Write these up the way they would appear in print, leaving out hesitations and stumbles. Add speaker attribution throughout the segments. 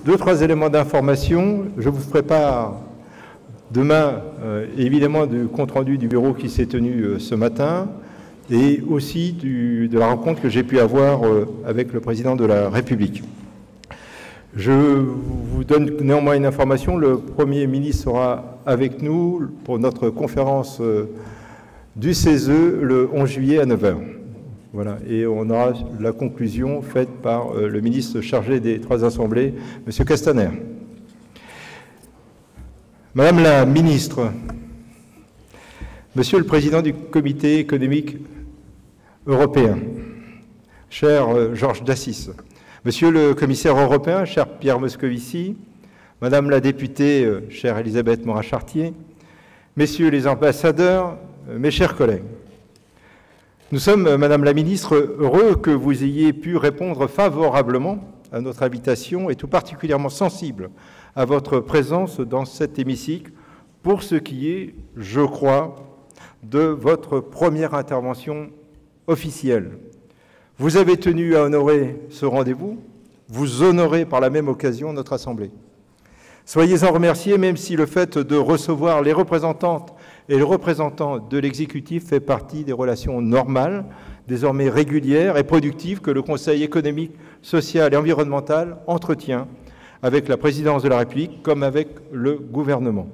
Speaker 1: deux, trois éléments d'information. Je vous ferai part demain, évidemment, du compte-rendu du bureau qui s'est tenu ce matin et aussi de la rencontre que j'ai pu avoir avec le président de la République. Je vous donne néanmoins une information. Le Premier ministre sera avec nous pour notre conférence du CESE le 11 juillet à 9h. Voilà. Et on aura la conclusion faite par le ministre chargé des trois assemblées, M. Castaner. Madame la ministre, Monsieur le président du Comité économique européen, cher Georges Dassis, Monsieur le commissaire européen, cher Pierre Moscovici, Madame la députée, chère Elisabeth Morin-Chartier, Messieurs les ambassadeurs, mes chers collègues, nous sommes, Madame la ministre, heureux que vous ayez pu répondre favorablement à notre invitation et tout particulièrement sensible à votre présence dans cet hémicycle pour ce qui est, je crois, de votre première intervention officielle. Vous avez tenu à honorer ce rendez-vous, vous honorez par la même occasion notre Assemblée. Soyez-en remerciés, même si le fait de recevoir les représentantes et les représentants de l'exécutif fait partie des relations normales, désormais régulières et productives que le Conseil économique, social et environnemental entretient avec la présidence de la République comme avec le gouvernement.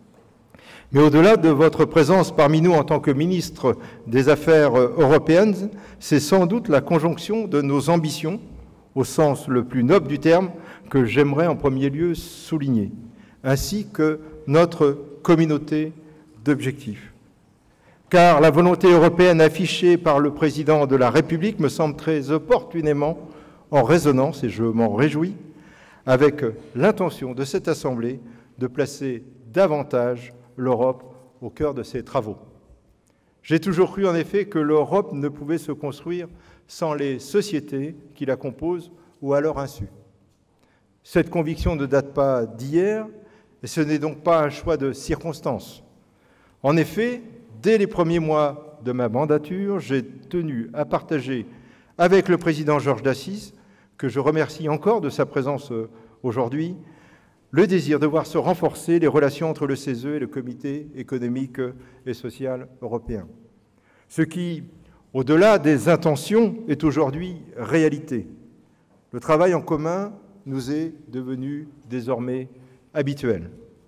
Speaker 1: Mais au-delà de votre présence parmi nous en tant que ministre des Affaires européennes, c'est sans doute la conjonction de nos ambitions, au sens le plus noble du terme, que j'aimerais en premier lieu souligner, ainsi que notre communauté d'objectifs. Car la volonté européenne affichée par le président de la République me semble très opportunément en résonance, et je m'en réjouis, avec l'intention de cette Assemblée de placer davantage l'Europe au cœur de ses travaux. J'ai toujours cru en effet que l'Europe ne pouvait se construire sans les sociétés qui la composent ou à leur insu. Cette conviction ne date pas d'hier et ce n'est donc pas un choix de circonstance. En effet, dès les premiers mois de ma mandature, j'ai tenu à partager avec le président Georges Dassis, que je remercie encore de sa présence aujourd'hui, le désir de voir se renforcer les relations entre le CESE et le Comité économique et social européen. Ce qui, au-delà des intentions, est aujourd'hui réalité. Le travail en commun nous est devenu désormais habituel.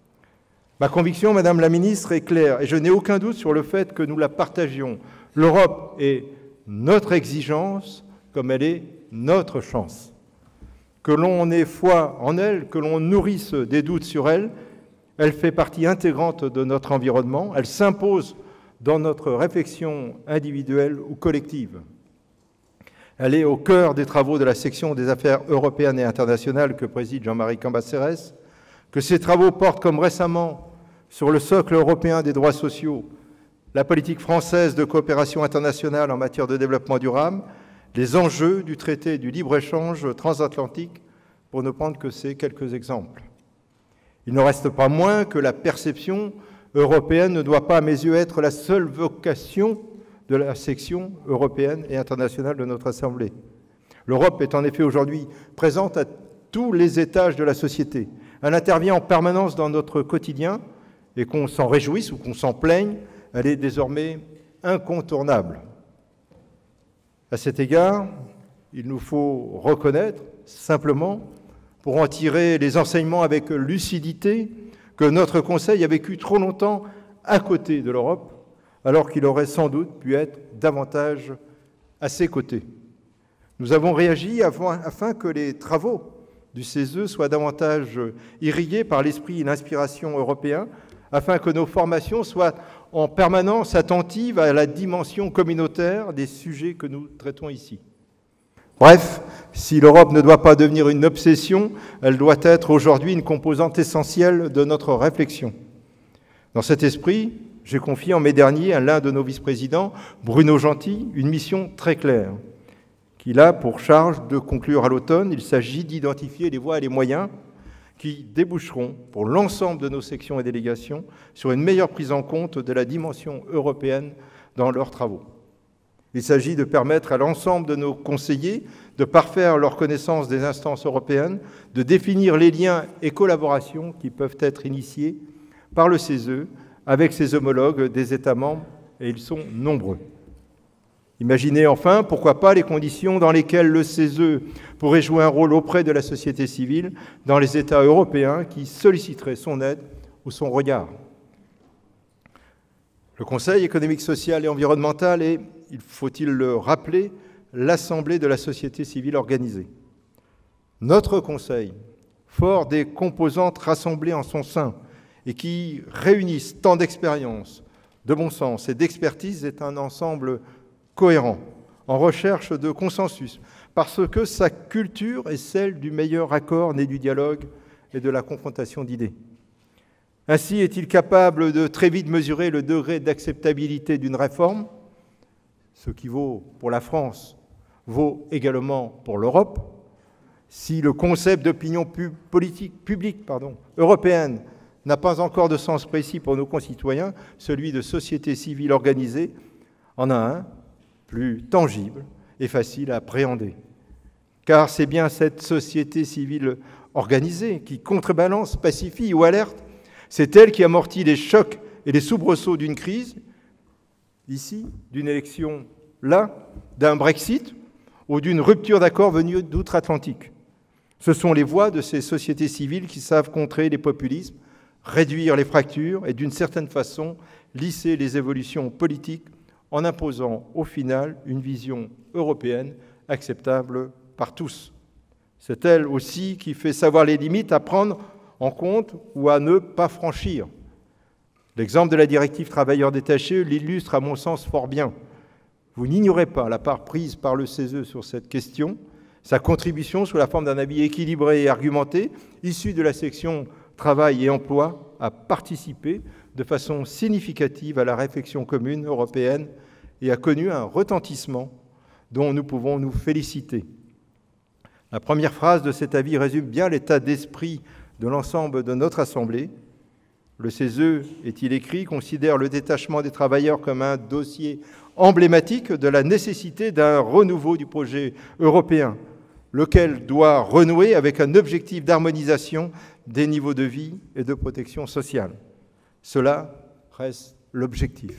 Speaker 1: Ma conviction, Madame la ministre, est claire et je n'ai aucun doute sur le fait que nous la partagions. L'Europe est notre exigence comme elle est notre chance. Que l'on ait foi en elle, que l'on nourrisse des doutes sur elle, elle fait partie intégrante de notre environnement, elle s'impose dans notre réflexion individuelle ou collective. Elle est au cœur des travaux de la section des affaires européennes et internationales que préside Jean-Marie Cambacérès, que ces travaux portent comme récemment sur le socle européen des droits sociaux, la politique française de coopération internationale en matière de développement durable, les enjeux du traité du libre-échange transatlantique, pour ne prendre que ces quelques exemples. Il n'en reste pas moins que la perception européenne ne doit pas, à mes yeux, être la seule vocation de la section européenne et internationale de notre Assemblée. L'Europe est en effet aujourd'hui présente à tous les étages de la société. Elle intervient en permanence dans notre quotidien et qu'on s'en réjouisse ou qu'on s'en plaigne, elle est désormais incontournable. À cet égard, il nous faut reconnaître simplement, pour en tirer les enseignements avec lucidité, que notre Conseil a vécu trop longtemps à côté de l'Europe, alors qu'il aurait sans doute pu être davantage à ses côtés. Nous avons réagi afin que les travaux du CESE soient davantage irrigués par l'esprit et l'inspiration européens, afin que nos formations soient en permanence attentives à la dimension communautaire des sujets que nous traitons ici. Bref, si l'Europe ne doit pas devenir une obsession, elle doit être aujourd'hui une composante essentielle de notre réflexion. Dans cet esprit, j'ai confié en mai dernier à l'un de nos vice-présidents, Bruno Gentil, une mission très claire, qu'il a pour charge de conclure à l'automne. Il s'agit d'identifier les voies et les moyens qui déboucheront pour l'ensemble de nos sections et délégations sur une meilleure prise en compte de la dimension européenne dans leurs travaux. Il s'agit de permettre à l'ensemble de nos conseillers de parfaire leur connaissance des instances européennes, de définir les liens et collaborations qui peuvent être initiés par le CESE avec ses homologues des États membres, et ils sont nombreux. Imaginez enfin, pourquoi pas, les conditions dans lesquelles le CESE pourrait jouer un rôle auprès de la société civile dans les États européens qui solliciteraient son aide ou son regard. Le Conseil économique, social et environnemental est, faut-il le rappeler, l'Assemblée de la société civile organisée. Notre Conseil, fort des composantes rassemblées en son sein et qui réunissent tant d'expérience, de bon sens et d'expertise, est un ensemble cohérent, en recherche de consensus, parce que sa culture est celle du meilleur accord né du dialogue et de la confrontation d'idées. Ainsi est-il capable de très vite mesurer le degré d'acceptabilité d'une réforme. Ce qui vaut pour la France vaut également pour l'Europe. Si le concept d'opinion publique européenne n'a pas encore de sens précis pour nos concitoyens, celui de société civile organisée en a un, plus tangible et facile à appréhender. Car c'est bien cette société civile organisée qui contrebalance, pacifie ou alerte. C'est elle qui amortit les chocs et les soubresauts d'une crise, ici, d'une élection là, d'un Brexit ou d'une rupture d'accord venue d'outre-Atlantique. Ce sont les voix de ces sociétés civiles qui savent contrer les populismes, réduire les fractures et d'une certaine façon lisser les évolutions politiques en imposant au final une vision européenne acceptable par tous. C'est elle aussi qui fait savoir les limites à prendre en compte ou à ne pas franchir. L'exemple de la directive travailleurs détachés l'illustre à mon sens fort bien. Vous n'ignorez pas la part prise par le CESE sur cette question, sa contribution sous la forme d'un avis équilibré et argumenté, issu de la section Travail et Emploi, a participé de façon significative à la réflexion commune européenne et a connu un retentissement dont nous pouvons nous féliciter. La première phrase de cet avis résume bien l'état d'esprit de l'ensemble de notre Assemblée. Le CESE, est-il écrit, considère le détachement des travailleurs comme un dossier emblématique de la nécessité d'un renouveau du projet européen, lequel doit renouer avec un objectif d'harmonisation des niveaux de vie et de protection sociale. Cela reste l'objectif.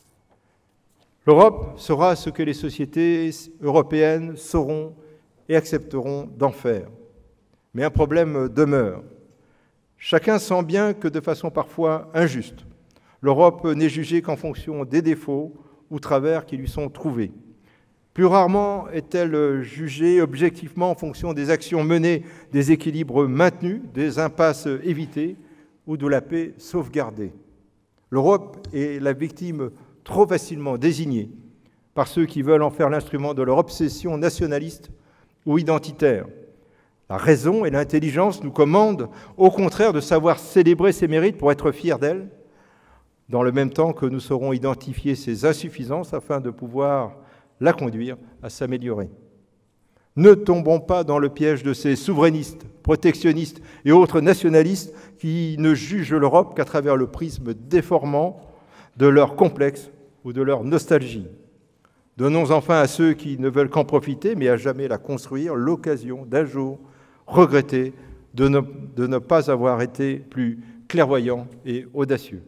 Speaker 1: L'Europe sera ce que les sociétés européennes sauront et accepteront d'en faire. Mais un problème demeure. Chacun sent bien que de façon parfois injuste, l'Europe n'est jugée qu'en fonction des défauts ou travers qui lui sont trouvés. Plus rarement est-elle jugée objectivement en fonction des actions menées, des équilibres maintenus, des impasses évitées ou de la paix sauvegardée. L'Europe est la victime trop facilement désignée par ceux qui veulent en faire l'instrument de leur obsession nationaliste ou identitaire. La raison et l'intelligence nous commandent, au contraire, de savoir célébrer ses mérites pour être fiers d'elle, dans le même temps que nous saurons identifier ses insuffisances afin de pouvoir la conduire à s'améliorer. Ne tombons pas dans le piège de ces souverainistes, protectionnistes et autres nationalistes qui ne jugent l'Europe qu'à travers le prisme déformant de leur complexe ou de leur nostalgie. Donnons enfin à ceux qui ne veulent qu'en profiter, mais à jamais la construire, l'occasion d'un jour regretter de ne pas avoir été plus clairvoyants et audacieux.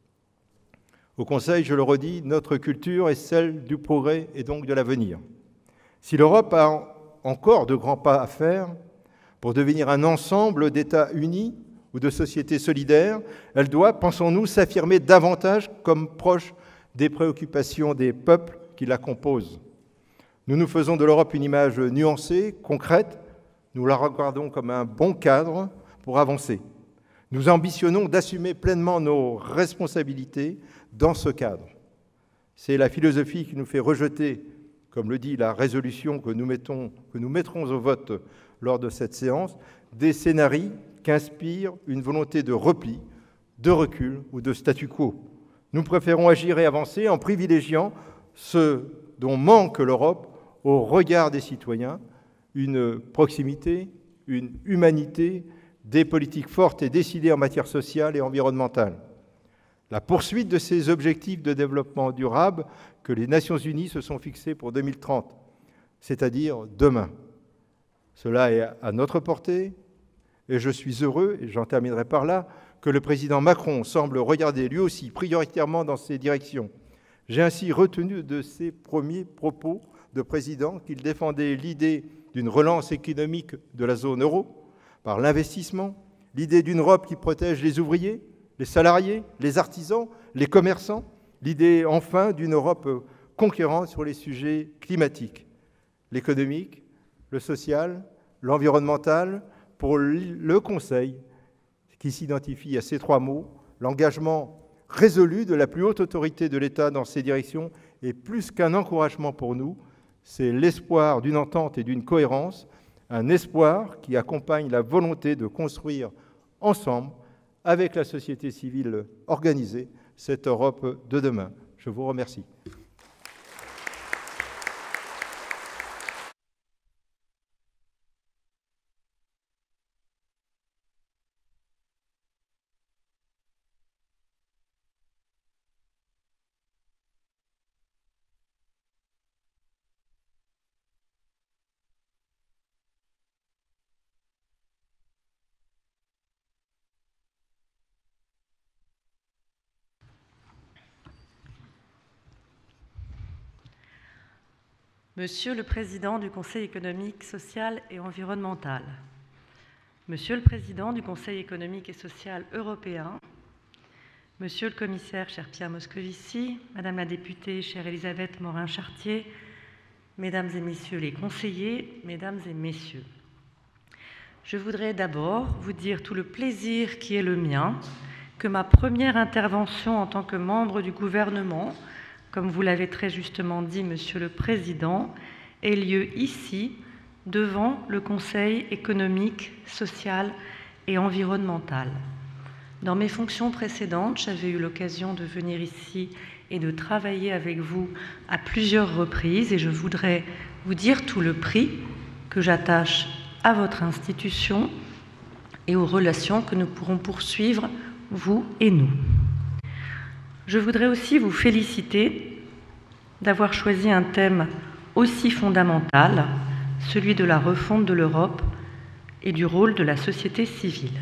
Speaker 1: Au Conseil, je le redis, notre culture est celle du progrès et donc de l'avenir. Si l'Europe a encore de grands pas à faire pour devenir un ensemble d'États unis ou de sociétés solidaires, elle doit, pensons-nous, s'affirmer davantage comme proche des préoccupations des peuples qui la composent. Nous nous faisons de l'Europe une image nuancée, concrète. Nous la regardons comme un bon cadre pour avancer. Nous ambitionnons d'assumer pleinement nos responsabilités dans ce cadre. C'est la philosophie qui nous fait rejeter, comme le dit la résolution que nous mettrons au vote lors de cette séance, des scénarios qu'inspire une volonté de repli, de recul ou de statu quo. Nous préférons agir et avancer en privilégiant ce dont manque l'Europe au regard des citoyens, une proximité, une humanité, des politiques fortes et décidées en matière sociale et environnementale. la poursuite de ces objectifs de développement durable que les Nations Unies se sont fixés pour 2030, c'est-à-dire demain. Cela est à notre portée, et je suis heureux, et j'en terminerai par là, que le président Macron semble regarder lui aussi prioritairement dans ces directions. J'ai ainsi retenu de ses premiers propos de président qu'il défendait l'idée d'une relance économique de la zone euro par l'investissement, l'idée d'une Europe qui protège les ouvriers, les salariés, les artisans, les commerçants, l'idée enfin d'une Europe conquérante sur les sujets climatiques, l'économique, le social, l'environnemental, pour le Conseil qui s'identifie à ces trois mots, l'engagement résolu de la plus haute autorité de l'État dans ces directions est plus qu'un encouragement pour nous, c'est l'espoir d'une entente et d'une cohérence, un espoir qui accompagne la volonté de construire ensemble, avec la société civile organisée, cette Europe de demain. Je vous remercie.
Speaker 2: Monsieur le Président du Conseil économique, social et environnemental, Monsieur le Président du Conseil économique et social européen, Monsieur le Commissaire, cher Pierre Moscovici, Madame la députée, chère Elisabeth Morin-Chartier, Mesdames et Messieurs les conseillers, Mesdames et Messieurs, je voudrais d'abord vous dire tout le plaisir qui est le mien que ma première intervention en tant que membre du gouvernement, comme vous l'avez très justement dit, Monsieur le Président, ait lieu ici, devant le Conseil économique, social et environnemental. Dans mes fonctions précédentes, j'avais eu l'occasion de venir ici et de travailler avec vous à plusieurs reprises, et je voudrais vous dire tout le prix que j'attache à votre institution et aux relations que nous pourrons poursuivre, vous et nous. Je voudrais aussi vous féliciter d'avoir choisi un thème aussi fondamental, celui de la refonte de l'Europe et du rôle de la société civile.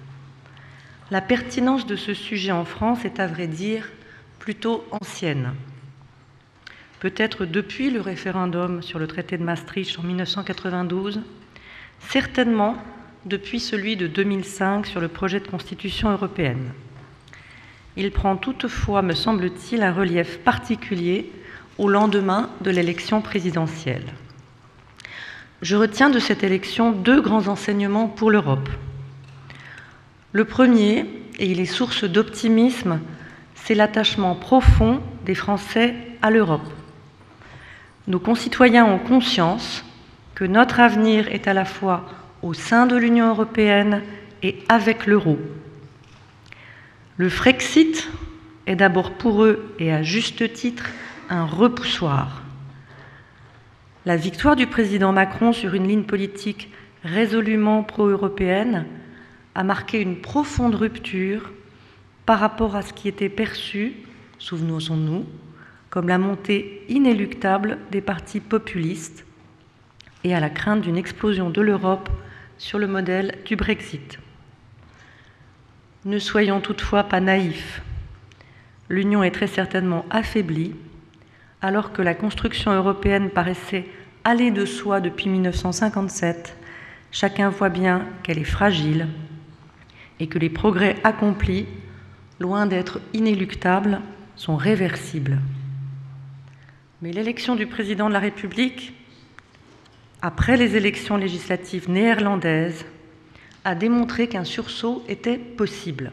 Speaker 2: La pertinence de ce sujet en France est à vrai dire plutôt ancienne. Peut-être depuis le référendum sur le traité de Maastricht en 1992, certainement depuis celui de 2005 sur le projet de constitution européenne. Il prend toutefois, me semble-t-il, un relief particulier au lendemain de l'élection présidentielle. Je retiens de cette élection deux grands enseignements pour l'Europe. Le premier, et il est source d'optimisme, c'est l'attachement profond des Français à l'Europe. Nos concitoyens ont conscience que notre avenir est à la fois au sein de l'Union européenne et avec l'euro. Le Frexit est d'abord pour eux, et à juste titre, un repoussoir. La victoire du président Macron sur une ligne politique résolument pro-européenne a marqué une profonde rupture par rapport à ce qui était perçu, souvenons-nous, comme la montée inéluctable des partis populistes et à la crainte d'une explosion de l'Europe sur le modèle du Brexit. Ne soyons toutefois pas naïfs. L'Union est très certainement affaiblie, alors que la construction européenne paraissait aller de soi depuis 1957. Chacun voit bien qu'elle est fragile et que les progrès accomplis, loin d'être inéluctables, sont réversibles. Mais l'élection du président de la République, après les élections législatives néerlandaises, a démontré qu'un sursaut était possible.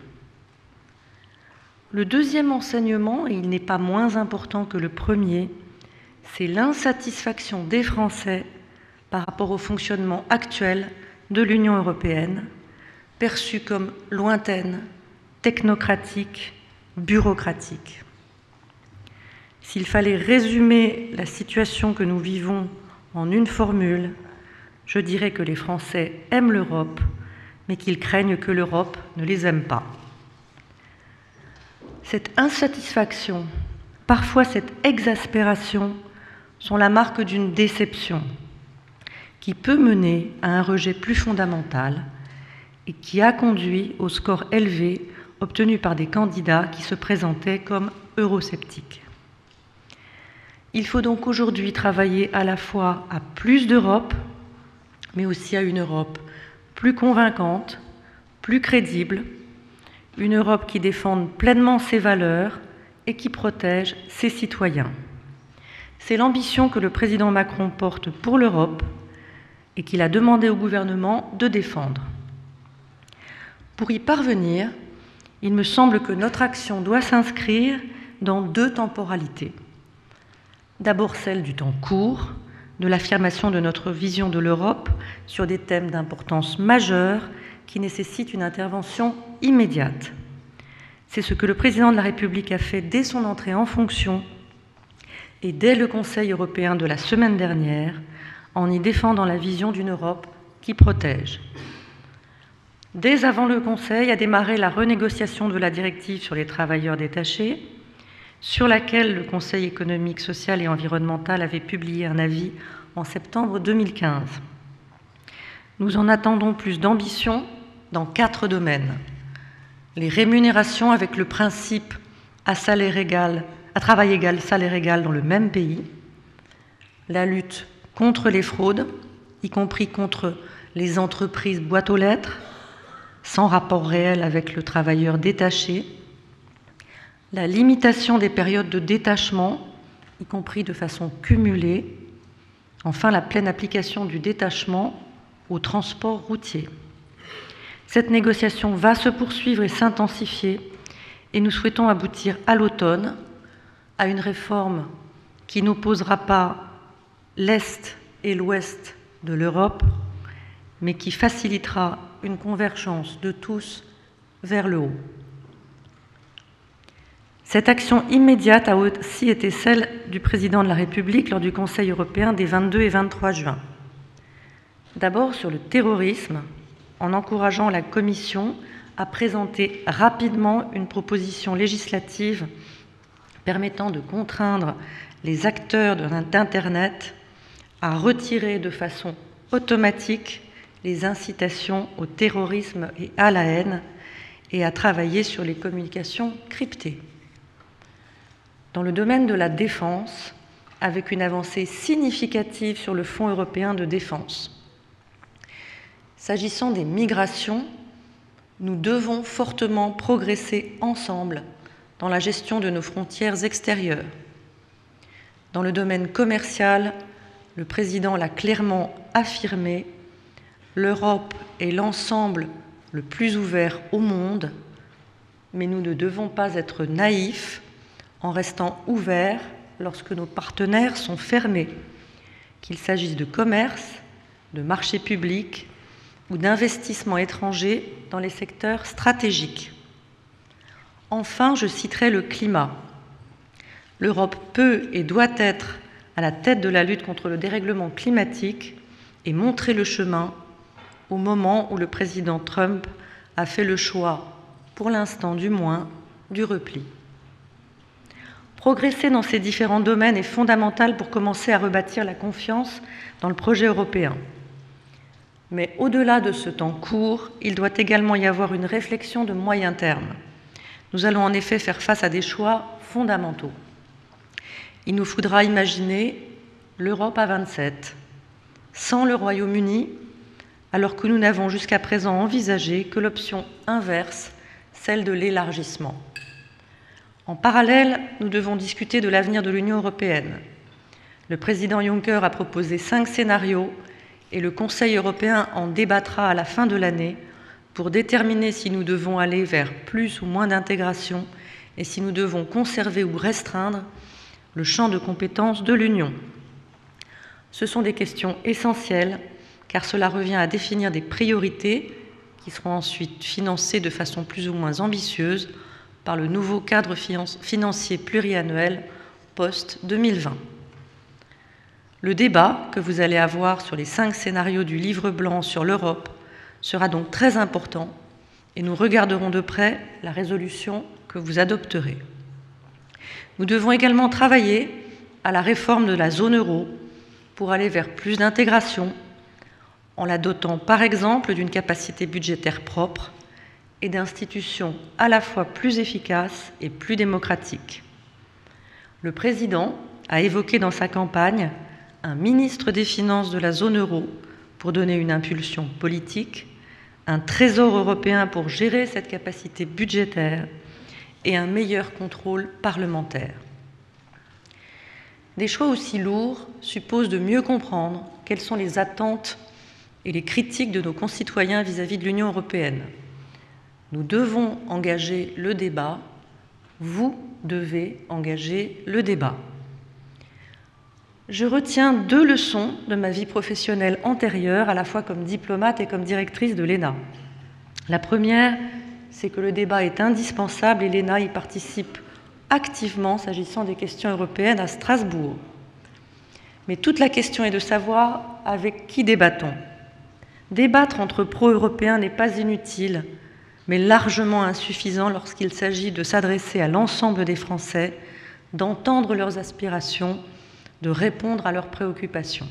Speaker 2: Le deuxième enseignement, et il n'est pas moins important que le premier, c'est l'insatisfaction des Français par rapport au fonctionnement actuel de l'Union européenne, perçue comme lointaine, technocratique, bureaucratique. S'il fallait résumer la situation que nous vivons en une formule, je dirais que les Français aiment l'Europe, mais qu'ils craignent que l'Europe ne les aime pas. Cette insatisfaction, parfois cette exaspération, sont la marque d'une déception qui peut mener à un rejet plus fondamental et qui a conduit au score élevé obtenu par des candidats qui se présentaient comme eurosceptiques. Il faut donc aujourd'hui travailler à la fois à plus d'Europe, mais aussi à une Europe plus convaincante, plus crédible, une Europe qui défende pleinement ses valeurs et qui protège ses citoyens. C'est l'ambition que le président Macron porte pour l'Europe et qu'il a demandé au gouvernement de défendre. Pour y parvenir, il me semble que notre action doit s'inscrire dans deux temporalités. D'abord celle du temps court, de l'affirmation de notre vision de l'Europe sur des thèmes d'importance majeure qui nécessitent une intervention immédiate. C'est ce que le président de la République a fait dès son entrée en fonction et dès le Conseil européen de la semaine dernière, en y défendant la vision d'une Europe qui protège. Dès avant le Conseil a démarré la renégociation de la directive sur les travailleurs détachés, sur laquelle le Conseil économique, social et environnemental avait publié un avis en septembre 2015. Nous en attendons plus d'ambition dans 4 domaines. Les rémunérations avec le principe à travail égal, salaire égal dans le même pays, la lutte contre les fraudes, y compris contre les entreprises boîtes aux lettres, sans rapport réel avec le travailleur détaché, la limitation des périodes de détachement, y compris de façon cumulée, enfin la pleine application du détachement au transport routier. Cette négociation va se poursuivre et s'intensifier et nous souhaitons aboutir à l'automne à une réforme qui n'opposera pas l'Est et l'Ouest de l'Europe, mais qui facilitera une convergence de tous vers le haut. Cette action immédiate a aussi été celle du président de la République lors du Conseil européen des 22 et 23 juin. D'abord sur le terrorisme, en encourageant la Commission à présenter rapidement une proposition législative permettant de contraindre les acteurs d'Internet à retirer de façon automatique les incitations au terrorisme et à la haine et à travailler sur les communications cryptées. Dans le domaine de la défense, avec une avancée significative sur le Fonds européen de défense. S'agissant des migrations, nous devons fortement progresser ensemble dans la gestion de nos frontières extérieures. Dans le domaine commercial, le président l'a clairement affirmé, l'Europe est l'ensemble le plus ouvert au monde, mais nous ne devons pas être naïfs en restant ouverts lorsque nos partenaires sont fermés, qu'il s'agisse de commerce, de marché public ou d'investissements étrangers dans les secteurs stratégiques. Enfin, je citerai le climat. L'Europe peut et doit être à la tête de la lutte contre le dérèglement climatique et montrer le chemin au moment où le président Trump a fait le choix, pour l'instant du moins, du repli. Progresser dans ces différents domaines est fondamental pour commencer à rebâtir la confiance dans le projet européen. Mais au-delà de ce temps court, il doit également y avoir une réflexion de moyen terme. Nous allons en effet faire face à des choix fondamentaux. Il nous faudra imaginer l'Europe à 27, sans le Royaume-Uni, alors que nous n'avons jusqu'à présent envisagé que l'option inverse, celle de l'élargissement. En parallèle, nous devons discuter de l'avenir de l'Union européenne. Le président Juncker a proposé 5 scénarios et le Conseil européen en débattra à la fin de l'année pour déterminer si nous devons aller vers plus ou moins d'intégration et si nous devons conserver ou restreindre le champ de compétences de l'Union. Ce sont des questions essentielles car cela revient à définir des priorités qui seront ensuite financées de façon plus ou moins ambitieuse par le nouveau cadre financier pluriannuel post-2020. Le débat que vous allez avoir sur les 5 scénarios du livre blanc sur l'Europe sera donc très important et nous regarderons de près la résolution que que vous adopterez. Nous devons également travailler à la réforme de la zone euro pour aller vers plus d'intégration, en la dotant par exemple d'une capacité budgétaire propre et d'institutions à la fois plus efficaces et plus démocratiques. Le président a évoqué dans sa campagne un ministre des Finances de la zone euro pour donner une impulsion politique, un trésor européen pour gérer cette capacité budgétaire et un meilleur contrôle parlementaire. Des choix aussi lourds supposent de mieux comprendre quelles sont les attentes et les critiques de nos concitoyens vis-à-vis de l'Union européenne. Nous devons engager le débat, vous devez engager le débat. Je retiens 2 leçons de ma vie professionnelle antérieure, à la fois comme diplomate et comme directrice de l'ENA. La première, c'est que le débat est indispensable et l'ENA y participe activement s'agissant des questions européennes à Strasbourg. Mais toute la question est de savoir avec qui débattons. Débattre entre pro-européens n'est pas inutile, mais largement insuffisant lorsqu'il s'agit de s'adresser à l'ensemble des Français, d'entendre leurs aspirations, de répondre à leurs préoccupations.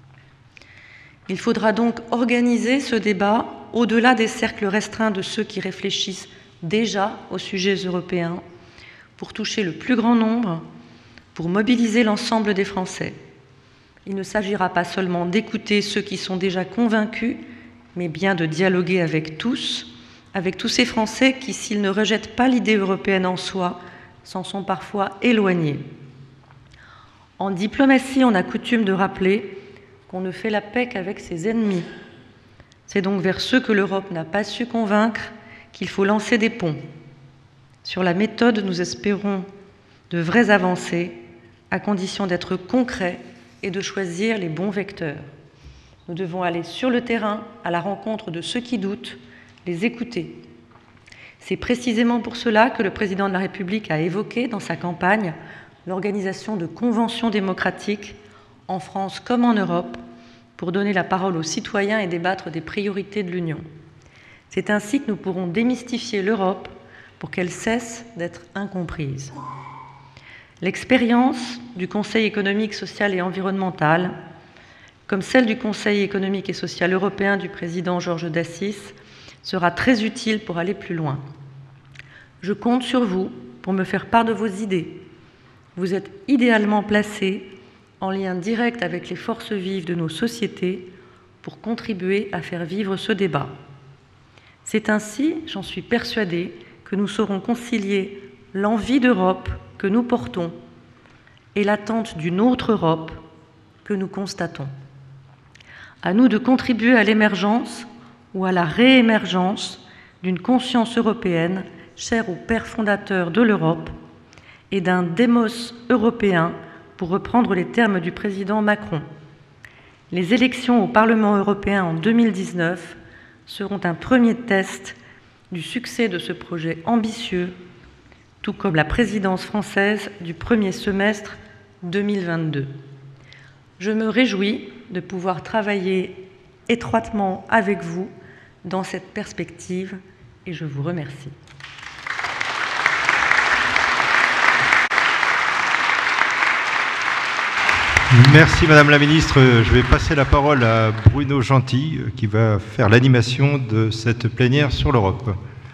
Speaker 2: Il faudra donc organiser ce débat au-delà des cercles restreints de ceux qui réfléchissent déjà aux sujets européens, pour toucher le plus grand nombre, pour mobiliser l'ensemble des Français. Il ne s'agira pas seulement d'écouter ceux qui sont déjà convaincus, mais bien de dialoguer avec tous ces Français qui, s'ils ne rejettent pas l'idée européenne en soi, s'en sont parfois éloignés. En diplomatie, on a coutume de rappeler qu'on ne fait la paix qu'avec ses ennemis. C'est donc vers ceux que l'Europe n'a pas su convaincre qu'il faut lancer des ponts. Sur la méthode, nous espérons de vraies avancées, à condition d'être concrets et de choisir les bons vecteurs. Nous devons aller sur le terrain, à la rencontre de ceux qui doutent, les écouter. C'est précisément pour cela que le président de la République a évoqué dans sa campagne l'organisation de conventions démocratiques en France comme en Europe pour donner la parole aux citoyens et débattre des priorités de l'Union. C'est ainsi que nous pourrons démystifier l'Europe pour qu'elle cesse d'être incomprise. L'expérience du Conseil économique, social et environnemental, comme celle du Conseil économique et social européen du président Georges Dassis, sera très utile pour aller plus loin. Je compte sur vous pour me faire part de vos idées. Vous êtes idéalement placés en lien direct avec les forces vives de nos sociétés pour contribuer à faire vivre ce débat. C'est ainsi, j'en suis persuadée, que nous saurons concilier l'envie d'Europe que nous portons et l'attente d'une autre Europe que nous constatons. À nous de contribuer à l'émergence ou à la réémergence d'une conscience européenne chère aux pères fondateurs de l'Europe et d'un démos européen, pour reprendre les termes du président Macron. Les élections au Parlement européen en 2019 seront un premier test du succès de ce projet ambitieux, tout comme la présidence française du premier semestre 2022. Je me réjouis de pouvoir travailler étroitement avec vous dans cette perspective et je vous remercie.
Speaker 1: Merci Madame la Ministre. Je vais passer la parole à Bruno Gentil qui va faire l'animation de cette plénière sur l'Europe.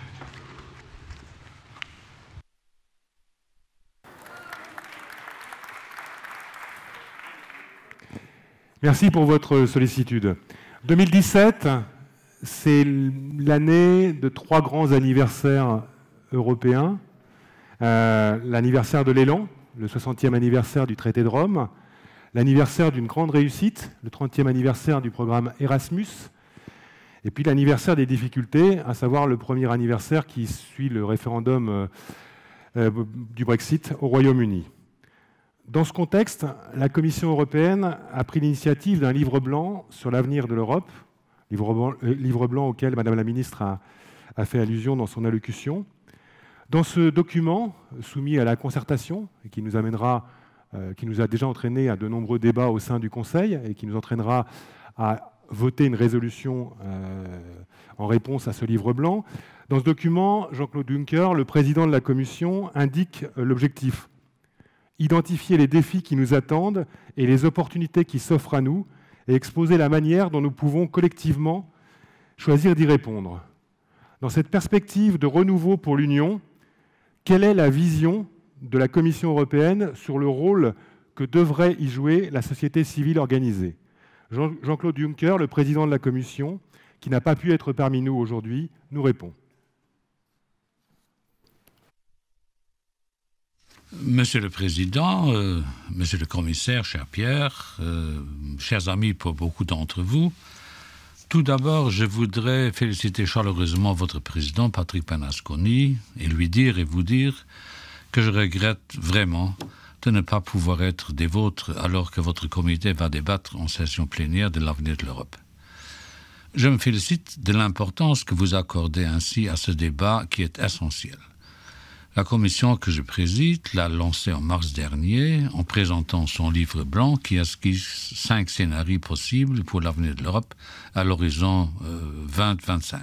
Speaker 3: Merci pour votre sollicitude. 2017, c'est l'année de 3 grands anniversaires européens. L'anniversaire de l'élan, le 60e anniversaire du traité de Rome, l'anniversaire d'une grande réussite, le 30e anniversaire du programme Erasmus, et puis l'anniversaire des difficultés, à savoir le premier anniversaire qui suit le référendum du Brexit au Royaume-Uni. Dans ce contexte, la Commission européenne a pris l'initiative d'un livre blanc sur l'avenir de l'Europe, livre blanc auquel Madame la Ministre a fait allusion dans son allocution. Dans ce document, soumis à la concertation, et qui nous a déjà entraîné à de nombreux débats au sein du Conseil, et qui nous entraînera à voté une résolution en réponse à ce livre blanc. Dans ce document, Jean-Claude Juncker, le président de la Commission, indique l'objectif: identifier les défis qui nous attendent et les opportunités qui s'offrent à nous et exposer la manière dont nous pouvons collectivement choisir d'y répondre. Dans cette perspective de renouveau pour l'Union, quelle est la vision de la Commission européenne sur le rôle que devrait y jouer la société civile organisée? Jean-Claude Juncker, le président de la Commission, qui n'a pas pu être parmi nous aujourd'hui, nous répond.
Speaker 4: Monsieur le Président, Monsieur le Commissaire, cher Pierre, chers amis pour beaucoup d'entre vous, tout d'abord, je voudrais féliciter chaleureusement votre Président, Patrick Bernasconi, et lui dire et vous dire que je regrette vraiment de ne pas pouvoir être des vôtres alors que votre comité va débattre en session plénière de l'avenir de l'Europe. Je me félicite de l'importance que vous accordez ainsi à ce débat qui est essentiel. La commission que je préside l'a lancée en mars dernier en présentant son livre blanc qui esquisse 5 scénarios possibles pour l'avenir de l'Europe à l'horizon 2025.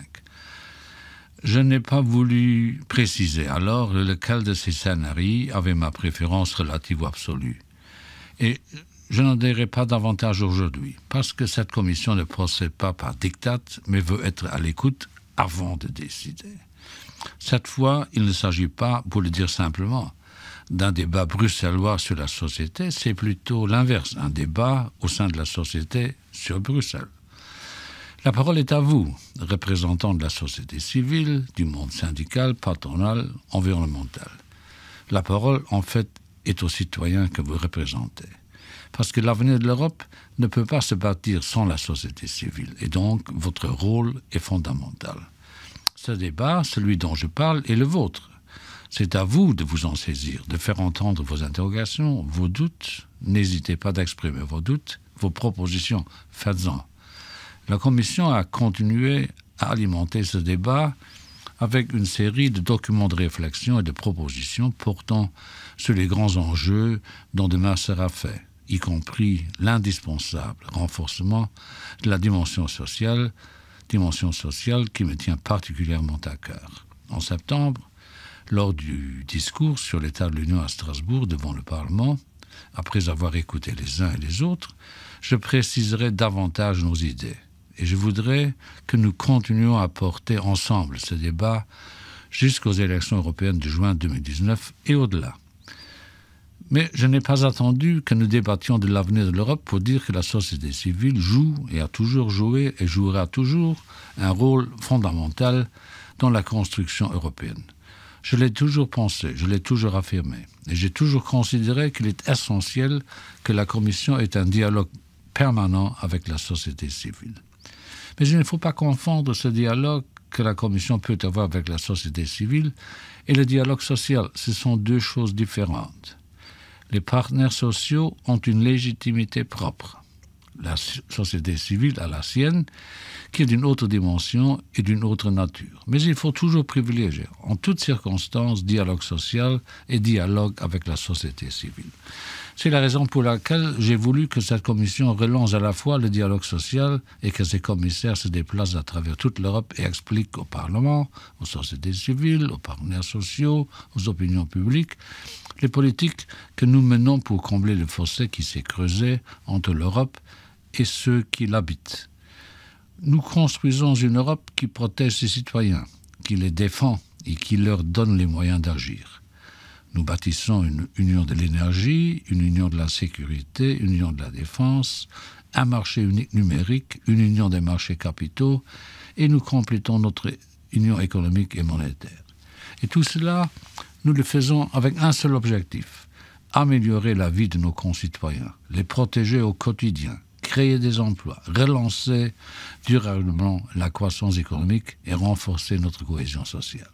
Speaker 4: Je n'ai pas voulu préciser alors lequel de ces scénarios avait ma préférence relative ou absolue. Et je n'en dirai pas davantage aujourd'hui, parce que cette commission ne procède pas par diktat, mais veut être à l'écoute avant de décider. Cette fois, il ne s'agit pas, pour le dire simplement, d'un débat bruxellois sur la société, c'est plutôt l'inverse, un débat au sein de la société sur Bruxelles. La parole est à vous, représentants de la société civile, du monde syndical, patronal, environnemental. La parole, en fait, est aux citoyens que vous représentez. Parce que l'avenir de l'Europe ne peut pas se bâtir sans la société civile, et donc votre rôle est fondamental. Ce débat, celui dont je parle, est le vôtre. C'est à vous de vous en saisir, de faire entendre vos interrogations, vos doutes. N'hésitez pas d'exprimer vos doutes, vos propositions, faites-en. La Commission a continué à alimenter ce débat avec une série de documents de réflexion et de propositions portant sur les grands enjeux dont demain sera fait, y compris l'indispensable renforcement de la dimension sociale qui me tient particulièrement à cœur. En septembre, lors du discours sur l'état de l'Union à Strasbourg devant le Parlement, après avoir écouté les uns et les autres, je préciserai davantage nos idées. Et je voudrais que nous continuions à porter ensemble ce débat jusqu'aux élections européennes de juin 2019 et au-delà. Mais je n'ai pas attendu que nous débattions de l'avenir de l'Europe pour dire que la société civile joue et a toujours joué et jouera toujours un rôle fondamental dans la construction européenne. Je l'ai toujours pensé, je l'ai toujours affirmé, et j'ai toujours considéré qu'il est essentiel que la Commission ait un dialogue permanent avec la société civile. Mais il ne faut pas confondre ce dialogue que la Commission peut avoir avec la société civile et le dialogue social. Ce sont deux choses différentes. Les partenaires sociaux ont une légitimité propre. La société civile a la sienne, qui est d'une autre dimension et d'une autre nature. Mais il faut toujours privilégier, en toutes circonstances, dialogue social et dialogue avec la société civile. C'est la raison pour laquelle j'ai voulu que cette commission relance à la fois le dialogue social et que ses commissaires se déplacent à travers toute l'Europe et expliquent au Parlement, aux sociétés civiles, aux partenaires sociaux, aux opinions publiques, les politiques que nous menons pour combler le fossé qui s'est creusé entre l'Europe et ceux qui l'habitent. Nous construisons une Europe qui protège ses citoyens, qui les défend et qui leur donne les moyens d'agir. Nous bâtissons une union de l'énergie, une union de la sécurité, une union de la défense, un marché unique numérique, une union des marchés capitaux, et nous complétons notre union économique et monétaire. Et tout cela, nous le faisons avec un seul objectif, améliorer la vie de nos concitoyens, les protéger au quotidien, créer des emplois, relancer durablement la croissance économique et renforcer notre cohésion sociale.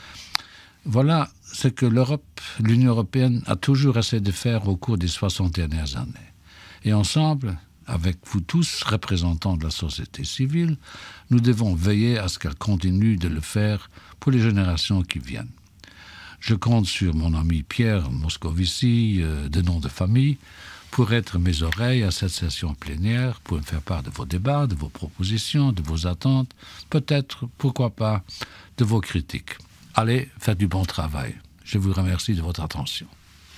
Speaker 4: Voilà ce que l'Union européenne a toujours essayé de faire au cours des 60 dernières années. Et ensemble, avec vous tous, représentants de la société civile, nous devons veiller à ce qu'elle continue de le faire pour les générations qui viennent. Je compte sur mon ami Pierre Moscovici, de nom de famille, pour être mes oreilles à cette session plénière, pour me faire part de vos débats, de vos propositions, de vos attentes, peut-être, pourquoi pas, de vos critiques. Allez, faites du bon travail. Je vous remercie de votre attention.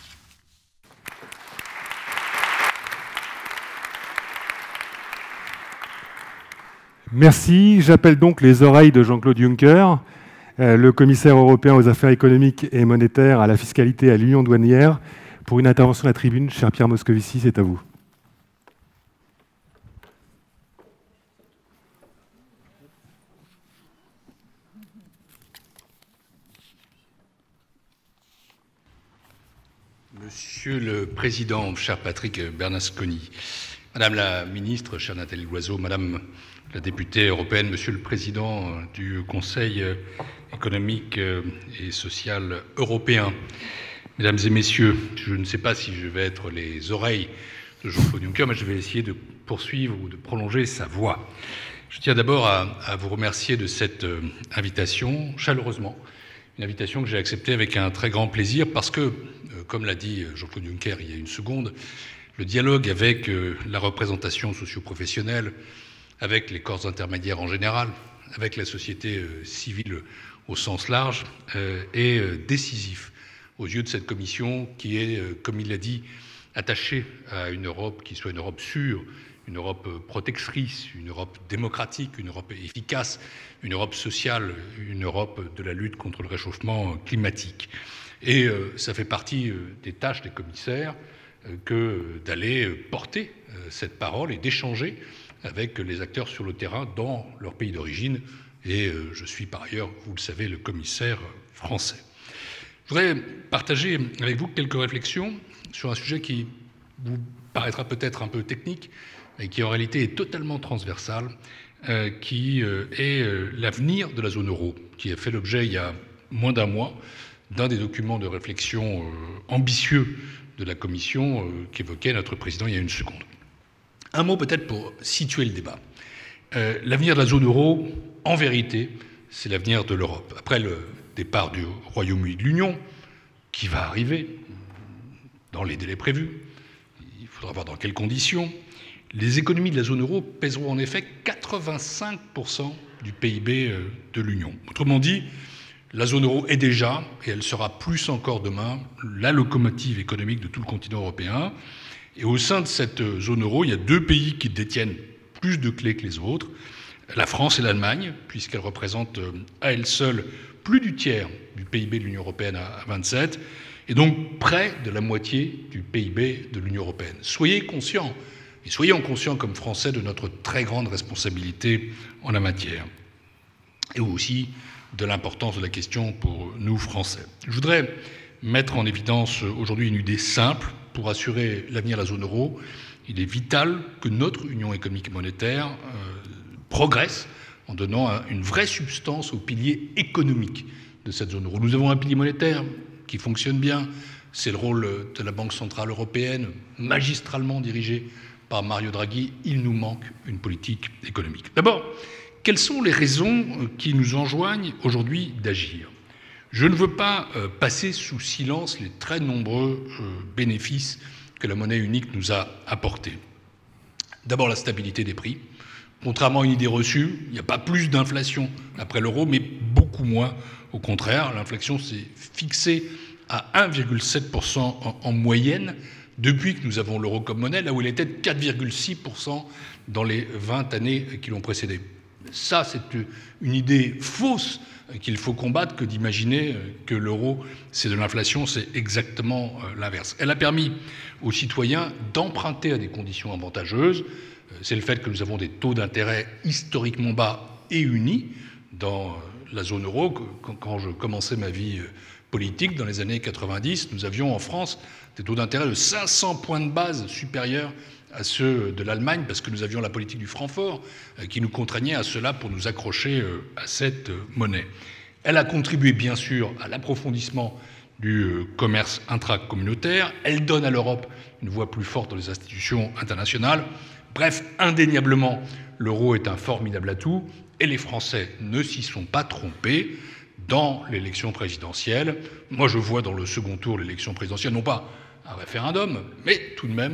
Speaker 3: Merci. J'appelle donc les oreilles de Jean-Claude Juncker, le commissaire européen aux affaires économiques et monétaires, à la fiscalité et à l'union douanière, pour une intervention à la tribune. Cher Pierre Moscovici, c'est à vous.
Speaker 5: Monsieur le Président, cher Patrick Bernasconi, Madame la Ministre, chère Nathalie Loiseau, Madame la députée européenne, Monsieur le Président du Conseil économique et social européen, Mesdames et Messieurs, je ne sais pas si je vais être les oreilles de Jean-Claude Juncker, mais je vais essayer de poursuivre ou de prolonger sa voix. Je tiens d'abord à vous remercier de cette invitation, chaleureusement, une invitation que j'ai acceptée avec un très grand plaisir parce que, comme l'a dit Jean-Claude Juncker il y a une seconde, le dialogue avec la représentation socio-professionnelle, avec les corps intermédiaires en général, avec la société civile au sens large, est décisif aux yeux de cette commission qui est, comme il l'a dit, attachée à une Europe qui soit une Europe sûre, une Europe protectrice, une Europe démocratique, une Europe efficace, une Europe sociale, une Europe de la lutte contre le réchauffement climatique. Et ça fait partie des tâches des commissaires que d'aller porter cette parole et d'échanger avec les acteurs sur le terrain dans leur pays d'origine. Et je suis par ailleurs, vous le savez, le commissaire français. Je voudrais partager avec vous quelques réflexions sur un sujet qui vous paraîtra peut-être un peu technique, mais qui en réalité est totalement transversal, qui est l'avenir de la zone euro, qui a fait l'objet il y a moins d'un mois d'un des documents de réflexion ambitieux de la Commission qu'évoquait notre président il y a une seconde. Un mot peut-être pour situer le débat. L'avenir de la zone euro, en vérité, c'est l'avenir de l'Europe. Après le départ du Royaume-Uni de l'Union, qui va arriver dans les délais prévus, il faudra voir dans quelles conditions, les économies de la zone euro pèseront en effet 85% du PIB de l'Union. Autrement dit, la zone euro est déjà, et elle sera plus encore demain, la locomotive économique de tout le continent européen. Et au sein de cette zone euro, il y a deux pays qui détiennent plus de clés que les autres, la France et l'Allemagne, puisqu'elles représentent à elles seules plus du tiers du PIB de l'Union européenne à 27, et donc près de la moitié du PIB de l'Union européenne. Soyez conscients, et soyons conscients comme Français de notre très grande responsabilité en la matière, et aussi de l'importance de la question pour nous, Français. Je voudrais mettre en évidence aujourd'hui une idée simple pour assurer l'avenir de la zone euro. Il est vital que notre union économique et monétaire progresse en donnant une vraie substance aux piliers économiques de cette zone euro. Nous avons un pilier monétaire qui fonctionne bien, c'est le rôle de la Banque centrale européenne, magistralement dirigée par Mario Draghi. Il nous manque une politique économique. D'abord, quelles sont les raisons qui nous enjoignent aujourd'hui d'agir ? Je ne veux pas passer sous silence les très nombreux bénéfices que la monnaie unique nous a apportés. D'abord, la stabilité des prix. Contrairement à une idée reçue, il n'y a pas plus d'inflation après l'euro, mais beaucoup moins. Au contraire, l'inflation s'est fixée à 1,7% en moyenne depuis que nous avons l'euro comme monnaie, là où il était de 4,6% dans les 20 années qui l'ont précédé. Ça, c'est une idée fausse qu'il faut combattre que d'imaginer que l'euro, c'est de l'inflation, c'est exactement l'inverse. Elle a permis aux citoyens d'emprunter à des conditions avantageuses. C'est le fait que nous avons des taux d'intérêt historiquement bas et unis dans la zone euro. Quand je commençais ma vie politique dans les années 90, nous avions en France des taux d'intérêt de 500 points de base supérieurs à ceux de l'Allemagne, parce que nous avions la politique du Francfort qui nous contraignait à cela pour nous accrocher à cette monnaie. Elle a contribué bien sûr à l'approfondissement du commerce intracommunautaire. Elle donne à l'Europe une voix plus forte dans les institutions internationales. Bref, indéniablement, l'euro est un formidable atout et les Français ne s'y sont pas trompés dans l'élection présidentielle. Moi, je vois dans le second tour l'élection présidentielle, non pas un référendum, mais tout de même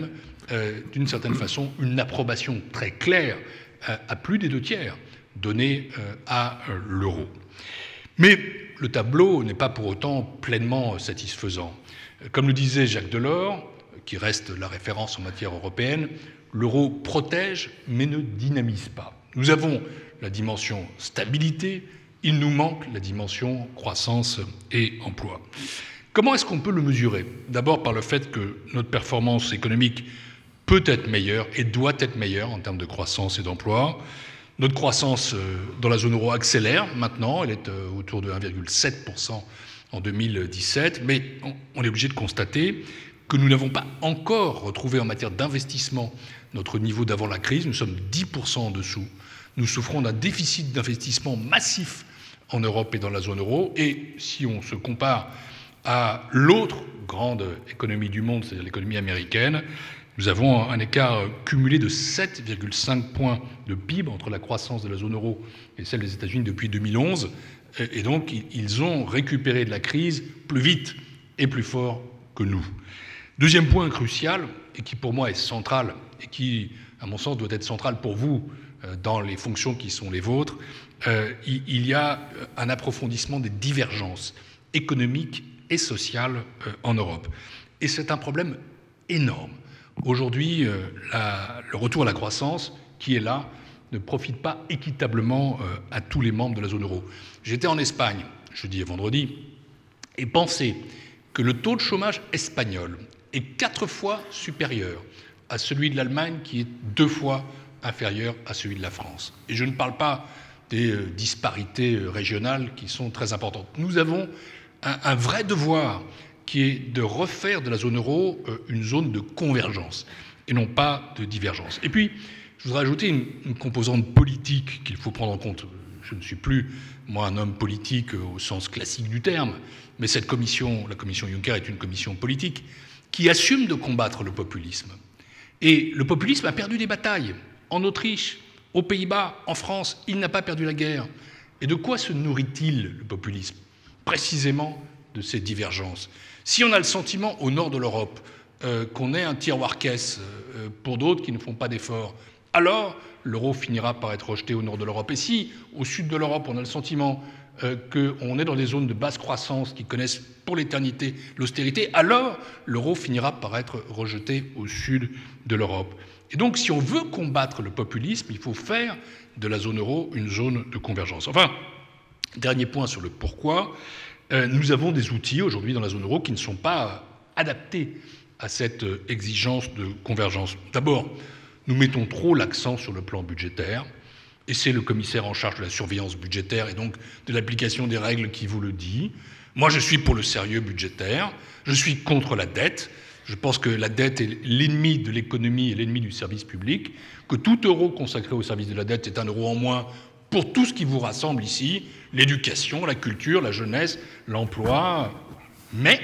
Speaker 5: d'une certaine façon, une approbation très claire à plus des 2/3 donnée à l'euro. Mais le tableau n'est pas pour autant pleinement satisfaisant. Comme le disait Jacques Delors, qui reste la référence en matière européenne, l'euro protège mais ne dynamise pas. Nous avons la dimension stabilité, il nous manque la dimension croissance et emploi. Comment est-ce qu'on peut le mesurer? D'abord par le fait que notre performance économique peut être meilleure et doit être meilleure en termes de croissance et d'emploi. Notre croissance dans la zone euro accélère maintenant, elle est autour de 1,7% en 2017, mais on est obligé de constater que nous n'avons pas encore retrouvé en matière d'investissement notre niveau d'avant la crise, nous sommes 10% en dessous. Nous souffrons d'un déficit d'investissement massif en Europe et dans la zone euro, et si on se compare à l'autre grande économie du monde, c'est-à-dire l'économie américaine, nous avons un écart cumulé de 7,5 points de PIB entre la croissance de la zone euro et celle des États-Unis depuis 2011. Et donc, ils ont récupéré de la crise plus vite et plus fort que nous. Deuxième point crucial, et qui pour moi est central, et qui, à mon sens, doit être central pour vous dans les fonctions qui sont les vôtres, il y a un approfondissement des divergences économiques et sociales en Europe. Et c'est un problème énorme. Aujourd'hui, le retour à la croissance qui est là ne profite pas équitablement à tous les membres de la zone euro. J'étais en Espagne jeudi et vendredi et pensais que le taux de chômage espagnol est 4 fois supérieur à celui de l'Allemagne, qui est 2 fois inférieur à celui de la France. Et je ne parle pas des disparités régionales qui sont très importantes. Nous avons un vrai devoir qui est de refaire de la zone euro une zone de convergence et non pas de divergence. Et puis, je voudrais ajouter une composante politique qu'il faut prendre en compte. Je ne suis plus, moi, un homme politique au sens classique du terme, mais cette commission, la commission Juncker, est une commission politique qui assume de combattre le populisme. Et le populisme a perdu des batailles. En Autriche, aux Pays-Bas, en France, il n'a pas perdu la guerre. Et de quoi se nourrit-il, le populisme? Précisément de ces divergences. Si on a le sentiment au nord de l'Europe qu'on est un tiroir-caisse pour d'autres qui ne font pas d'efforts, alors l'euro finira par être rejeté au nord de l'Europe. Et si au sud de l'Europe on a le sentiment qu'on est dans des zones de basse croissance qui connaissent pour l'éternité l'austérité, alors l'euro finira par être rejeté au sud de l'Europe. Et donc si on veut combattre le populisme, il faut faire de la zone euro une zone de convergence. Enfin, dernier point sur le pourquoi, nous avons des outils aujourd'hui dans la zone euro qui ne sont pas adaptés à cette exigence de convergence. D'abord, nous mettons trop l'accent sur le plan budgétaire, et c'est le commissaire en charge de la surveillance budgétaire et donc de l'application des règles qui vous le dit. Moi, je suis pour le sérieux budgétaire, je suis contre la dette. Je pense que la dette est l'ennemi de l'économie et l'ennemi du service public, que tout euro consacré au service de la dette est un euro en moins pour tout ce qui vous rassemble ici, l'éducation, la culture, la jeunesse, l'emploi. Mais,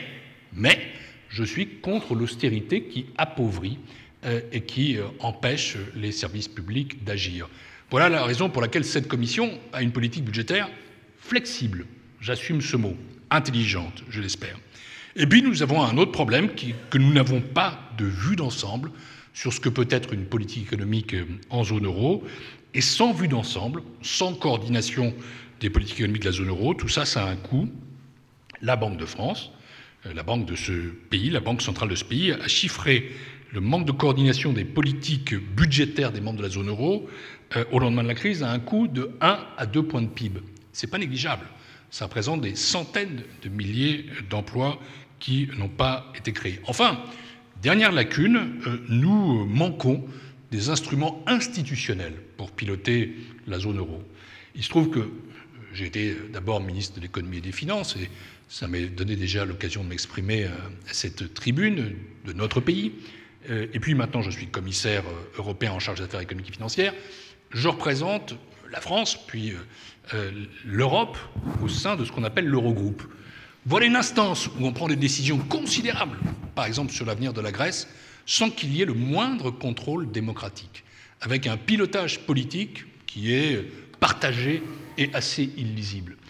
Speaker 5: je suis contre l'austérité qui appauvrit et qui empêche les services publics d'agir. Voilà la raison pour laquelle cette commission a une politique budgétaire flexible, j'assume ce mot, intelligente, je l'espère. Et puis nous avons un autre problème, que nous n'avons pas de vue d'ensemble sur ce que peut être une politique économique en zone euro. Et sans vue d'ensemble, sans coordination des politiques économiques de la zone euro, tout ça, ça a un coût. La Banque de France, la banque de ce pays, la banque centrale de ce pays, a chiffré le manque de coordination des politiques budgétaires des membres de la zone euro au lendemain de la crise à un coût de 1 à 2 points de PIB. Ce n'est pas négligeable. Ça représente des centaines de milliers d'emplois qui n'ont pas été créés. Enfin, dernière lacune, nous manquons des instruments institutionnels pour piloter la zone euro. Il se trouve que j'ai été d'abord ministre de l'économie et des finances, et ça m'a donné déjà l'occasion de m'exprimer à cette tribune de notre pays. Et puis maintenant, je suis commissaire européen en charge des affaires économiques et financières. Je représente la France, puis l'Europe au sein de ce qu'on appelle l'Eurogroupe. Voilà une instance où on prend des décisions considérables, par exemple sur l'avenir de la Grèce, sans qu'il y ait le moindre contrôle démocratique, avec un pilotage politique qui est partagé et assez illisible.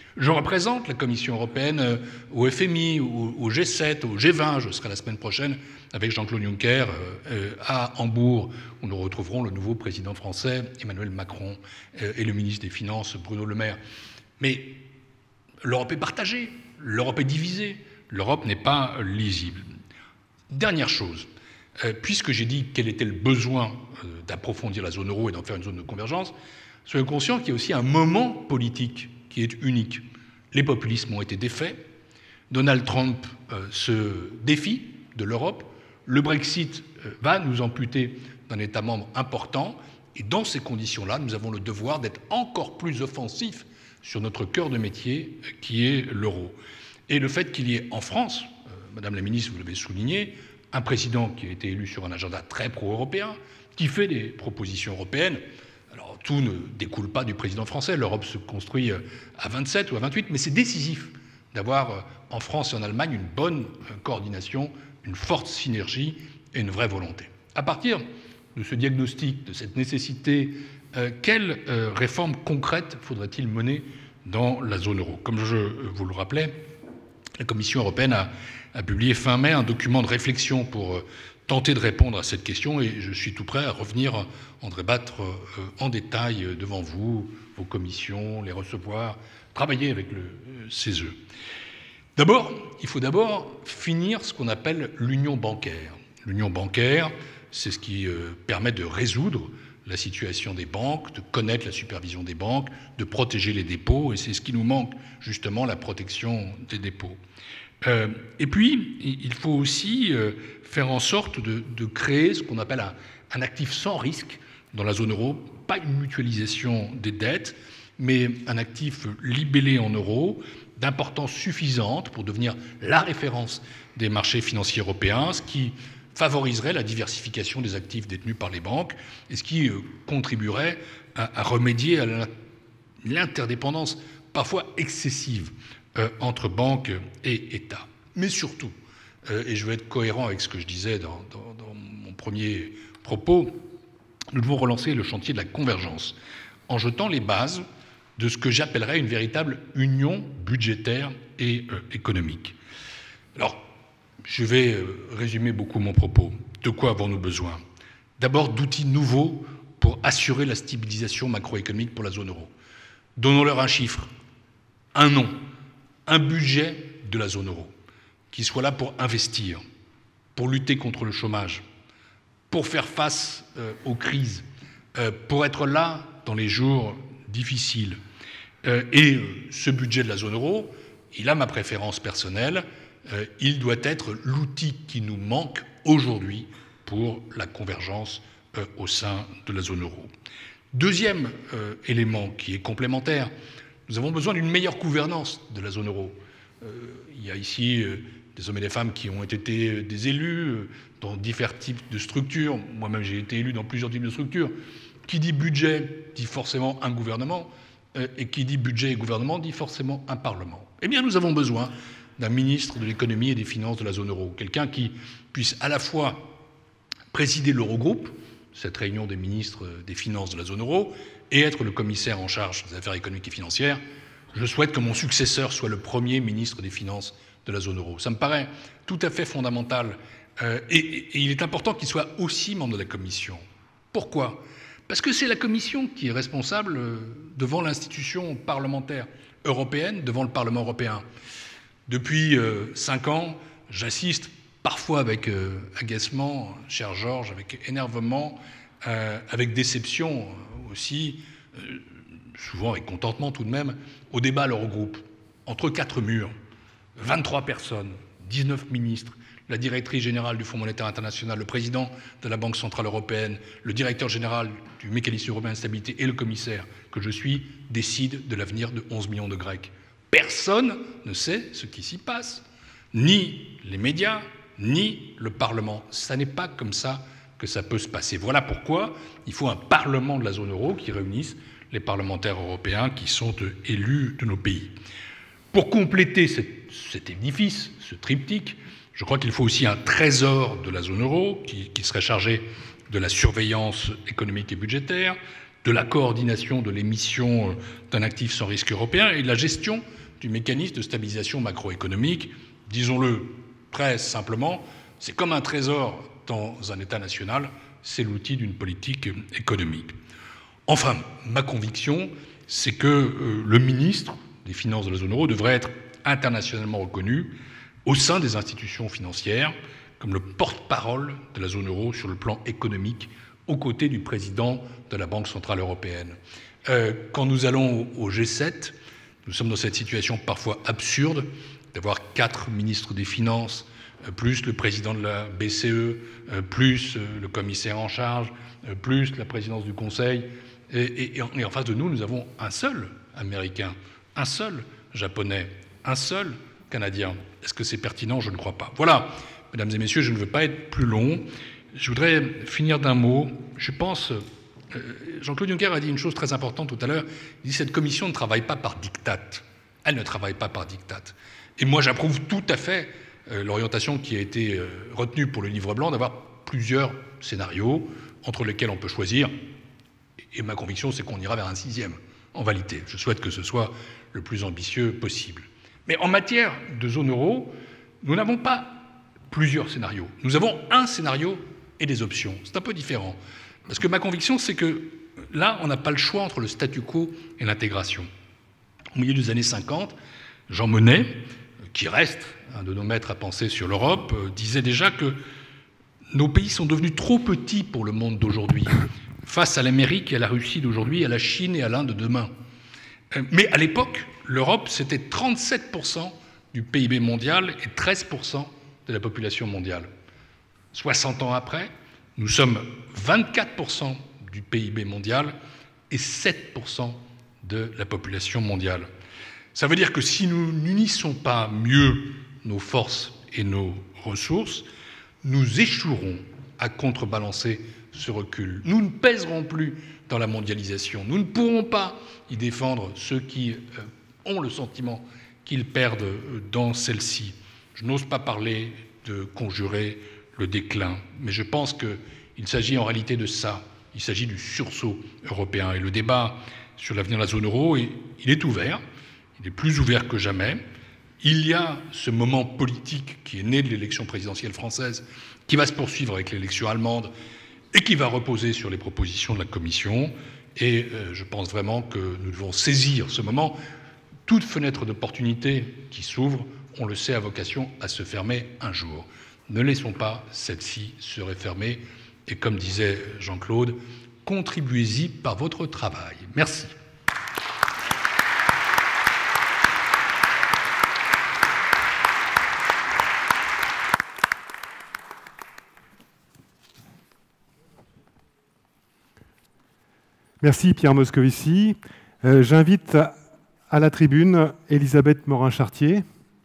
Speaker 5: Je représente la Commission européenne au FMI, au G7, au G20. Je serai la semaine prochaine avec Jean-Claude Juncker à Hambourg, où nous retrouverons le nouveau président français, Emmanuel Macron, et le ministre des Finances, Bruno Le Maire. Mais l'Europe est partagée, l'Europe est divisée, l'Europe n'est pas lisible. Dernière chose, puisque j'ai dit quel était le besoin d'approfondir la zone euro et d'en faire une zone de convergence, soyez conscients qu'il y a aussi un moment politique qui est unique. Les populismes ont été défaits, Donald Trump se défie de l'Europe, le Brexit va nous amputer d'un État membre important, et dans ces conditions-là, nous avons le devoir d'être encore plus offensifs sur notre cœur de métier qui est l'euro. Et le fait qu'il y ait en France, Madame la Ministre, vous l'avez souligné, un président qui a été élu sur un agenda très pro-européen, qui fait des propositions européennes. Alors tout ne découle pas du président français, l'Europe se construit à 27 ou à 28, mais c'est décisif d'avoir en France et en Allemagne une bonne coordination, une forte synergie et une vraie volonté. À partir de ce diagnostic, de cette nécessité, quelles réformes concrètes faudrait-il mener dans la zone euro? Comme je vous le rappelais, la Commission européenne a publié fin mai un document de réflexion pour tenter de répondre à cette question, et je suis tout prêt à revenir en débattre en détail devant vous, vos commissions, les recevoir, travailler avec le CESE. Il faut d'abord finir ce qu'on appelle l'union bancaire. L'union bancaire, c'est ce qui permet de résoudre la situation des banques, de connaître la supervision des banques, de protéger les dépôts, et c'est ce qui nous manque, justement, la protection des dépôts. Et puis, il faut aussi faire en sorte de créer ce qu'on appelle un actif sans risque dans la zone euro, pas une mutualisation des dettes, mais un actif libellé en euros, d'importance suffisante pour devenir la référence des marchés financiers européens, ce qui favoriserait la diversification des actifs détenus par les banques et ce qui contribuerait à remédier à l'interdépendance parfois excessive entre banques et États. Mais surtout, et je vais être cohérent avec ce que je disais dans mon premier propos, nous devons relancer le chantier de la convergence en jetant les bases de ce que j'appellerais une véritable union budgétaire et économique. Alors, je vais résumer beaucoup mon propos. De quoi avons-nous besoin? D'abord d'outils nouveaux pour assurer la stabilisation macroéconomique pour la zone euro. Donnons-leur un chiffre, un nom, un budget de la zone euro, qui soit là pour investir, pour lutter contre le chômage, pour faire face aux crises, pour être là dans les jours difficiles. Et ce budget de la zone euro, il a ma préférence personnelle, il doit être l'outil qui nous manque aujourd'hui pour la convergence au sein de la zone euro. Deuxième élément qui est complémentaire, nous avons besoin d'une meilleure gouvernance de la zone euro. Il y a ici des hommes et des femmes qui ont été des élus dans divers types de structures. Moi-même, j'ai été élu dans plusieurs types de structures. Qui dit budget dit forcément un gouvernement, et qui dit budget et gouvernement dit forcément un parlement. Eh bien, nous avons besoin d'un ministre de l'économie et des finances de la zone euro, quelqu'un qui puisse à la fois présider l'Eurogroupe, cette réunion des ministres des finances de la zone euro, et être le commissaire en charge des affaires économiques et financières. Je souhaite que mon successeur soit le premier ministre des Finances de la zone euro. Ça me paraît tout à fait fondamental, et il est important qu'il soit aussi membre de la Commission. Pourquoi ? Parce que c'est la Commission qui est responsable devant l'institution parlementaire européenne, devant le Parlement européen. Depuis 5 ans, j'assiste parfois avec agacement, cher Georges, avec énervement, avec déception aussi, souvent avec contentement tout de même, au débat à l'Eurogroupe, entre 4 murs, 23 personnes, 19 ministres, la directrice générale du Fonds monétaire international, le président de la Banque centrale européenne, le directeur général du mécanisme européen de stabilité et le commissaire que je suis décident de l'avenir de 11 millions de Grecs. Personne ne sait ce qui s'y passe, ni les médias, ni le Parlement. Ça n'est pas comme ça que ça peut se passer. Voilà pourquoi il faut un Parlement de la zone euro qui réunisse les parlementaires européens qui sont élus de nos pays. Pour compléter cet édifice, ce triptyque, je crois qu'il faut aussi un trésor de la zone euro qui serait chargé de la surveillance économique et budgétaire, de la coordination de l'émission d'un actif sans risque européen et de la gestion du mécanisme de stabilisation macroéconomique. Disons-le très simplement, c'est comme un trésor dans un État national, c'est l'outil d'une politique économique. Enfin, ma conviction, c'est que le ministre des Finances de la zone euro devrait être internationalement reconnu au sein des institutions financières comme le porte-parole de la zone euro sur le plan économique, aux côtés du président de la Banque centrale européenne. Quand nous allons au G7, nous sommes dans cette situation parfois absurde d'avoir 4 ministres des Finances, plus le président de la BCE, plus le commissaire en charge, plus la présidence du Conseil. Et en face de nous, nous avons un seul Américain, un seul Japonais, un seul Canadien. Est-ce que c'est pertinent? Je ne crois pas. Voilà, mesdames et messieurs, je ne veux pas être plus long. Je voudrais finir d'un mot. Je pense, Jean-Claude Juncker a dit une chose très importante tout à l'heure. Il dit cette commission ne travaille pas par diktat. Elle ne travaille pas par diktat. Et moi, j'approuve tout à fait l'orientation qui a été retenue pour le livre blanc, d'avoir plusieurs scénarios entre lesquels on peut choisir. Et ma conviction, c'est qu'on ira vers un 6e, en réalité. Je souhaite que ce soit le plus ambitieux possible. Mais en matière de zone euro, nous n'avons pas plusieurs scénarios. Nous avons un scénario et des options. C'est un peu différent. Parce que ma conviction, c'est que là, on n'a pas le choix entre le statu quo et l'intégration. Au milieu des années 50, Jean Monnet, qui reste un de nos maîtres à penser sur l'Europe, disait déjà que nos pays sont devenus trop petits pour le monde d'aujourd'hui, face à l'Amérique et à la Russie d'aujourd'hui, à la Chine et à l'Inde de demain. Mais à l'époque, l'Europe, c'était 37% du PIB mondial et 13% de la population mondiale. 60 ans après, nous sommes 24% du PIB mondial et 7% de la population mondiale. Ça veut dire que si nous n'unissons pas mieux nos forces et nos ressources, nous échouerons à contrebalancer ce recul. Nous ne pèserons plus dans la mondialisation. Nous ne pourrons pas y défendre ceux qui ont le sentiment qu'ils perdent dans celle-ci. Je n'ose pas parler de conjurer le déclin, mais je pense qu'il s'agit en réalité de ça. Il s'agit du sursaut européen. Et le débat sur l'avenir de la zone euro, il est ouvert. Il est plus ouvert que jamais. Il y a ce moment politique qui est né de l'élection présidentielle française, qui va se poursuivre avec l'élection allemande et qui va reposer sur les propositions de la Commission. Et je pense vraiment que nous devons saisir ce moment. Toute fenêtre d'opportunité qui s'ouvre, on le sait, a vocation à se fermer un jour. Ne laissons pas celle-ci se refermer. Et comme disait Jean-Claude, contribuez-y par votre travail. Merci.
Speaker 3: Merci Pierre Moscovici. J'invite à la tribune Elisabeth Morin-Chartier.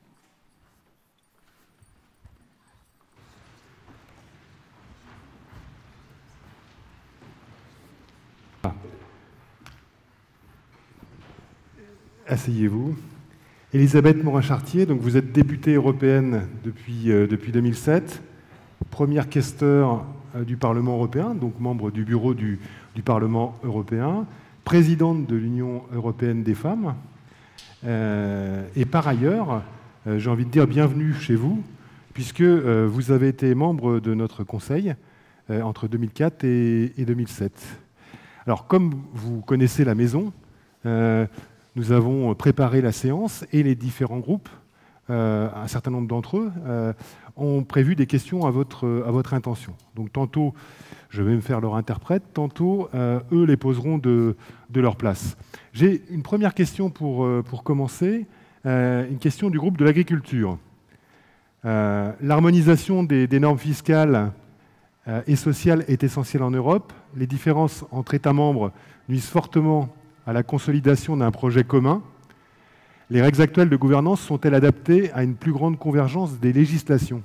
Speaker 3: Asseyez-vous. Elisabeth Morin-Chartier, donc vous êtes députée européenne depuis 2007, première questeur du Parlement européen, donc membre du bureau du Parlement européen, présidente de l'Union européenne des femmes, et par ailleurs, j'ai envie de dire bienvenue chez vous, puisque vous avez été membre de notre Conseil entre 2004 et 2007. Alors, comme vous connaissez la maison, nous avons préparé la séance et les différents groupes, un certain nombre d'entre eux, ont prévu des questions à votre intention. Donc tantôt, je vais me faire leur interprète, tantôt, eux les poseront de leur place. J'ai une première question pour commencer, une question du groupe de l'agriculture. L'harmonisation des normes fiscales et sociales est essentielle en Europe. Les différences entre États membres nuisent fortement à la consolidation d'un projet commun. Les règles actuelles de gouvernance sont-elles adaptées à une plus grande convergence des législations?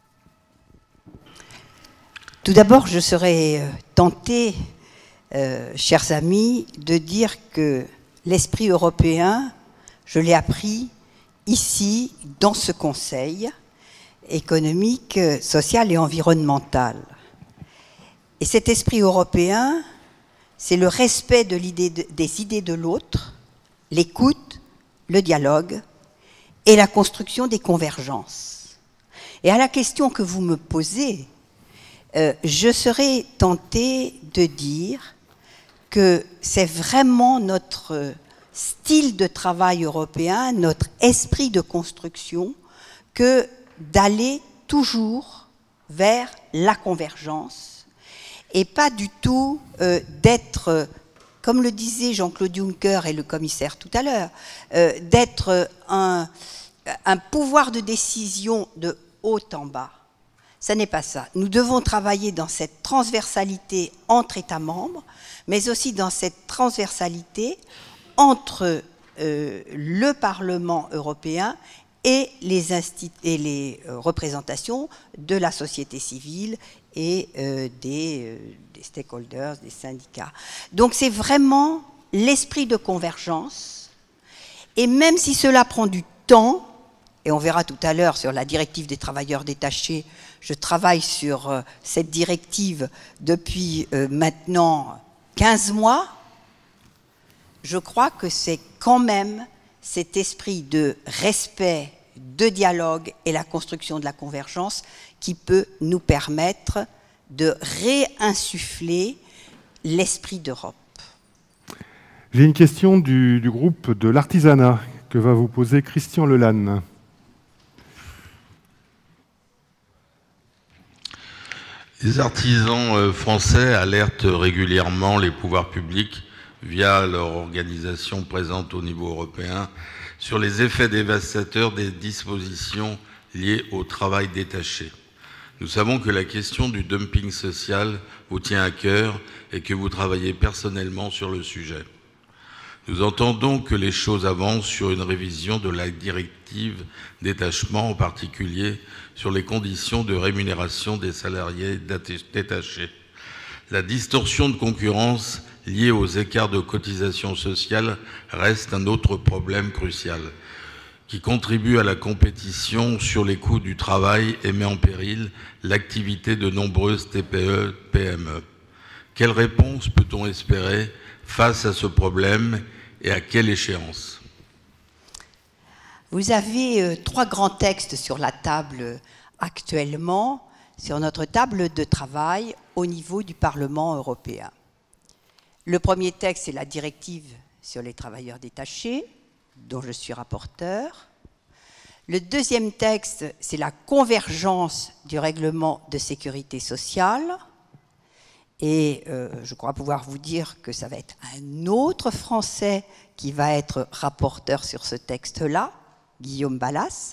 Speaker 6: Tout d'abord, je serais tentée, chers amis, de dire que l'esprit européen, je l'ai appris ici, dans ce Conseil économique, social et environnemental. Et cet esprit européen c'est le respect des idées de l'autre, l'écoute, le dialogue et la construction des convergences. Et à la question que vous me posez, je serais tentée de dire que c'est vraiment notre style de travail européen, notre esprit de construction, que d'aller toujours vers la convergence et pas du tout d'être, comme le disait Jean-Claude Juncker et le commissaire tout à l'heure, d'être un pouvoir de décision de haut en bas. Ça n'est pas ça. Nous devons travailler dans cette transversalité entre États membres, mais aussi dans cette transversalité entre le Parlement européen et les représentations de la société civile et des stakeholders, des syndicats. Donc c'est vraiment l'esprit de convergence, et même si cela prend du temps, et on verra tout à l'heure sur la directive des travailleurs détachés, je travaille sur cette directive depuis maintenant 15 mois, je crois que c'est quand même cet esprit de respect, de dialogue et la construction de la convergence qui peut nous permettre de réinsuffler l'esprit d'Europe.
Speaker 3: J'ai une question du groupe de l'artisanat que va vous poser Christian Lelanne.
Speaker 7: Les artisans français alertent régulièrement les pouvoirs publics via leur organisation présente au niveau européen sur les effets dévastateurs des dispositions liées au travail détaché. Nous savons que la question du dumping social vous tient à cœur et que vous travaillez personnellement sur le sujet. Nous entendons que les choses avancent sur une révision de la directive détachement, en particulier sur les conditions de rémunération des salariés détachés. La distorsion de concurrence liée aux écarts de cotisation sociale reste un autre problème crucial qui contribue à la compétition sur les coûts du travail et met en péril l'activité de nombreuses TPE-PME. Quelle réponse peut-on espérer face à ce problème et à quelle échéance?
Speaker 6: Vous avez 3 grands textes sur la table actuellement, sur notre table de travail au niveau du Parlement européen. Le premier texte, c'est la directive sur les travailleurs détachés, dont je suis rapporteur. Le deuxième texte, c'est la convergence du règlement de sécurité sociale. Et je crois pouvoir vous dire que ça va être un autre Français qui va être rapporteur sur ce texte-là, Guillaume Balas.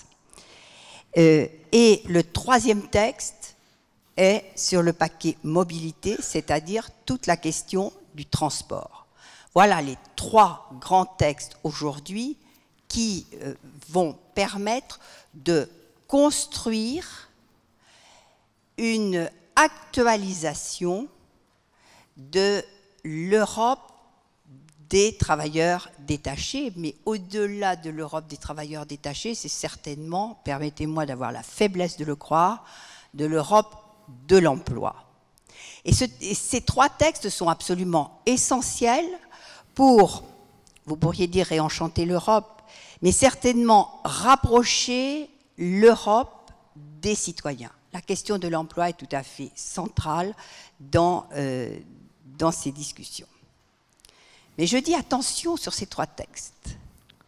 Speaker 6: Et le troisième texte est sur le paquet mobilité, c'est-à-dire toute la question du transport. Voilà les 3 grands textes aujourd'hui qui vont permettre de construire une actualisation de l'Europe des travailleurs détachés, mais au-delà de l'Europe des travailleurs détachés, c'est certainement, permettez-moi d'avoir la faiblesse de le croire, de l'Europe de l'emploi. Et ces 3 textes sont absolument essentiels pour, vous pourriez dire, réenchanter l'Europe, mais certainement rapprocher l'Europe des citoyens. La question de l'emploi est tout à fait centrale dans ces discussions. Mais je dis attention sur ces 3 textes.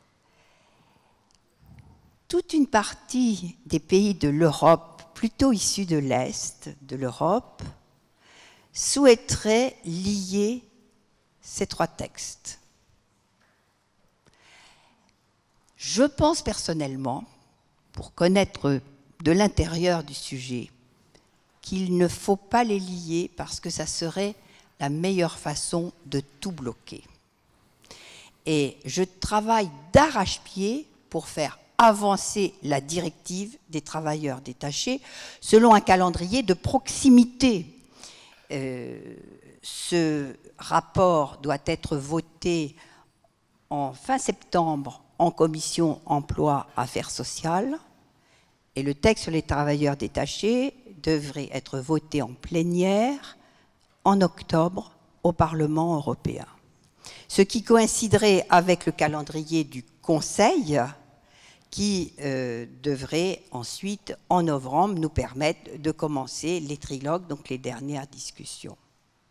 Speaker 6: Toute une partie des pays de l'Europe, plutôt issus de l'Est de l'Europe, souhaiterait lier ces 3 textes. Je pense personnellement, pour connaître de l'intérieur du sujet, qu'il ne faut pas les lier parce que ça serait la meilleure façon de tout bloquer. Et je travaille d'arrache-pied pour faire avancer la directive des travailleurs détachés selon un calendrier de proximité. Ce rapport doit être voté en fin septembre en commission emploi affaires sociales et le texte sur les travailleurs détachés devrait être voté en plénière en octobre au Parlement européen, ce qui coïnciderait avec le calendrier du Conseil qui devrait ensuite, en novembre, nous permettre de commencer les trilogues, donc les dernières discussions.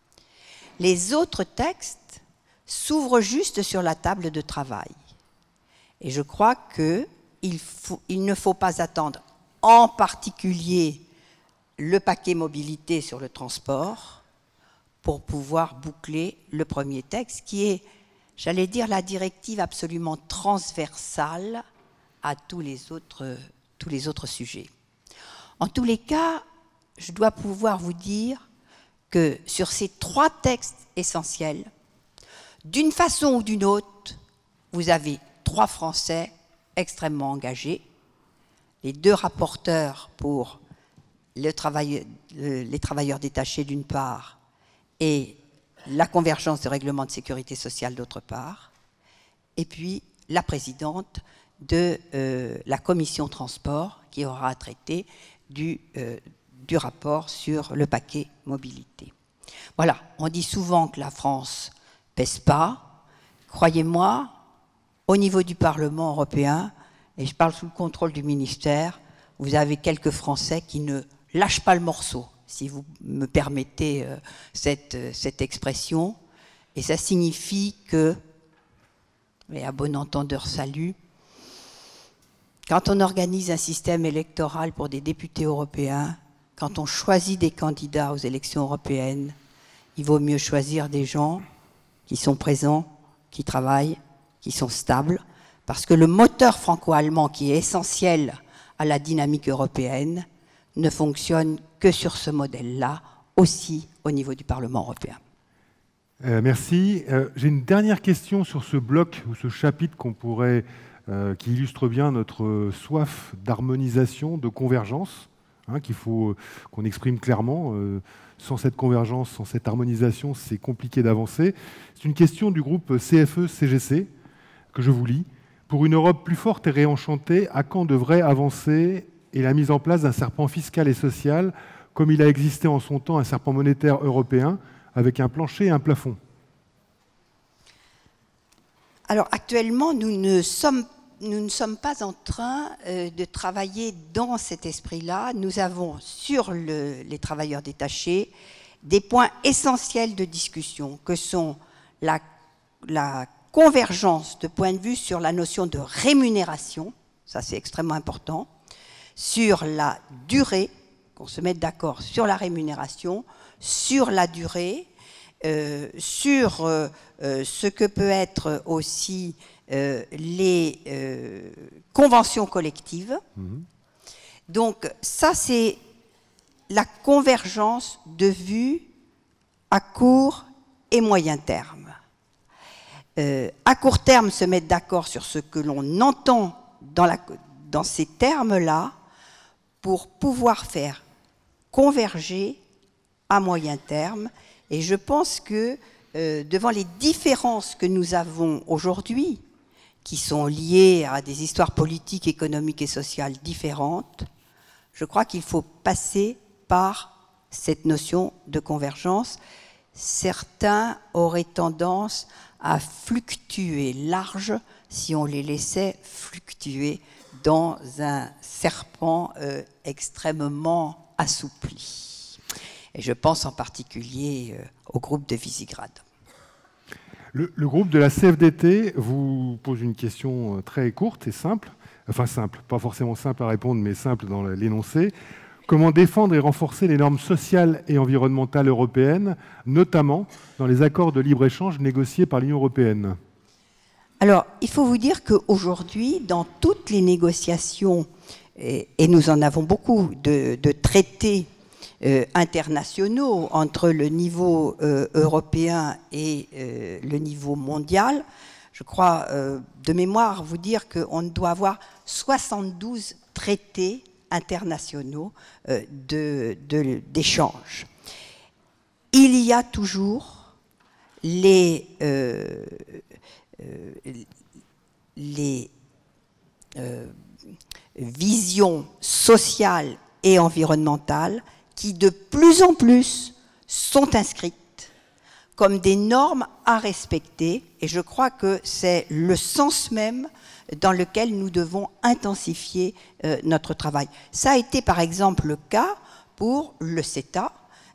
Speaker 6: Les autres textes s'ouvrent juste sur la table de travail. Et je crois qu'il ne faut pas attendre, en particulier le paquet mobilité sur le transport, pour pouvoir boucler le premier texte, qui est, j'allais dire, la directive absolument transversale à tous les autres sujets. En tous les cas, je dois pouvoir vous dire que sur ces 3 textes essentiels, d'une façon ou d'une autre, vous avez 3 Français extrêmement engagés, les 2 rapporteurs pour les travailleurs détachés d'une part et la convergence de règlement de sécurité sociale d'autre part, et puis la présidente de la commission transport qui aura traité du rapport sur le paquet mobilité. Voilà, on dit souvent que la France pèse pas. Croyez-moi, au niveau du Parlement européen, et je parle sous le contrôle du ministère, vous avez quelques Français qui ne lâchent pas le morceau, si vous me permettez cette expression. Et ça signifie que, et à bon entendeur salut, quand on organise un système électoral pour des députés européens, quand on choisit des candidats aux élections européennes, il vaut mieux choisir des gens qui sont présents, qui travaillent, qui sont stables, parce que le moteur franco-allemand qui est essentiel à la dynamique européenne ne fonctionne que sur ce modèle-là, aussi au niveau du Parlement européen.
Speaker 3: Merci. J'ai une dernière question sur ce bloc ou ce chapitre qui illustre bien notre soif d'harmonisation, de convergence, qu'il faut qu'on exprime clairement. Sans cette convergence, sans cette harmonisation, c'est compliqué d'avancer. C'est une question du groupe CFE-CGC que je vous lis. Pour une Europe plus forte et réenchantée, à quand devrait avancer et la mise en place d'un serpent fiscal et social, comme il a existé en son temps un serpent monétaire européen, avec un plancher et un plafond?
Speaker 6: Alors actuellement, nous ne sommes pas en train de travailler dans cet esprit-là. Nous avons sur les travailleurs détachés des points essentiels de discussion, que sont la convergence de point de vue sur la notion de rémunération, ça c'est extrêmement important, sur la durée, qu'on se mette d'accord sur la rémunération, sur la durée, sur ce que peut être aussi les conventions collectives. Donc ça, c'est la convergence de vues à court et moyen terme. À court terme, se mettre d'accord sur ce que l'on entend dans ces termes-là pour pouvoir faire converger à moyen terme. Et je pense que devant les différences que nous avons aujourd'hui, qui sont liées à des histoires politiques, économiques et sociales différentes, je crois qu'il faut passer par cette notion de convergence. Certains auraient tendance à fluctuer large si on les laissait fluctuer dans un serpent extrêmement assoupli. Et je pense en particulier au groupe de Visegrad.
Speaker 3: Le groupe de la CFDT vous pose une question très courte et simple. Enfin simple, pas forcément simple à répondre, mais simple dans l'énoncé. Comment défendre et renforcer les normes sociales et environnementales européennes, notamment dans les accords de libre-échange négociés par l'Union européenne?
Speaker 6: Alors, il faut vous dire qu'aujourd'hui, dans toutes les négociations, et nous en avons beaucoup de traités internationaux entre le niveau européen et le niveau mondial, je crois de mémoire vous dire qu'on doit avoir 72 traités internationaux d'échange. Il y a toujours les visions sociales et environnementales qui de plus en plus sont inscrites comme des normes à respecter, et je crois que c'est le sens même dans lequel nous devons intensifier notre travail. Ça a été par exemple le cas pour le CETA,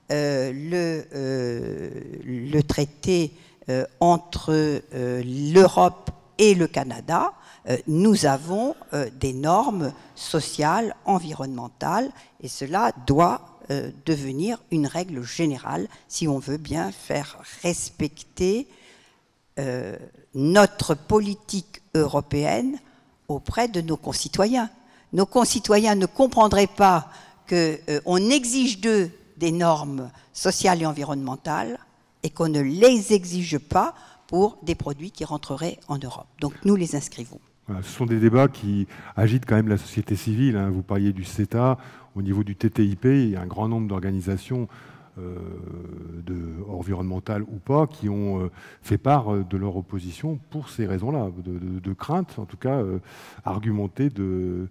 Speaker 6: le traité entre l'Europe et le Canada. Nous avons des normes sociales, environnementales, et cela doit devenir une règle générale si on veut bien faire respecter notre politique européenne auprès de nos concitoyens. Nos concitoyens ne comprendraient pas qu'on exige d'eux des normes sociales et environnementales et qu'on ne les exige pas pour des produits qui rentreraient en Europe. Donc nous les inscrivons.
Speaker 3: Voilà, ce sont des débats qui agitent quand même la société civile. Hein. Vous parliez du CETA, au niveau du TTIP, il y a un grand nombre d'organisations environnementales ou pas qui ont fait part de leur opposition pour ces raisons-là, de crainte, en tout cas argumentée de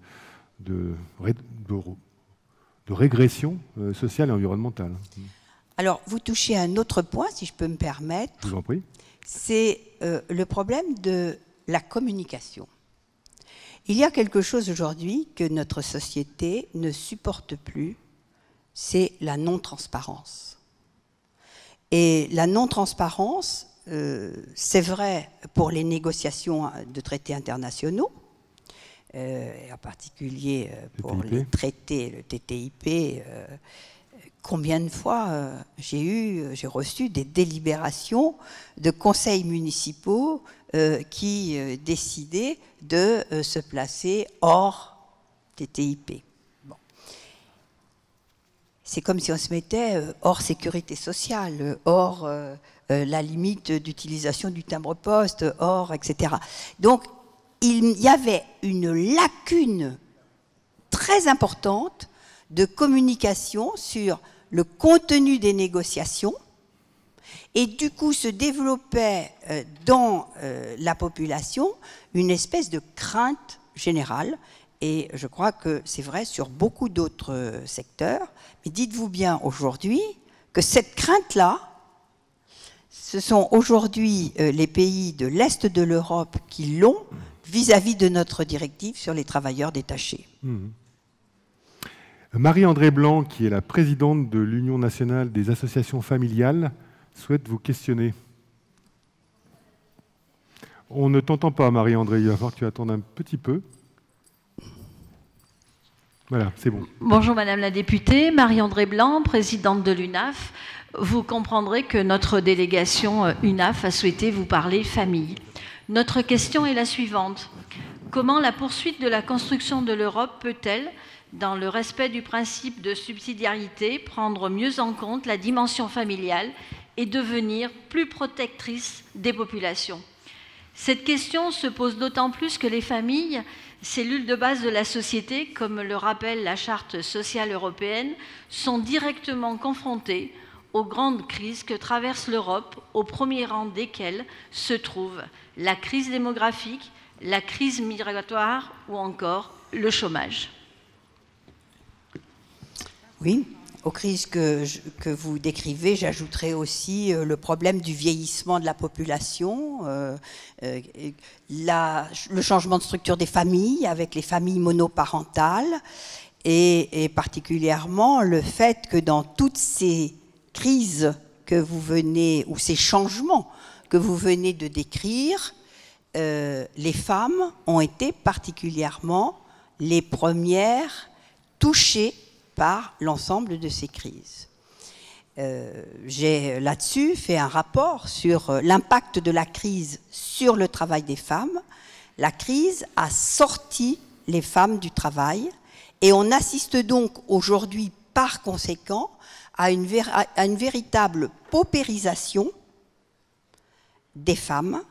Speaker 3: régression sociale et environnementale.
Speaker 6: Alors, vous touchez à un autre point, si je peux me permettre.
Speaker 3: Je vous en prie.
Speaker 6: C'est le problème de la communication. Il y a quelque chose aujourd'hui que notre société ne supporte plus, c'est la non-transparence. Et la non-transparence, c'est vrai pour les négociations de traités internationaux, en particulier pour les traités, le TTIP. Combien de fois j'ai reçu des délibérations de conseils municipaux qui décidaient de se placer hors TTIP. Bon. C'est comme si on se mettait hors sécurité sociale, hors la limite d'utilisation du timbre-poste, hors, etc. Donc, il y avait une lacune très importante de communication sur le contenu des négociations, et du coup se développait dans la population une espèce de crainte générale, et je crois que c'est vrai sur beaucoup d'autres secteurs, mais dites-vous bien aujourd'hui que cette crainte-là, ce sont aujourd'hui les pays de l'Est de l'Europe qui l'ont vis-à-vis de notre directive sur les travailleurs détachés.
Speaker 3: Marie-André Blanc, qui est la présidente de l'Union nationale des associations familiales, souhaite vous questionner. On ne t'entend pas, Marie-André, il va falloir que tu attendes un petit peu. Voilà, c'est bon.
Speaker 8: Bonjour Madame la députée, Marie-André Blanc, présidente de l'UNAF. Vous comprendrez que notre délégation UNAF a souhaité vous parler famille. Notre question est la suivante. Comment la poursuite de la construction de l'Europe peut-elle, dans le respect du principe de subsidiarité, prendre mieux en compte la dimension familiale et devenir plus protectrice des populations? Cette question se pose d'autant plus que les familles, cellules de base de la société, comme le rappelle la Charte sociale européenne, sont directement confrontées aux grandes crises que traverse l'Europe, au premier rang desquelles se trouvent la crise démographique, la crise migratoire ou encore le chômage. Oui, aux crises que vous décrivez, j'ajouterai aussi le problème du vieillissement de la population, le changement de structure des familles avec les familles monoparentales et particulièrement le fait que dans toutes ces crises que vous venez, ou ces changements que vous venez de décrire, les femmes ont été particulièrement les premières touchées par l'ensemble de ces crises. J'ai là-dessus fait un rapport sur l'impact de la crise sur le travail des femmes. La crise a sorti les femmes du travail et on assiste donc aujourd'hui par conséquent à une véritable paupérisation des femmes.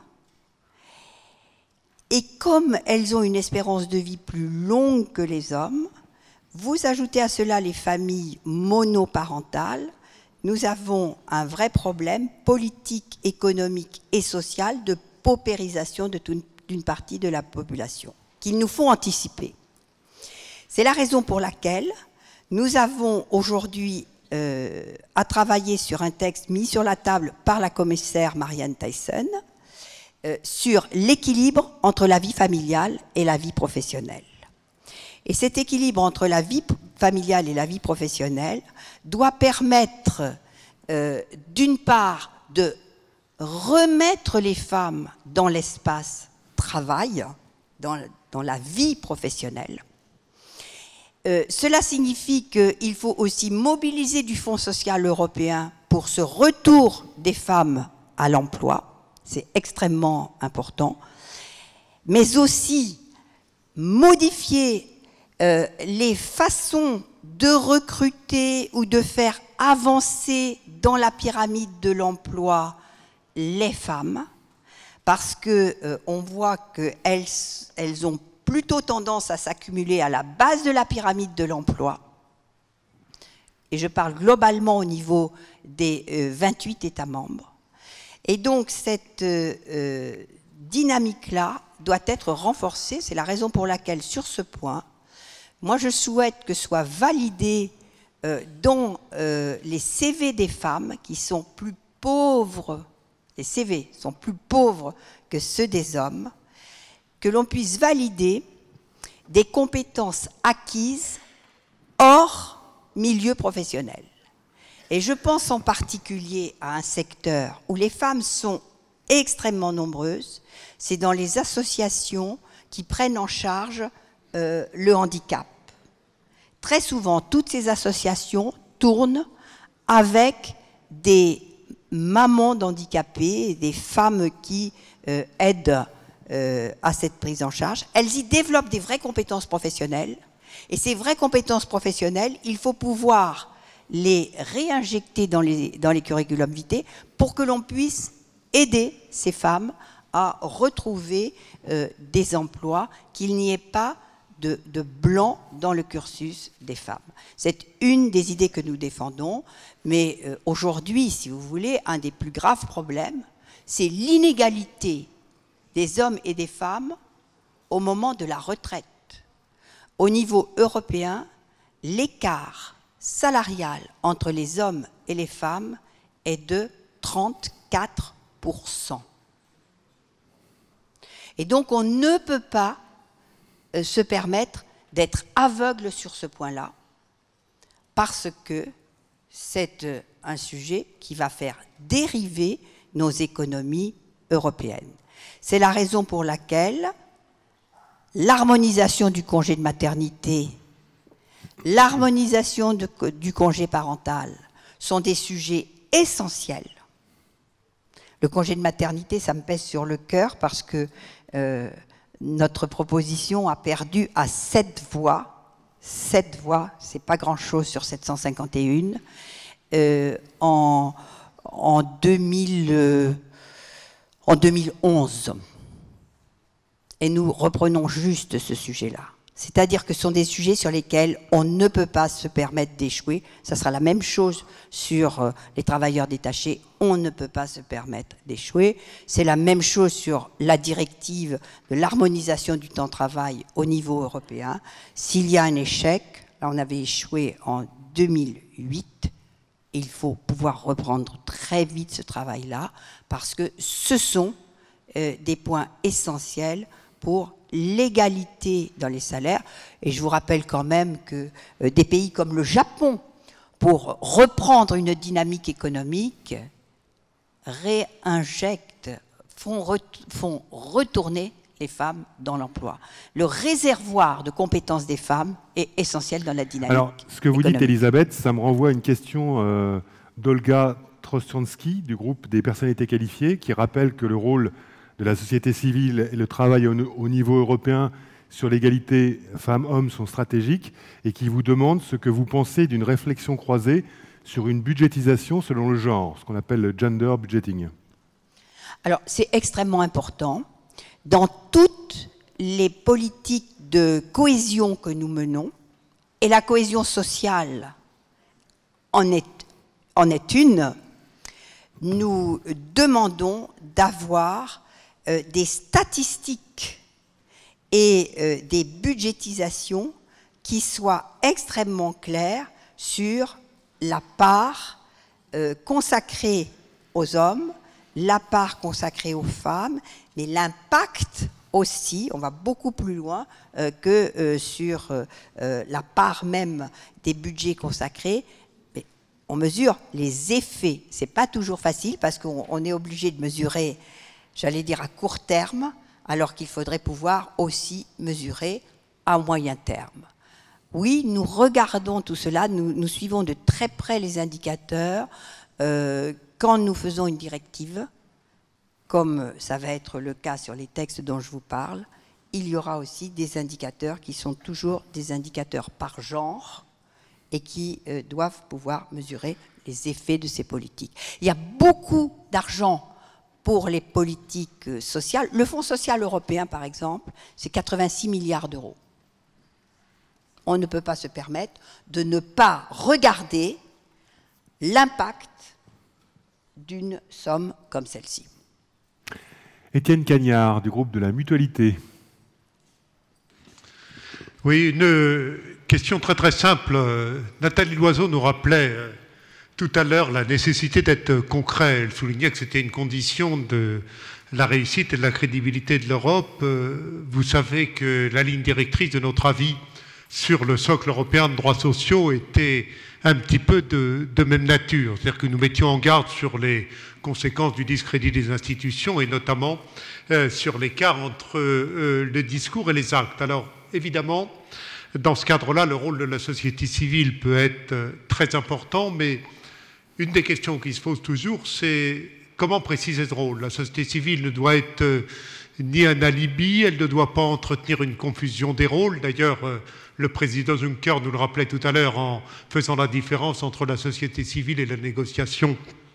Speaker 8: Et comme elles ont une espérance de vie plus longue que les hommes, vous ajoutez à cela les familles monoparentales, nous avons un vrai problème politique, économique et social de paupérisation d'une partie de la population qu'il nous faut anticiper. C'est la raison pour laquelle nous avons aujourd'hui
Speaker 6: a travaillé sur un texte mis sur la table par la commissaire Marianne Thyssen sur l'équilibre entre la vie familiale et la vie professionnelle. Et cet équilibre entre la vie familiale et la vie professionnelle doit permettre, d'une part, de remettre les femmes dans l'espace travail, dans la vie professionnelle. Cela signifie qu'il faut aussi mobiliser du Fonds social européen pour ce retour des femmes à l'emploi. C'est extrêmement important. Mais aussi modifier les façons de recruter ou de faire avancer dans la pyramide de l'emploi les femmes, parce qu'on voit qu'elles ont plutôt tendance à s'accumuler à la base de la pyramide de l'emploi. Et je parle globalement au niveau des 28 États membres. Et donc cette dynamique-là doit être renforcée. C'est la raison pour laquelle, sur ce point, moi je souhaite que soit validé dans les CV des femmes qui sont plus pauvres, les CV sont plus pauvres que ceux des hommes, que l'on puisse valider des compétences acquises hors milieu professionnel. Et je pense en particulier à un secteur où les femmes sont extrêmement nombreuses, c'est dans les associations qui prennent en charge le handicap. Très souvent, toutes ces associations tournent avec des mamans d'handicapés, des femmes qui aident à cette prise en charge. Elles y développent des vraies compétences professionnelles. Et ces vraies compétences professionnelles, il faut pouvoir les réinjecter dans les curriculum vitae pour que l'on puisse aider ces femmes à retrouver des emplois, qu'il n'y ait pas de blanc dans le cursus des femmes. C'est une des idées que nous défendons, mais aujourd'hui, si vous voulez, un des plus graves problèmes, c'est l'inégalité des hommes et des femmes au moment de la retraite. Au niveau européen, l'écart salarial entre les hommes et les femmes est de 34%. Et donc on ne peut pas se permettre d'être aveugle sur ce point-là, parce que c'est un sujet qui va faire dériver nos économies européennes. C'est la raison pour laquelle l'harmonisation du congé de maternité, l'harmonisation du congé parental sont des sujets essentiels. Le congé de maternité, ça me pèse sur le cœur parce que notre proposition a perdu à 7 voix. 7 voix, c'est pas grand-chose sur 751. En 2011. Et nous reprenons juste ce sujet-là. C'est-à-dire que ce sont des sujets sur lesquels on ne peut pas se permettre d'échouer. Ça sera la même chose sur les travailleurs détachés. On ne peut pas se permettre d'échouer. C'est la même chose sur la directive de l'harmonisation du temps de travail au niveau européen. S'il y a un échec, là on avait échoué en 2008, il faut pouvoir reprendre très vite ce travail-là parce que ce sont des points essentiels pour l'égalité dans les salaires. Et je vous rappelle quand même que des pays comme le Japon, pour reprendre une dynamique économique, réinjectent, font retourner les femmes dans l'emploi. Le réservoir de compétences des femmes est essentiel dans la dynamique.
Speaker 3: Alors, ce que vous
Speaker 6: économique.
Speaker 3: dites, Elisabeth, ça me renvoie à une question d'Olga Trostiansky, du groupe des personnalités qualifiées, qui rappelle que le rôle de la société civile et le travail au niveau européen sur l'égalité femmes-hommes sont stratégiques, et qui vous demande ce que vous pensez d'une réflexion croisée sur une budgétisation selon le genre, ce qu'on appelle le gender budgeting.
Speaker 6: Alors, c'est extrêmement important. Dans toutes les politiques de cohésion que nous menons, et la cohésion sociale en est une, nous demandons d'avoir des statistiques et des budgétisations qui soient extrêmement claires sur la part consacrée aux hommes, la part consacrée aux femmes, mais l'impact aussi, on va beaucoup plus loin que sur la part même des budgets consacrés. Mais on mesure les effets. C'est pas toujours facile parce qu'on est obligé de mesurer, j'allais dire à court terme, alors qu'il faudrait pouvoir aussi mesurer à moyen terme. Oui, nous regardons tout cela, nous suivons de très près les indicateurs quand nous faisons une directive, comme ça va être le cas sur les textes dont je vous parle. Il y aura aussi des indicateurs qui sont toujours des indicateurs par genre et qui doivent pouvoir mesurer les effets de ces politiques. Il y a beaucoup d'argent pour les politiques sociales. Le Fonds social européen, par exemple, c'est 86 milliards d'euros. On ne peut pas se permettre de ne pas regarder l'impact d'une somme comme celle-ci.
Speaker 3: Étienne Cagnard, du groupe de la Mutualité.
Speaker 9: Oui, une question très très simple. Nathalie Loiseau nous rappelait tout à l'heure la nécessité d'être concret. Elle soulignait que c'était une condition de la réussite et de la crédibilité de l'Europe. Vous savez que la ligne directrice de notre avis sur le socle européen de droits sociaux était un petit peu de même nature. C'est-à-dire que nous mettions en garde sur les conséquences du discrédit des institutions et notamment sur l'écart entre le discours et les actes. Alors, évidemment, dans ce cadre-là, le rôle de la société civile peut être très important, mais une des questions qui se pose toujours, c'est comment préciser ce rôle. La société civile ne doit être ni un alibi, elle ne doit pas entretenir une confusion des rôles. D'ailleurs, le président Juncker nous le rappelait tout à l'heure en faisant la différence entre la société civile et la négociation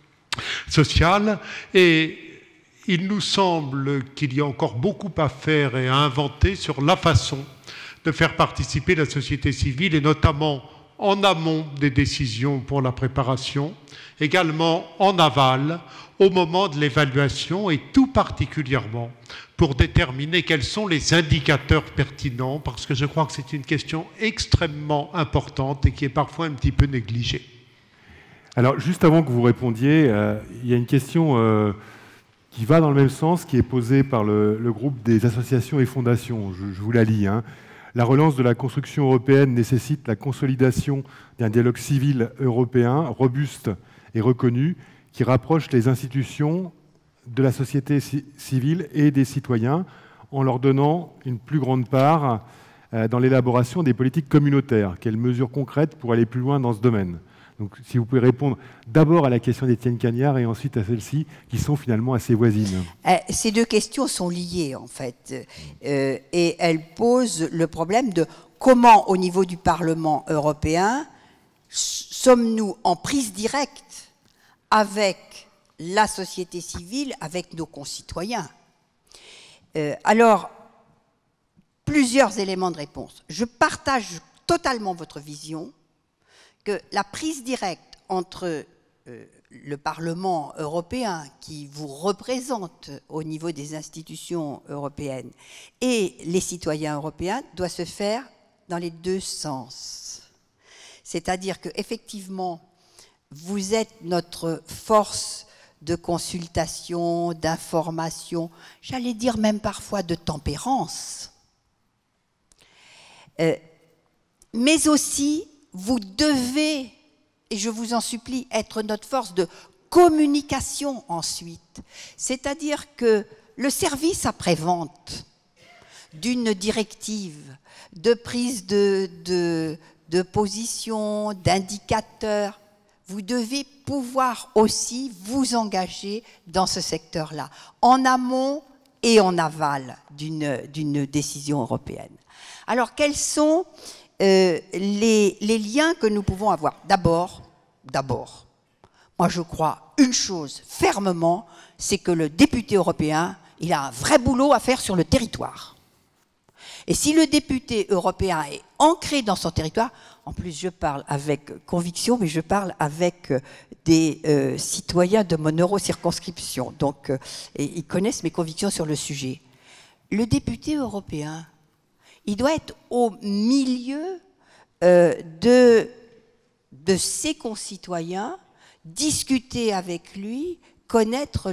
Speaker 9: sociale. Et il nous semble qu'il y a encore beaucoup à faire et à inventer sur la façon de faire participer la société civile, et notamment en amont des décisions pour la préparation, également en aval, au moment de l'évaluation, et tout particulièrement pour déterminer quels sont les indicateurs pertinents, parce que je crois que c'est une question extrêmement importante et qui est parfois un petit peu négligée.
Speaker 3: Alors, juste avant que vous répondiez, il y a une question qui va dans le même sens, qui est posée par le groupe des associations et fondations. Je vous la lis. La relance de la construction européenne nécessite la consolidation d'un dialogue civil européen robuste et reconnu qui rapproche les institutions de la société civile et des citoyens en leur donnant une plus grande part dans l'élaboration des politiques communautaires. Quelles mesures concrètes pour aller plus loin dans ce domaine? Donc, si vous pouvez répondre d'abord à la question d'Étienne Cagnard et ensuite à celle-ci, qui sont finalement assez voisines.
Speaker 6: Ces deux questions sont liées, en fait, et elles posent le problème de comment, au niveau du Parlement européen, sommes-nous en prise directe avec la société civile, avec nos concitoyens. Alors, plusieurs éléments de réponse. Je partage totalement votre vision que la prise directe entre le Parlement européen, qui vous représente au niveau des institutions européennes, et les citoyens européens, doit se faire dans les deux sens. C'est-à-dire qu'effectivement, vous êtes notre force de consultation, d'information, j'allais dire même parfois de tempérance. Mais aussi, vous devez, et je vous en supplie, être notre force de communication ensuite. C'est-à-dire que le service après-vente d'une directive, de prise de position, d'indicateurs, vous devez pouvoir aussi vous engager dans ce secteur-là, en amont et en aval d'une décision européenne. Alors, quels sont les liens que nous pouvons avoir? D'abord, moi je crois une chose fermement, c'est que le député européen, il a un vrai boulot à faire sur le territoire. Et si le député européen est ancré dans son territoire, en plus je parle avec conviction, mais je parle avec des citoyens de mon eurocirconscription, donc et ils connaissent mes convictions sur le sujet. Le député européen, il doit être au milieu de de ses concitoyens, discuter avec lui, connaître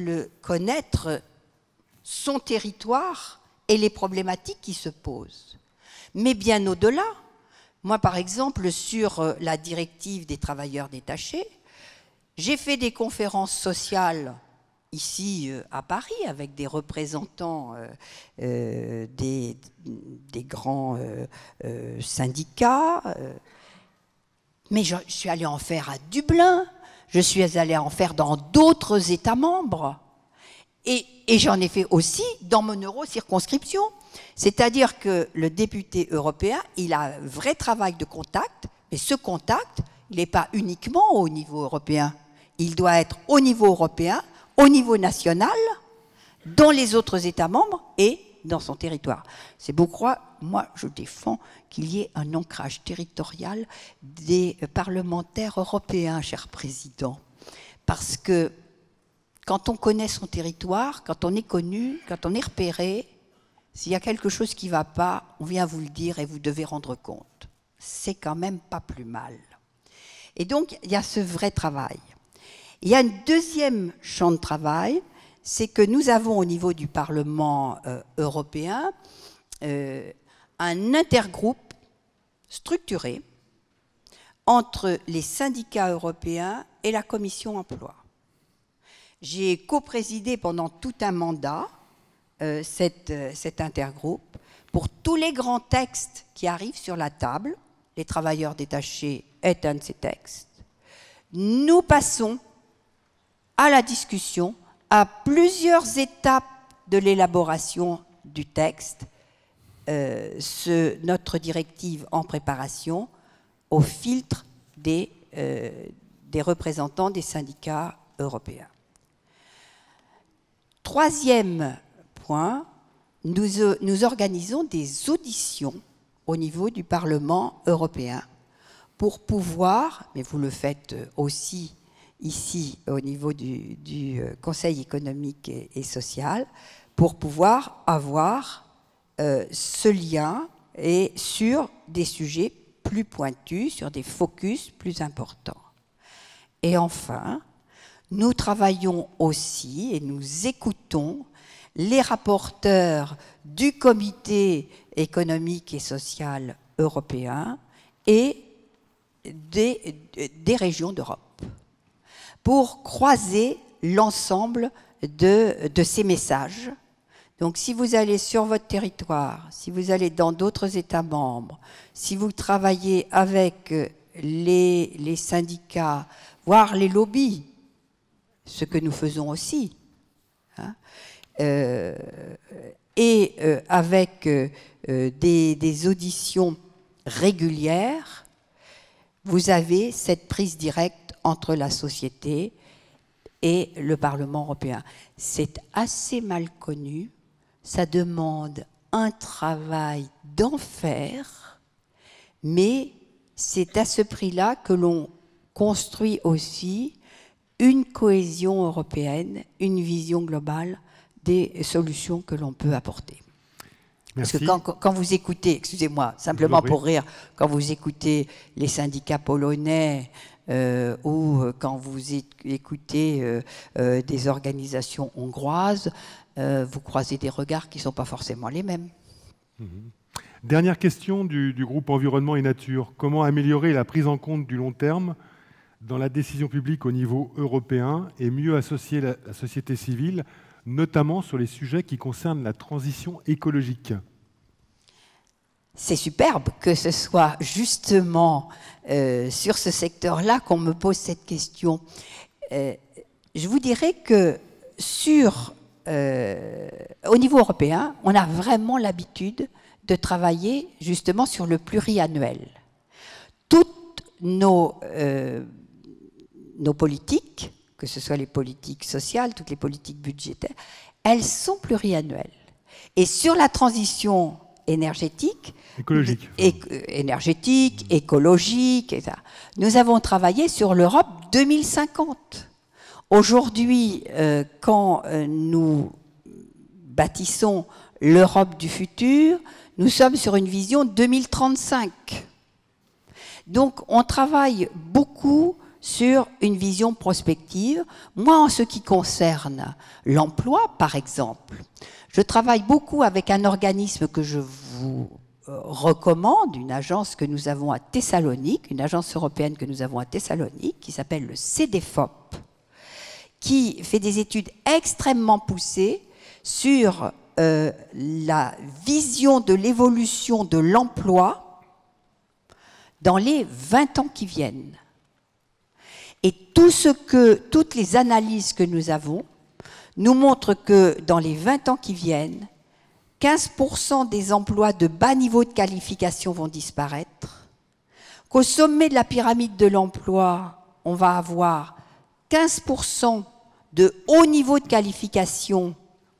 Speaker 6: son territoire et les problématiques qui se posent. Mais bien au-delà, moi par exemple, sur la directive des travailleurs détachés, j'ai fait des conférences sociales ici à Paris avec des représentants des grands syndicats, mais je suis allée en faire à Dublin, je suis allée en faire dans d'autres États membres, et j'en ai fait aussi dans mon eurocirconscription. C'est-à-dire que le député européen, il a un vrai travail de contact, mais ce contact, il n'est pas uniquement au niveau européen. Il doit être au niveau européen, au niveau national, dans les autres États membres et dans son territoire. C'est pourquoi, moi, je défends qu'il y ait un ancrage territorial des parlementaires européens, cher Président. Parce que quand on connaît son territoire, quand on est connu, quand on est repéré, s'il y a quelque chose qui ne va pas, on vient vous le dire et vous devez rendre compte. C'est quand même pas plus mal. Et donc, il y a ce vrai travail. Il y a un deuxième champ de travail, c'est que nous avons au niveau du Parlement européen un intergroupe structuré entre les syndicats européens et la Commission emploi. J'ai coprésidé pendant tout un mandat cet intergroupe pour tous les grands textes qui arrivent sur la table. Les travailleurs détachés est un de ces textes. Nous passons à la discussion à plusieurs étapes de l'élaboration du texte, notre directive en préparation au filtre des représentants des syndicats européens. Troisième point, nous organisons des auditions au niveau du Parlement européen pour pouvoir, mais vous le faites aussi ici au niveau du Conseil économique et social, pour pouvoir avoir ce lien et sur des sujets plus pointus, sur des focus plus importants. Et enfin, nous travaillons aussi et nous écoutons les rapporteurs du Comité économique et social européen et des régions d'Europe pour croiser l'ensemble de ces messages. Donc si vous allez sur votre territoire, si vous allez dans d'autres États membres, si vous travaillez avec les syndicats, voire les lobbies, ce que nous faisons aussi, hein, avec des auditions régulières, vous avez cette prise directe entre la société et le Parlement européen. C'est assez mal connu, ça demande un travail d'enfer, mais c'est à ce prix-là que l'on construit aussi une cohésion européenne, une vision globale des solutions que l'on peut apporter. Merci. Parce que quand vous écoutez, excusez-moi, simplement pour rire, quand vous écoutez les syndicats polonais ou quand vous écoutez des organisations hongroises, vous croisez des regards qui ne sont pas forcément les mêmes.
Speaker 3: Dernière question du groupe Environnement et Nature. Comment améliorer la prise en compte du long terme dans la décision publique au niveau européen et mieux associer la société civile, notamment sur les sujets qui concernent la transition écologique?
Speaker 6: C'est superbe que ce soit justement sur ce secteur-là qu'on me pose cette question. Je vous dirais que au niveau européen, on a vraiment l'habitude de travailler justement sur le pluriannuel. Toutes nos politiques, que ce soit les politiques sociales, toutes les politiques budgétaires, elles sont pluriannuelles. Et sur la transition énergétique, écologique, etc., nous avons travaillé sur l'Europe 2050. Aujourd'hui, quand nous bâtissons l'Europe du futur, nous sommes sur une vision 2035. Donc, on travaille beaucoup sur une vision prospective. Moi, en ce qui concerne l'emploi, par exemple, je travaille beaucoup avec un organisme que je vous recommande, une agence que nous avons à Thessalonique, une agence européenne que nous avons à Thessalonique, qui s'appelle le CEDEFOP, qui fait des études extrêmement poussées sur la vision de l'évolution de l'emploi dans les 20 ans qui viennent. Et toutes les analyses que nous avons nous montrent que dans les 20 ans qui viennent, 15% des emplois de bas niveau de qualification vont disparaître, qu'au sommet de la pyramide de l'emploi, on va avoir 15% de haut niveau de qualification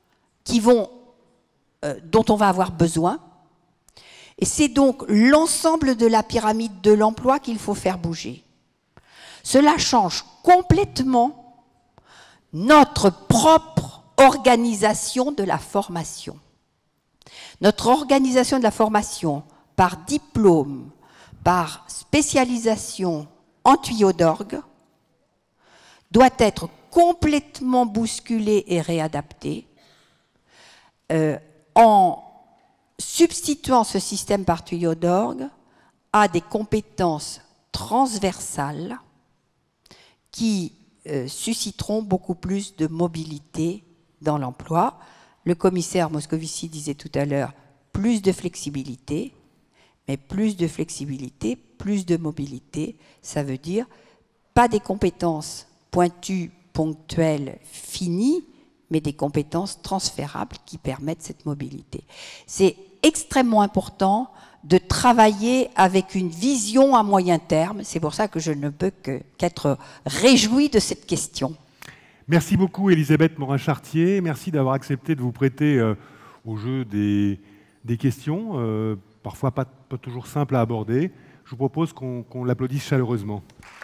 Speaker 6: dont on va avoir besoin. Et c'est donc l'ensemble de la pyramide de l'emploi qu'il faut faire bouger. Cela change complètement notre propre organisation de la formation. Notre organisation de la formation par diplôme, par spécialisation en tuyau d'orgue, doit être complètement bousculée et réadaptée en substituant ce système par tuyau d'orgue à des compétences transversales qui susciteront beaucoup plus de mobilité dans l'emploi. Le commissaire Moscovici disait tout à l'heure plus de flexibilité, mais plus de flexibilité, plus de mobilité, ça veut dire pas des compétences pointues, ponctuelles, finies, mais des compétences transférables qui permettent cette mobilité. C'est extrêmement important de travailler avec une vision à moyen terme. C'est pour ça que je ne peux qu'être réjoui de cette question.
Speaker 3: Merci beaucoup Elisabeth Morin-Chartier. Merci d'avoir accepté de vous prêter au jeu des questions, parfois pas toujours simples à aborder. Je vous propose qu'on l'applaudisse chaleureusement.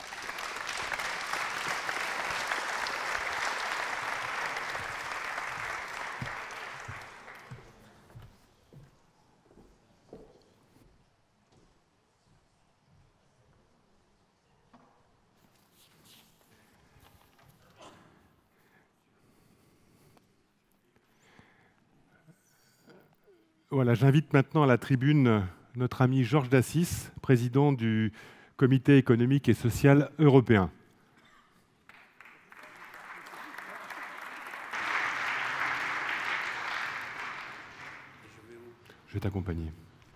Speaker 3: Voilà, j'invite maintenant à la tribune notre ami Georges Dassis, président du Comité économique et social européen. Je vais t'accompagner.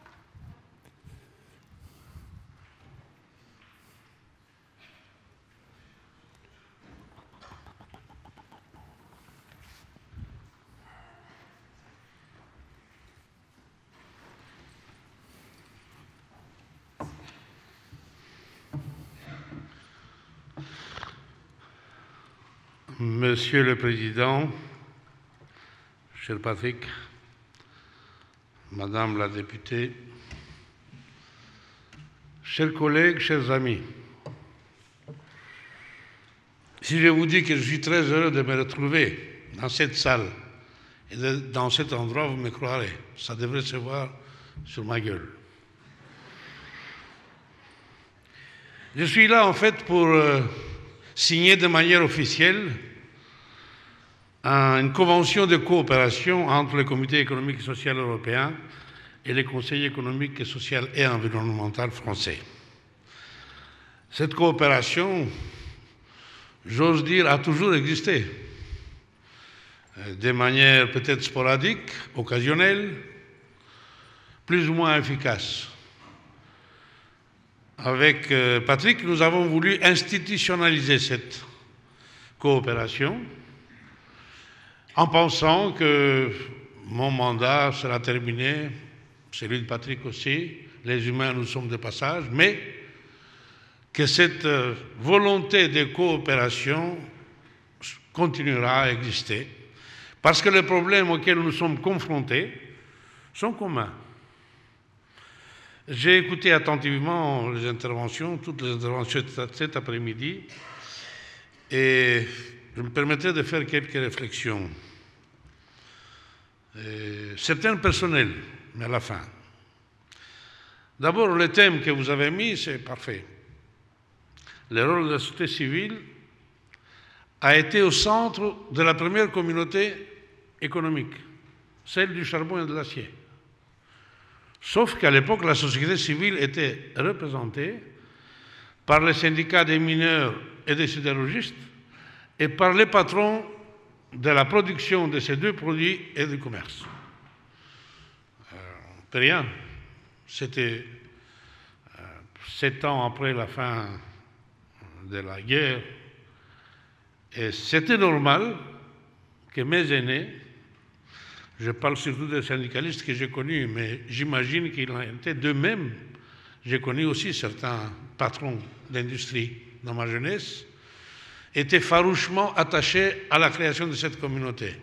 Speaker 10: Monsieur le Président, cher Patrick, Madame la députée, chers collègues, chers amis, si je vous dis que je suis très heureux de me retrouver dans cette salle et dans cet endroit, vous me croirez, ça devrait se voir sur ma gueule. Je suis là en fait pour signer de manière officielle une convention de coopération entre le Comité économique et social européen et le Conseil économique, social et environnemental français. Cette coopération, j'ose dire, a toujours existé, de manière peut-être sporadique, occasionnelle, plus ou moins efficace. Avec Patrick, nous avons voulu institutionnaliser cette coopération en pensant que mon mandat sera terminé, celui de Patrick aussi, les humains nous sommes de passage, mais que cette volonté de coopération continuera à exister parce que les problèmes auxquels nous sommes confrontés sont communs. J'ai écouté attentivement les interventions, toutes les interventions cet après-midi, et je me permettrai de faire quelques réflexions. Certaines personnelles, mais à la fin. D'abord, le thème que vous avez mis, c'est parfait. Le rôle de la société civile a été au centre de la première communauté économique, celle du charbon et de l'acier. Sauf qu'à l'époque, la société civile était représentée par les syndicats des mineurs et des sidérurgistes et par les patrons de la production de ces deux produits et du commerce. Rien. C'était 7 ans après la fin de la guerre, et c'était normal que mes aînés, je parle surtout des syndicalistes que j'ai connus, mais j'imagine qu'ils en étaient d'eux-mêmes. J'ai connu aussi certains patrons d'industrie dans ma jeunesse, étaient farouchement attachés à la création de cette communauté.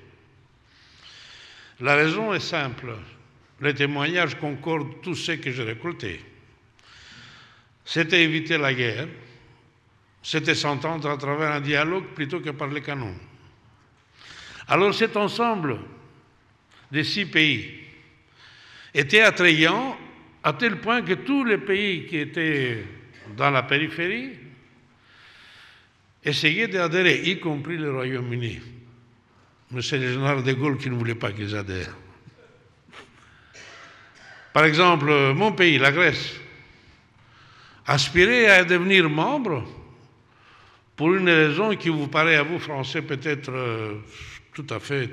Speaker 10: La raison est simple. Les témoignages concordent tous ceux que j'ai récoltés. C'était éviter la guerre, c'était s'entendre à travers un dialogue plutôt que par les canons. Alors cet ensemble des 6 pays était attrayant à tel point que tous les pays qui étaient dans la périphérie essayaient d'adhérer, y compris le Royaume-Uni. Mais c'est le général de Gaulle qui ne voulait pas qu'ils adhèrent. Par exemple, mon pays, la Grèce, aspirait à devenir membre pour une raison qui vous paraît à vous, Français, peut-être tout à fait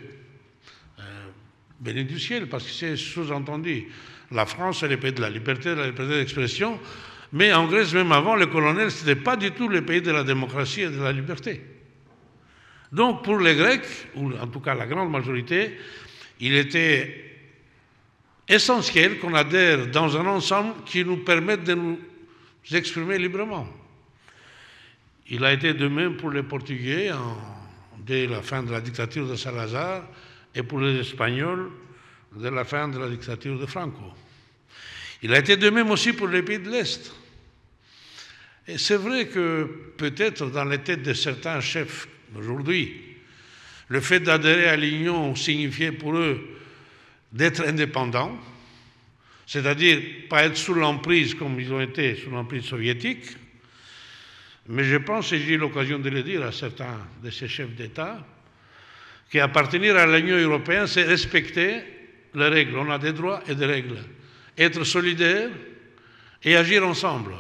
Speaker 10: béni du ciel, parce que c'est sous-entendu. La France, c'est le pays de la liberté d'expression, mais en Grèce, même avant, les coloniels, ce n'était pas du tout le pays de la démocratie et de la liberté. Donc, pour les Grecs, ou en tout cas la grande majorité, il était essentiel qu'on adhère dans un ensemble qui nous permette de nous exprimer librement. Il a été de même pour les Portugais dès la fin de la dictature de Salazar et pour les Espagnols dès la fin de la dictature de Franco. Il a été de même aussi pour les pays de l'Est. Et c'est vrai que peut-être dans les têtes de certains chefs aujourd'hui, le fait d'adhérer à l'Union signifiait pour eux d'être indépendants, c'est-à-dire pas être sous l'emprise comme ils ont été sous l'emprise soviétique, mais je pense, et j'ai eu l'occasion de le dire à certains de ces chefs d'État, qu'appartenir à l'Union européenne, c'est respecter les règles. On a des droits et des règles. Être solidaire et agir ensemble.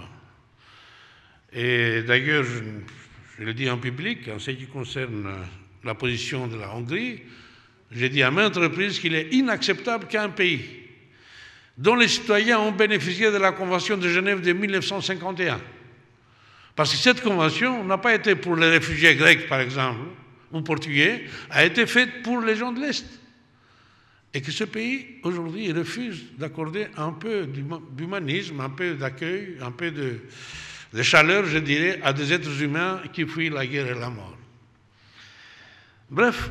Speaker 10: Et d'ailleurs, je le dis en public, en ce qui concerne la position de la Hongrie, j'ai dit à maintes reprises qu'il est inacceptable qu'un pays dont les citoyens ont bénéficié de la Convention de Genève de 1951, parce que cette convention n'a pas été pour les réfugiés grecs, par exemple, ou portugais, a été faite pour les gens de l'Est. Et que ce pays, aujourd'hui, refuse d'accorder un peu d'humanisme, un peu d'accueil, un peu de chaleur, je dirais, à des êtres humains qui fuient la guerre et la mort. Bref.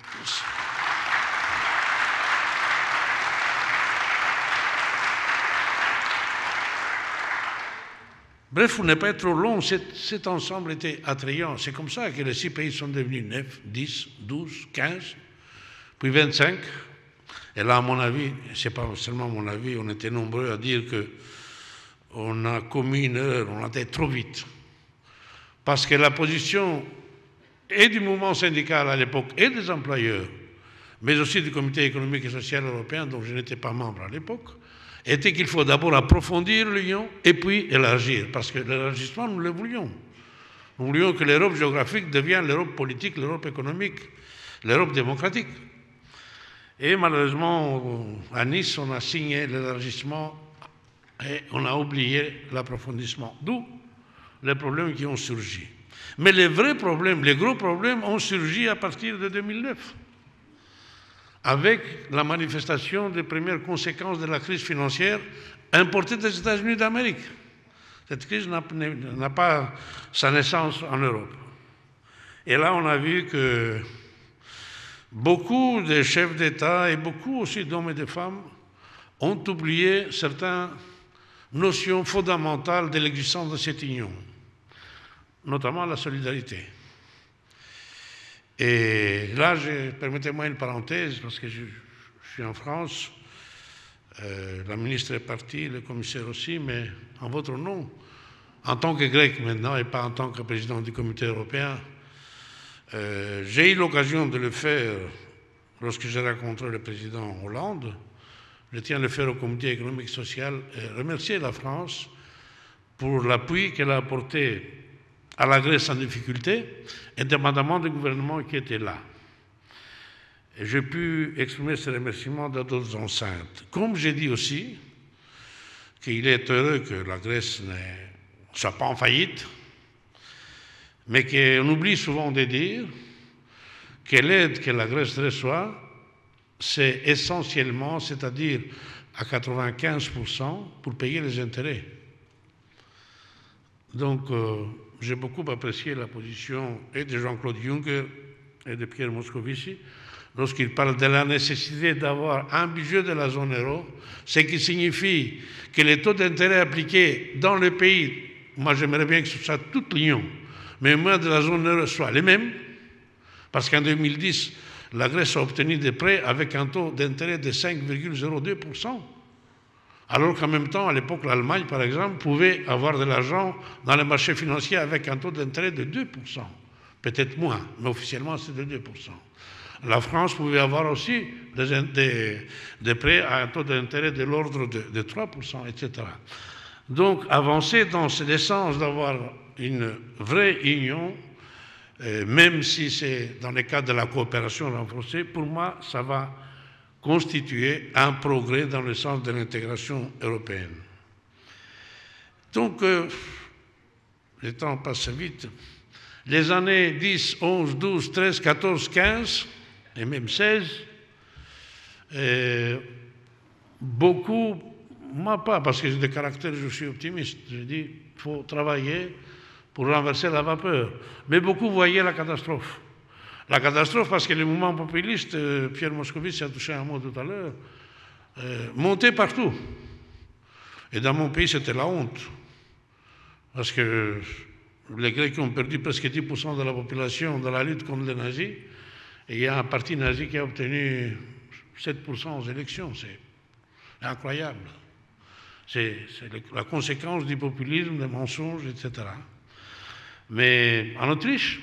Speaker 10: Bref, pour ne pas être trop long, cet ensemble était attrayant. C'est comme ça que les 6 pays sont devenus 9, 10, 12, 15, puis 25. Et là, à mon avis, ce n'est pas seulement mon avis, on était nombreux à dire qu'on a commis une erreur, on a été trop vite. Parce que la position et du mouvement syndical à l'époque et des employeurs, mais aussi du Comité économique et social européen, dont je n'étais pas membre à l'époque, était qu'il faut d'abord approfondir l'Union et puis élargir, parce que l'élargissement, nous le voulions. Nous voulions que l'Europe géographique devienne l'Europe politique, l'Europe économique, l'Europe démocratique. Et malheureusement, à Nice, on a signé l'élargissement et on a oublié l'approfondissement. D'où les problèmes qui ont surgi. Mais les vrais problèmes, les gros problèmes ont surgi à partir de 2009. Avec la manifestation des premières conséquences de la crise financière importée des États-Unis d'Amérique. Cette crise n'a pas sa naissance en Europe. Et là, on a vu que beaucoup de chefs d'État et beaucoup aussi d'hommes et de femmes ont oublié certaines notions fondamentales de l'existence de cette union, notamment la solidarité. Et là, permettez-moi une parenthèse, parce que je suis en France. La ministre est partie, le commissaire aussi, mais en votre nom, en tant que grec maintenant et pas en tant que président du comité européen, j'ai eu l'occasion de le faire lorsque j'ai rencontré le président Hollande. Je tiens à le faire au comité économique et social et remercier la France pour l'appui qu'elle a apporté à la Grèce en difficulté, indépendamment du gouvernement qui était là. Et j'ai pu exprimer ce remerciement dans d'autres enceintes. Comme j'ai dit aussi qu'il est heureux que la Grèce ne soit pas en faillite, mais qu'on oublie souvent de dire que l'aide que la Grèce reçoit, c'est essentiellement, c'est-à-dire à 95%, pour payer les intérêts. Donc, j'ai beaucoup apprécié la position et de Jean-Claude Juncker et de Pierre Moscovici lorsqu'ils parlent de la nécessité d'avoir un budget de la zone euro, ce qui signifie que les taux d'intérêt appliqués dans le pays, moi j'aimerais bien que ce soit toute l'Union, mais au moins de la zone euro soient les mêmes, parce qu'en 2010, la Grèce a obtenu des prêts avec un taux d'intérêt de 5,02%, alors qu'en même temps, à l'époque, l'Allemagne, par exemple, pouvait avoir de l'argent dans les marchés financiers avec un taux d'intérêt de 2%, peut-être moins, mais officiellement c'est de 2%. La France pouvait avoir aussi des prêts à un taux d'intérêt de l'ordre de 3%, etc. Donc, avancer dans ce sens d'avoir une vraie union, même si c'est dans le cadre de la coopération renforcée, pour moi, ça va constituer un progrès dans le sens de l'intégration européenne. Donc, le temps passe vite. Les années 10, 11, 12, 13, 14, 15 et même 16, beaucoup, moi pas, parce que j'ai des caractères, je suis optimiste, je dis il faut travailler pour renverser la vapeur. Mais beaucoup voyaient la catastrophe. La catastrophe parce que le mouvement populiste, Pierre Moscovici a touché un mot tout à l'heure, montait partout. Et dans mon pays, c'était la honte. Parce que les Grecs ont perdu presque 10% de la population dans la lutte contre les nazis. Et il y a un parti nazi qui a obtenu 7% aux élections. C'est incroyable. C'est la conséquence du populisme, des mensonges, etc. Mais en Autriche,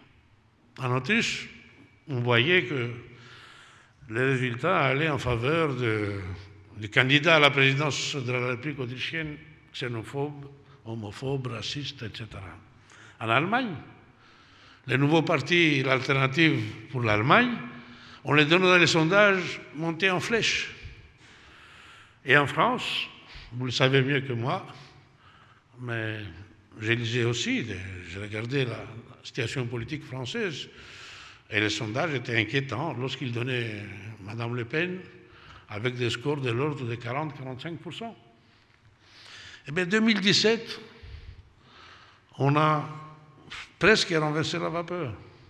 Speaker 10: on voyait que les résultats allaient en faveur du candidat à la présidence de la République autrichienne, xénophobe, homophobe, raciste, etc. En Allemagne, les nouveaux partis, l'alternative pour l'Allemagne, on les donne dans les sondages montés en flèche. Et en France, vous le savez mieux que moi, mais j'ai lisé aussi, j'ai regardé la situation politique française, et les sondages étaient inquiétants lorsqu'ils donnaient Mme Le Pen avec des scores de l'ordre de 40-45%. Eh bien, 2017, on a presque renversé la vapeur.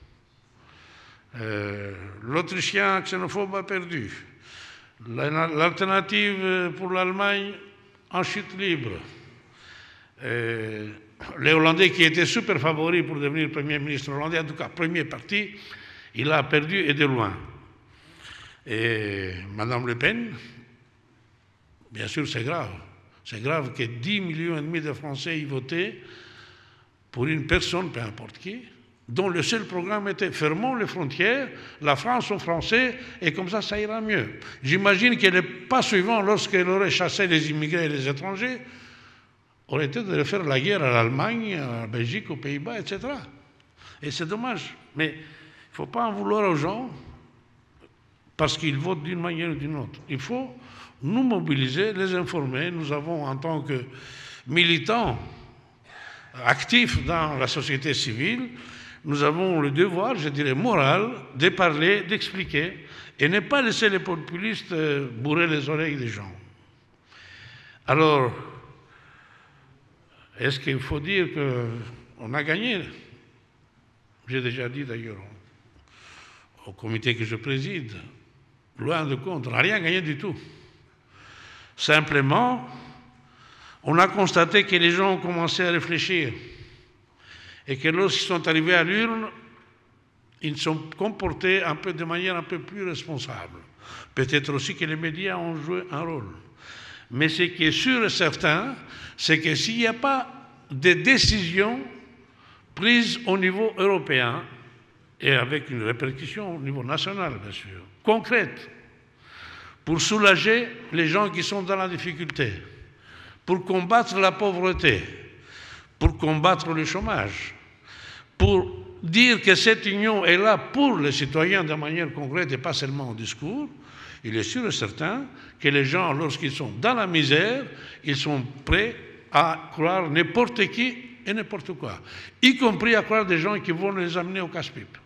Speaker 10: L'Autrichien xénophobe a perdu. L'alternative pour l'Allemagne en chute libre. Les Hollandais qui étaient super favoris pour devenir Premier ministre hollandais, en tout cas premier parti, il a perdu et de loin. Et Mme Le Pen, bien sûr c'est grave. C'est grave que 10,5 millions de Français y votaient pour une personne, peu importe qui, dont le seul programme était « fermons les frontières, la France aux Français, et comme ça ira mieux ». J'imagine que le pas suivant, lorsqu'elle aurait chassé les immigrés et les étrangers, aurait été de faire la guerre à l'Allemagne, à la Belgique, aux Pays-Bas, etc. Et c'est dommage. Mais il ne faut pas en vouloir aux gens parce qu'ils votent d'une manière ou d'une autre. Il faut nous mobiliser, les informer. Nous avons, en tant que militants actifs dans la société civile, nous avons le devoir, je dirais moral, de parler, d'expliquer et ne pas laisser les populistes bourrer les oreilles des gens. Alors, est-ce qu'il faut dire qu'on a gagné? J'ai déjà dit d'ailleurs au comité que je préside, loin de compte, on n'a rien gagné du tout. Simplement, on a constaté que les gens ont commencé à réfléchir et que lorsqu'ils sont arrivés à l'urne, ils se sont comportés de manière un peu plus responsable. Peut-être aussi que les médias ont joué un rôle. Mais ce qui est sûr et certain, c'est que s'il n'y a pas de décisions prises au niveau européen, et avec une répercussion au niveau national, bien sûr, concrète, pour soulager les gens qui sont dans la difficulté, pour combattre la pauvreté, pour combattre le chômage, pour dire que cette union est là pour les citoyens de manière concrète et pas seulement au discours, il est sûr et certain que les gens, lorsqu'ils sont dans la misère, ils sont prêts à croire n'importe qui et n'importe quoi, y compris à croire des gens qui vont les amener au casse-pipe.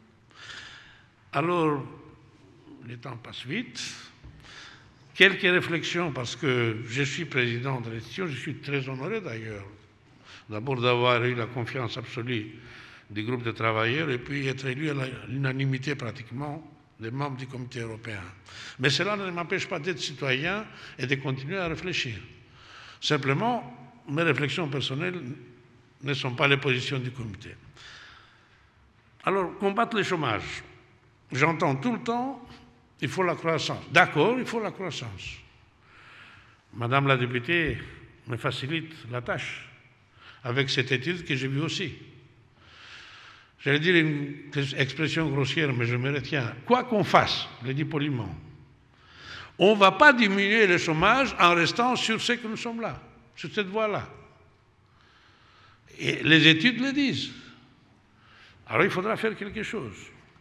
Speaker 10: Alors, le temps passe vite. Quelques réflexions, parce que je suis président de l'institution, je suis très honoré d'ailleurs, d'abord d'avoir eu la confiance absolue du groupe de travailleurs et puis être élu à l'unanimité pratiquement des membres du comité européen. Mais cela ne m'empêche pas d'être citoyen et de continuer à réfléchir. Simplement, mes réflexions personnelles ne sont pas les positions du comité. Alors, combattre le chômage. J'entends tout le temps, il faut la croissance. D'accord, il faut la croissance. Madame la députée me facilite la tâche avec cette étude que j'ai vue aussi. J'allais dire une expression grossière, mais je me retiens. Quoi qu'on fasse, je le dis poliment, on ne va pas diminuer le chômage en restant sur ce que nous sommes là, sur cette voie-là. Et les études le disent. Alors il faudra faire quelque chose.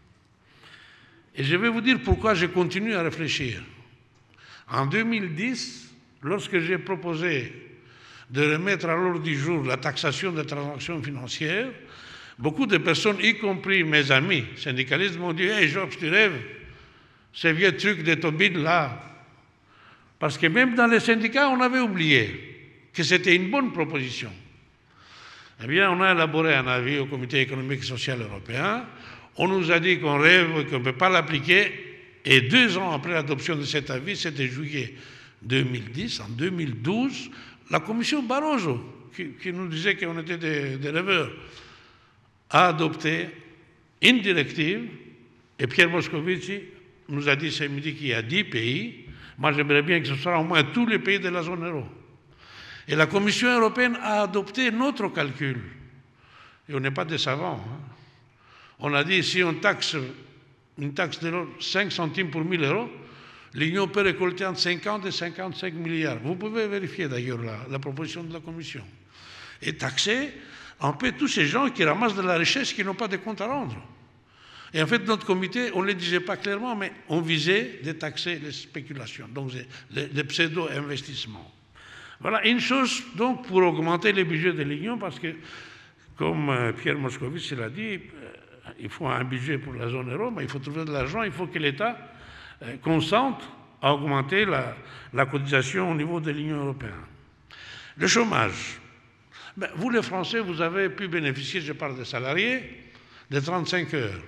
Speaker 10: Et je vais vous dire pourquoi je continue à réfléchir. En 2010, lorsque j'ai proposé de remettre à l'ordre du jour la taxation des transactions financières, beaucoup de personnes, y compris mes amis syndicalistes, m'ont dit « Hey Georges, tu rêves, ces vieux trucs de Tobin là ». Parce que même dans les syndicats, on avait oublié que c'était une bonne proposition. Eh bien, on a élaboré un avis au Comité économique et social européen. On nous a dit qu'on rêve, qu'on ne peut pas l'appliquer. Et 2 ans après l'adoption de cet avis, c'était juillet 2010, en 2012, la commission Barroso, qui nous disait qu'on était des rêveurs, a adopté une directive. Et Pierre Moscovici nous a dit ce midi qu'il y a 10 pays. Moi, j'aimerais bien que ce soit au moins tous les pays de la zone euro. Et la Commission européenne a adopté notre calcul. Et on n'est pas des savants. Hein. On a dit, si on taxe une taxe de 5 centimes pour 1000 euros, l'Union peut récolter entre 50 et 55 milliards. Vous pouvez vérifier d'ailleurs la proposition de la Commission. Et taxer un peu tous ces gens qui ramassent de la richesse qui n'ont pas de compte à rendre. Et en fait, notre comité, on ne le disait pas clairement, mais on visait de taxer les spéculations, donc les pseudo-investissements. Voilà une chose donc pour augmenter les budgets de l'Union, parce que, comme Pierre Moscovici l'a dit, il faut un budget pour la zone euro, mais il faut trouver de l'argent, il faut que l'État consente à augmenter la cotisation au niveau de l'Union européenne. Le chômage. Ben, vous, les Français, vous avez pu bénéficier, je parle des salariés, de 35 heures.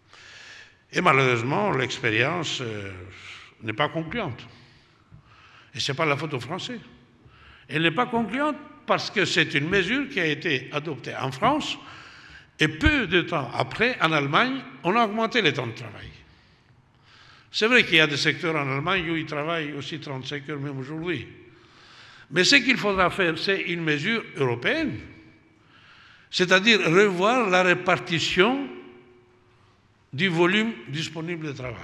Speaker 10: Et malheureusement, l'expérience n'est pas concluante. Et ce n'est pas la faute aux Français. Elle n'est pas concluante parce que c'est une mesure qui a été adoptée en France et peu de temps après, en Allemagne, on a augmenté les temps de travail. C'est vrai qu'il y a des secteurs en Allemagne où ils travaillent aussi 35 heures même aujourd'hui. Mais ce qu'il faudra faire, c'est une mesure européenne, c'est-à-dire revoir la répartition du volume disponible de travail.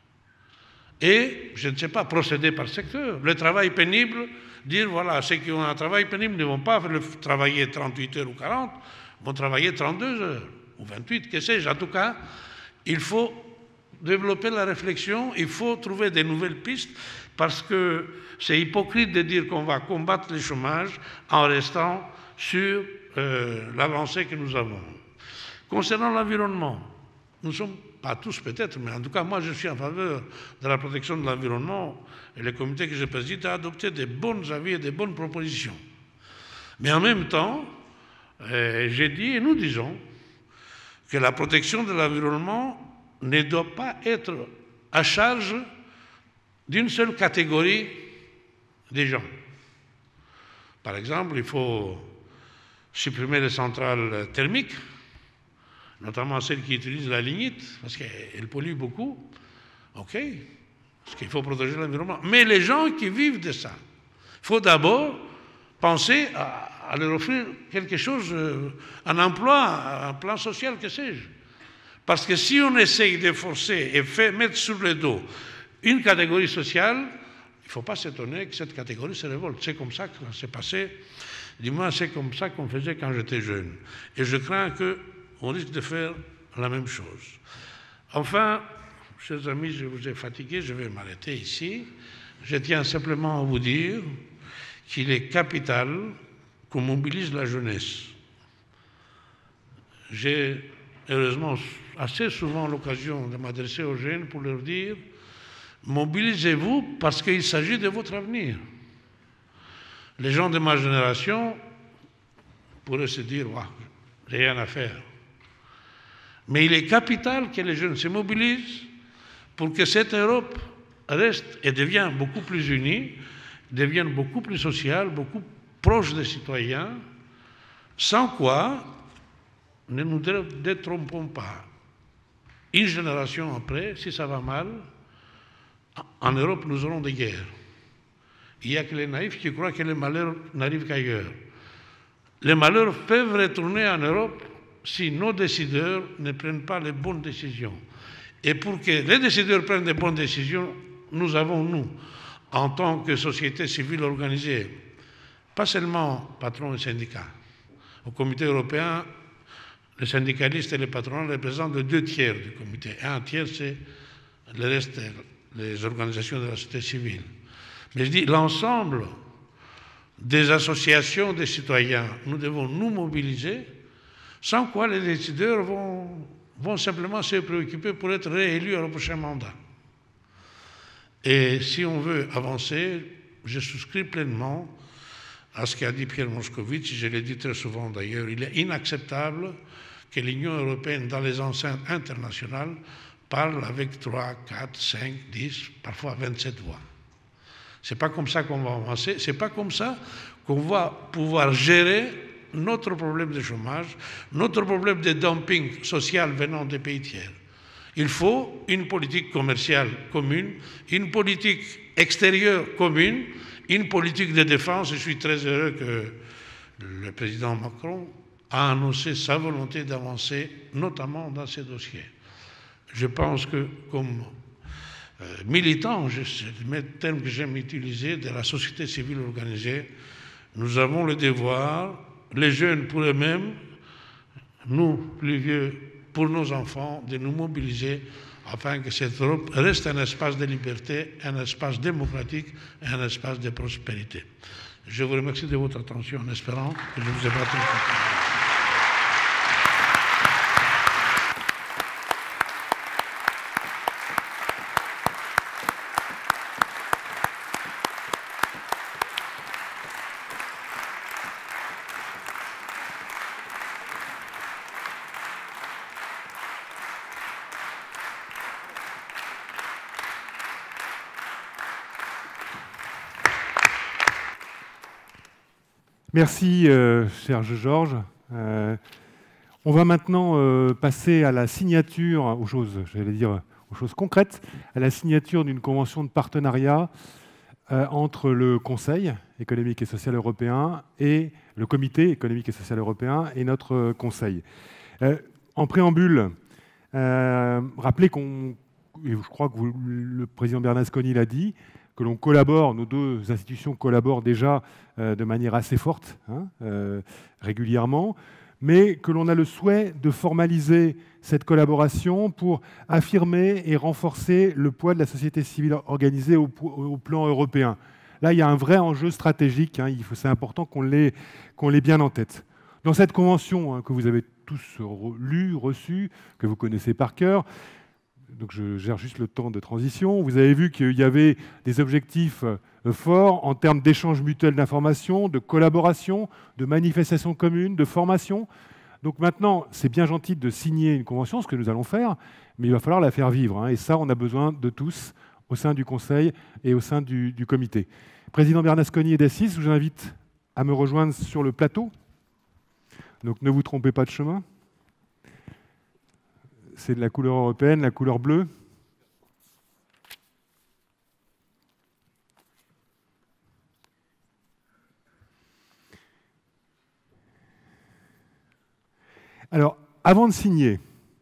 Speaker 10: Et, je ne sais pas, procéder par secteur. Le travail pénible, dire, voilà, ceux qui ont un travail pénible ne vont pas travailler 38 heures ou 40, vont travailler 32 heures ou 28, que sais-je. En tout cas, il faut développer la réflexion, il faut trouver des nouvelles pistes, parce que c'est hypocrite de dire qu'on va combattre le chômage en restant sur l'avancée que nous avons. Concernant l'environnement, nous ne sommes pas tous peut-être, mais en tout cas moi je suis en faveur de la protection de l'environnement et le comité que je préside a adopté des bons avis et des bonnes propositions. Mais en même temps, j'ai dit et nous disons que la protection de l'environnement ne doit pas être à charge d'une seule catégorie des gens. Par exemple, il faut supprimer les centrales thermiques, notamment celles qui utilisent la lignite, parce qu'elles polluent beaucoup. OK, parce qu'il faut protéger l'environnement. Mais les gens qui vivent de ça, faut d'abord penser à leur offrir quelque chose, un emploi, un plan social, que sais-je. Parce que si on essaye de forcer et mettre sur le dos une catégorie sociale, il ne faut pas s'étonner que cette catégorie se révolte. C'est comme ça que ça s'est passé. Du moins, c'est comme ça qu'on faisait quand j'étais jeune. Et je crains qu'on risque de faire la même chose. Enfin, chers amis, je vous ai fatigué, je vais m'arrêter ici. Je tiens simplement à vous dire qu'il est capital qu'on mobilise la jeunesse. J'ai heureusement assez souvent l'occasion de m'adresser aux jeunes pour leur dire « Mobilisez-vous parce qu'il s'agit de votre avenir ». Les gens de ma génération pourraient se dire « Rien à faire ». Mais il est capital que les jeunes se mobilisent pour que cette Europe reste et devienne beaucoup plus unie, devienne beaucoup plus sociale, beaucoup proche des citoyens, sans quoi, ne nous détrompons pas. Une génération après, si ça va mal, en Europe, nous aurons des guerres. Il n'y a que les naïfs qui croient que les malheurs n'arrivent qu'ailleurs. Les malheurs peuvent retourner en Europe si nos décideurs ne prennent pas les bonnes décisions. Et pour que les décideurs prennent les bonnes décisions, nous avons, nous, en tant que société civile organisée, pas seulement patrons et syndicats. Au comité européen, les syndicalistes et les patrons représentent les 2/3 du comité. Et 1/3, c'est le reste, les organisations de la société civile. Mais je dis, l'ensemble des associations des citoyens, nous devons nous mobiliser, sans quoi les décideurs vont simplement se préoccuper pour être réélus à le prochain mandat. Et si on veut avancer, je souscris pleinement à ce qu'a dit Pierre Moscovici, je l'ai dit très souvent d'ailleurs, il est inacceptable que l'Union européenne, dans les enceintes internationales, parle avec 3, 4, 5, 10, parfois 27 voix. Ce n'est pas comme ça qu'on va avancer, ce n'est pas comme ça qu'on va pouvoir gérer notre problème de chômage, notre problème de dumping social venant des pays tiers. Il faut une politique commerciale commune, une politique extérieure commune, une politique de défense. Je suis très heureux que le président Macron a annoncé sa volonté d'avancer, notamment dans ces dossiers. Je pense que, comme militant, c'est le terme que j'aime utiliser, de la société civile organisée, nous avons le devoir, les jeunes pour eux-mêmes, nous, plus vieux, pour nos enfants, de nous mobiliser afin que cette Europe reste un espace de liberté, un espace démocratique et un espace de prospérité. Je vous remercie de votre attention en espérant que je vous ai pas trop compris.
Speaker 3: Merci, cher Georges. On va maintenant passer à la signature, aux choses concrètes, à la signature d'une convention de partenariat entre le Conseil économique et social européen et le Comité économique et social européen et notre Conseil. En préambule, rappelez et je crois que le président Bernasconi l'a dit, que l'on collabore, nos deux institutions collaborent déjà de manière assez forte, régulièrement, mais que l'on a le souhait de formaliser cette collaboration pour affirmer et renforcer le poids de la société civile organisée au plan européen. Là, il y a un vrai enjeu stratégique, c'est important qu'on l'ait bien en tête. Dans cette convention que vous avez tous lue, reçue, que vous connaissez par cœur, donc je gère juste le temps de transition. Vous avez vu qu'il y avait des objectifs forts en termes d'échange mutuel d'informations, de collaboration, de manifestations communes, de formation. Donc maintenant, c'est bien gentil de signer une convention, ce que nous allons faire, mais il va falloir la faire vivre. Et ça, on a besoin de tous au sein du Conseil et au sein du comité. Président Bernasconi et Dassis, je vous invite à me rejoindre sur le plateau. Donc ne vous trompez pas de chemin. C'est de la couleur européenne, la couleur bleue. Alors, avant de signer,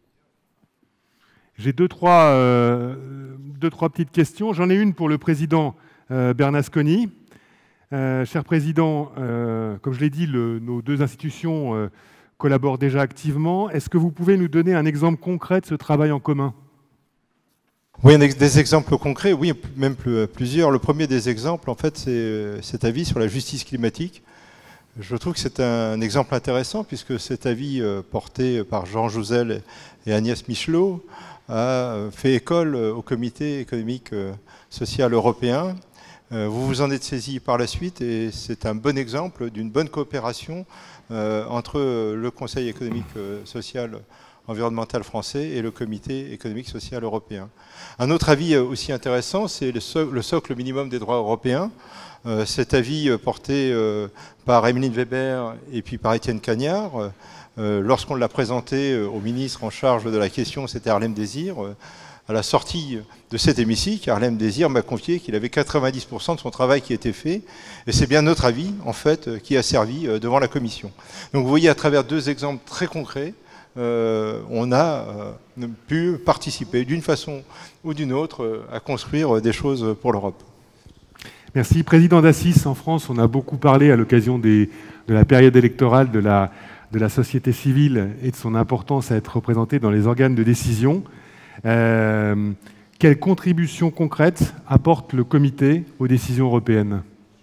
Speaker 3: j'ai deux, trois petites questions. J'en ai une pour le président Bernasconi. Cher président, comme je l'ai dit, nos deux institutions collaborent déjà activement. Est-ce que vous pouvez nous donner un exemple concret de ce travail en commun?
Speaker 1: Oui, des exemples concrets, oui, même plusieurs. Le premier des exemples, en fait, c'est cet avis sur la justice climatique. Je trouve que c'est un exemple intéressant, puisque cet avis porté par Jean Jouzel et Agnès Michelot a fait école au Comité économique social européen. Vous vous en êtes saisi par la suite, et c'est un bon exemple d'une bonne coopération entre le Conseil économique social environnemental français et le Comité économique social européen. Un autre avis aussi intéressant, c'est le socle minimum des droits européens. Cet avis porté par Emeline Weber et puis par Étienne Cagnard, lorsqu'on l'a présenté au ministre en charge de la question, c'était Harlem Désir. À la sortie de cet hémicycle, Harlem Désir m'a confié qu'il avait 90% de son travail qui était fait, et c'est bien notre avis, en fait, qui a servi devant la Commission. Donc vous voyez, à travers deux exemples très concrets, on a pu participer d'une façon ou d'une autre à construire des choses pour l'Europe.
Speaker 3: Merci. Président d'Assis, en France, on a beaucoup parlé à l'occasion de la période électorale de la société civile et de son importance à être représentée dans les organes de décision. Quelle contribution concrète apporte le comité aux décisions européennes?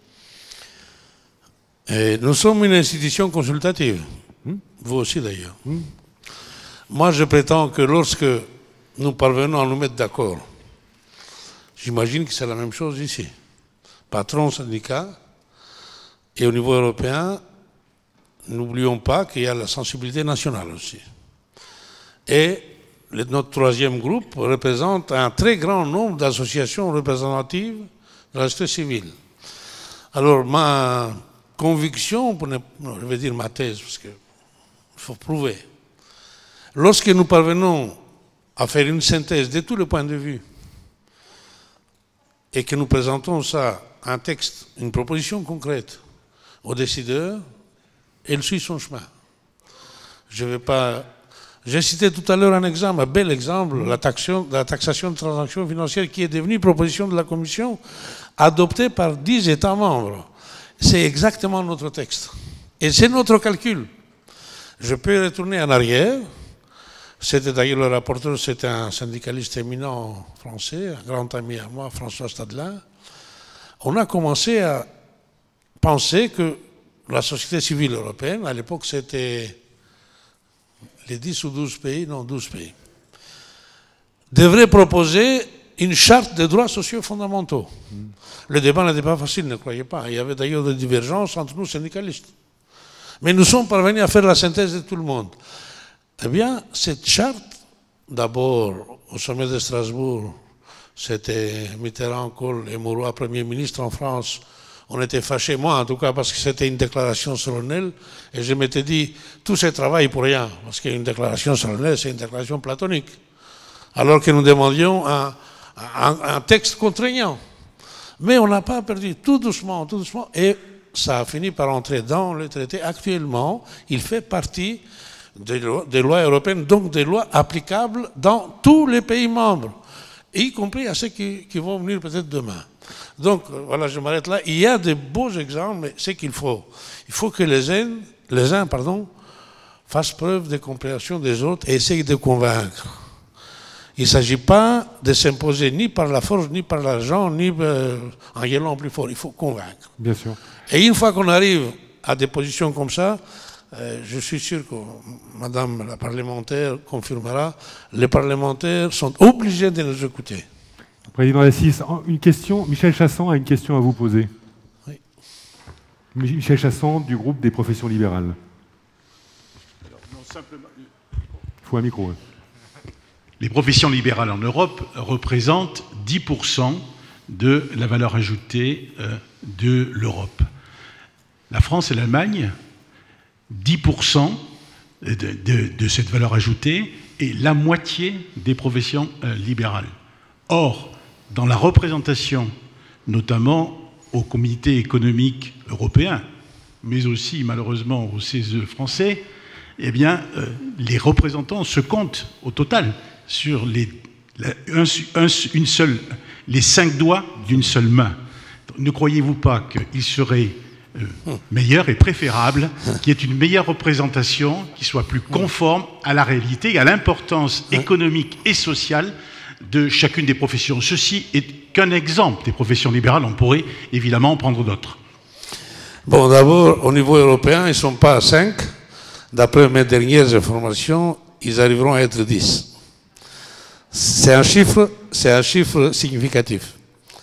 Speaker 10: Nous sommes une institution consultative, vous aussi d'ailleurs. Moi, je prétends que lorsque nous parvenons à nous mettre d'accord, j'imagine que c'est la même chose ici. Patron, syndicat, et au niveau européen, n'oublions pas qu'il y a la sensibilité nationale aussi. Et notre troisième groupe représente un très grand nombre d'associations représentatives de la société civile. Alors, ma conviction, je vais dire ma thèse, parce qu'il faut prouver, lorsque nous parvenons à faire une synthèse de tous les points de vue et que nous présentons ça, un texte, une proposition concrète aux décideurs, elle suit son chemin. Je ne vais pas... J'ai cité tout à l'heure un exemple, un bel exemple, la taxation de transactions financières qui est devenue proposition de la Commission, adoptée par 10 États membres. C'est exactement notre texte. Et c'est notre calcul. Je peux retourner en arrière. C'était d'ailleurs le rapporteur, c'était un syndicaliste éminent français, un grand ami à moi, François Stadelin. On a commencé à penser que la société civile européenne, à l'époque c'était les 10 ou 12 pays, non 12 pays, devrait proposer une charte des droits sociaux fondamentaux. Le débat n'était pas facile, ne croyez pas. Il y avait d'ailleurs des divergences entre nous syndicalistes. Mais nous sommes parvenus à faire la synthèse de tout le monde. Eh bien, cette charte, d'abord, au sommet de Strasbourg, c'était Mitterrand, Kohl et Mauroy, Premier ministre en France. On était fâchés, moi en tout cas, parce que c'était une déclaration solennelle. Et je m'étais dit, tout ce travail pour rien, parce qu'une déclaration solennelle, c'est une déclaration platonique. Alors que nous demandions un texte contraignant. Mais on n'a pas perdu, tout doucement, et ça a fini par entrer dans le traité. Actuellement, il fait partie des lois européennes, donc des lois applicables dans tous les pays membres, y compris à ceux qui vont venir peut-être demain. Donc, voilà, je m'arrête là. Il y a de beaux exemples, mais c'est qu'il faut. Il faut que les uns fassent preuve de compréhension des autres et essayent de convaincre. Il ne s'agit pas de s'imposer ni par la force, ni par l'argent, ni en gueulant plus fort. Il faut convaincre.
Speaker 3: Bien sûr.
Speaker 10: Et une fois qu'on arrive à des positions comme ça, je suis sûr que Madame la parlementaire confirmera, les parlementaires sont obligés de nous écouter.
Speaker 3: Président Assis, une question. Michel Chassan a une question à vous poser.
Speaker 10: Oui.
Speaker 3: Michel Chassan, du groupe des professions libérales. Il faut un micro.
Speaker 11: Les professions libérales en Europe représentent 10% de la valeur ajoutée de l'Europe. La France et l'Allemagne, 10% de cette valeur ajoutée et la moitié des professions libérales. Or, dans la représentation, notamment au Comité économique européen, mais aussi malheureusement au CESE français, eh bien, les représentants se comptent au total sur les 5 doigts d'une seule main. Ne croyez-vous pas qu'il serait meilleur et préférable qu'il y ait une meilleure représentation, qui soit plus conforme à la réalité et à l'importance économique et sociale de chacune des professions? Ceci est qu'un exemple des professions libérales, on pourrait évidemment en prendre d'autres.
Speaker 12: Bon, d'abord, au niveau européen, ils ne sont pas à 5. D'après mes dernières informations, ils arriveront à être 10. C'est un chiffre significatif.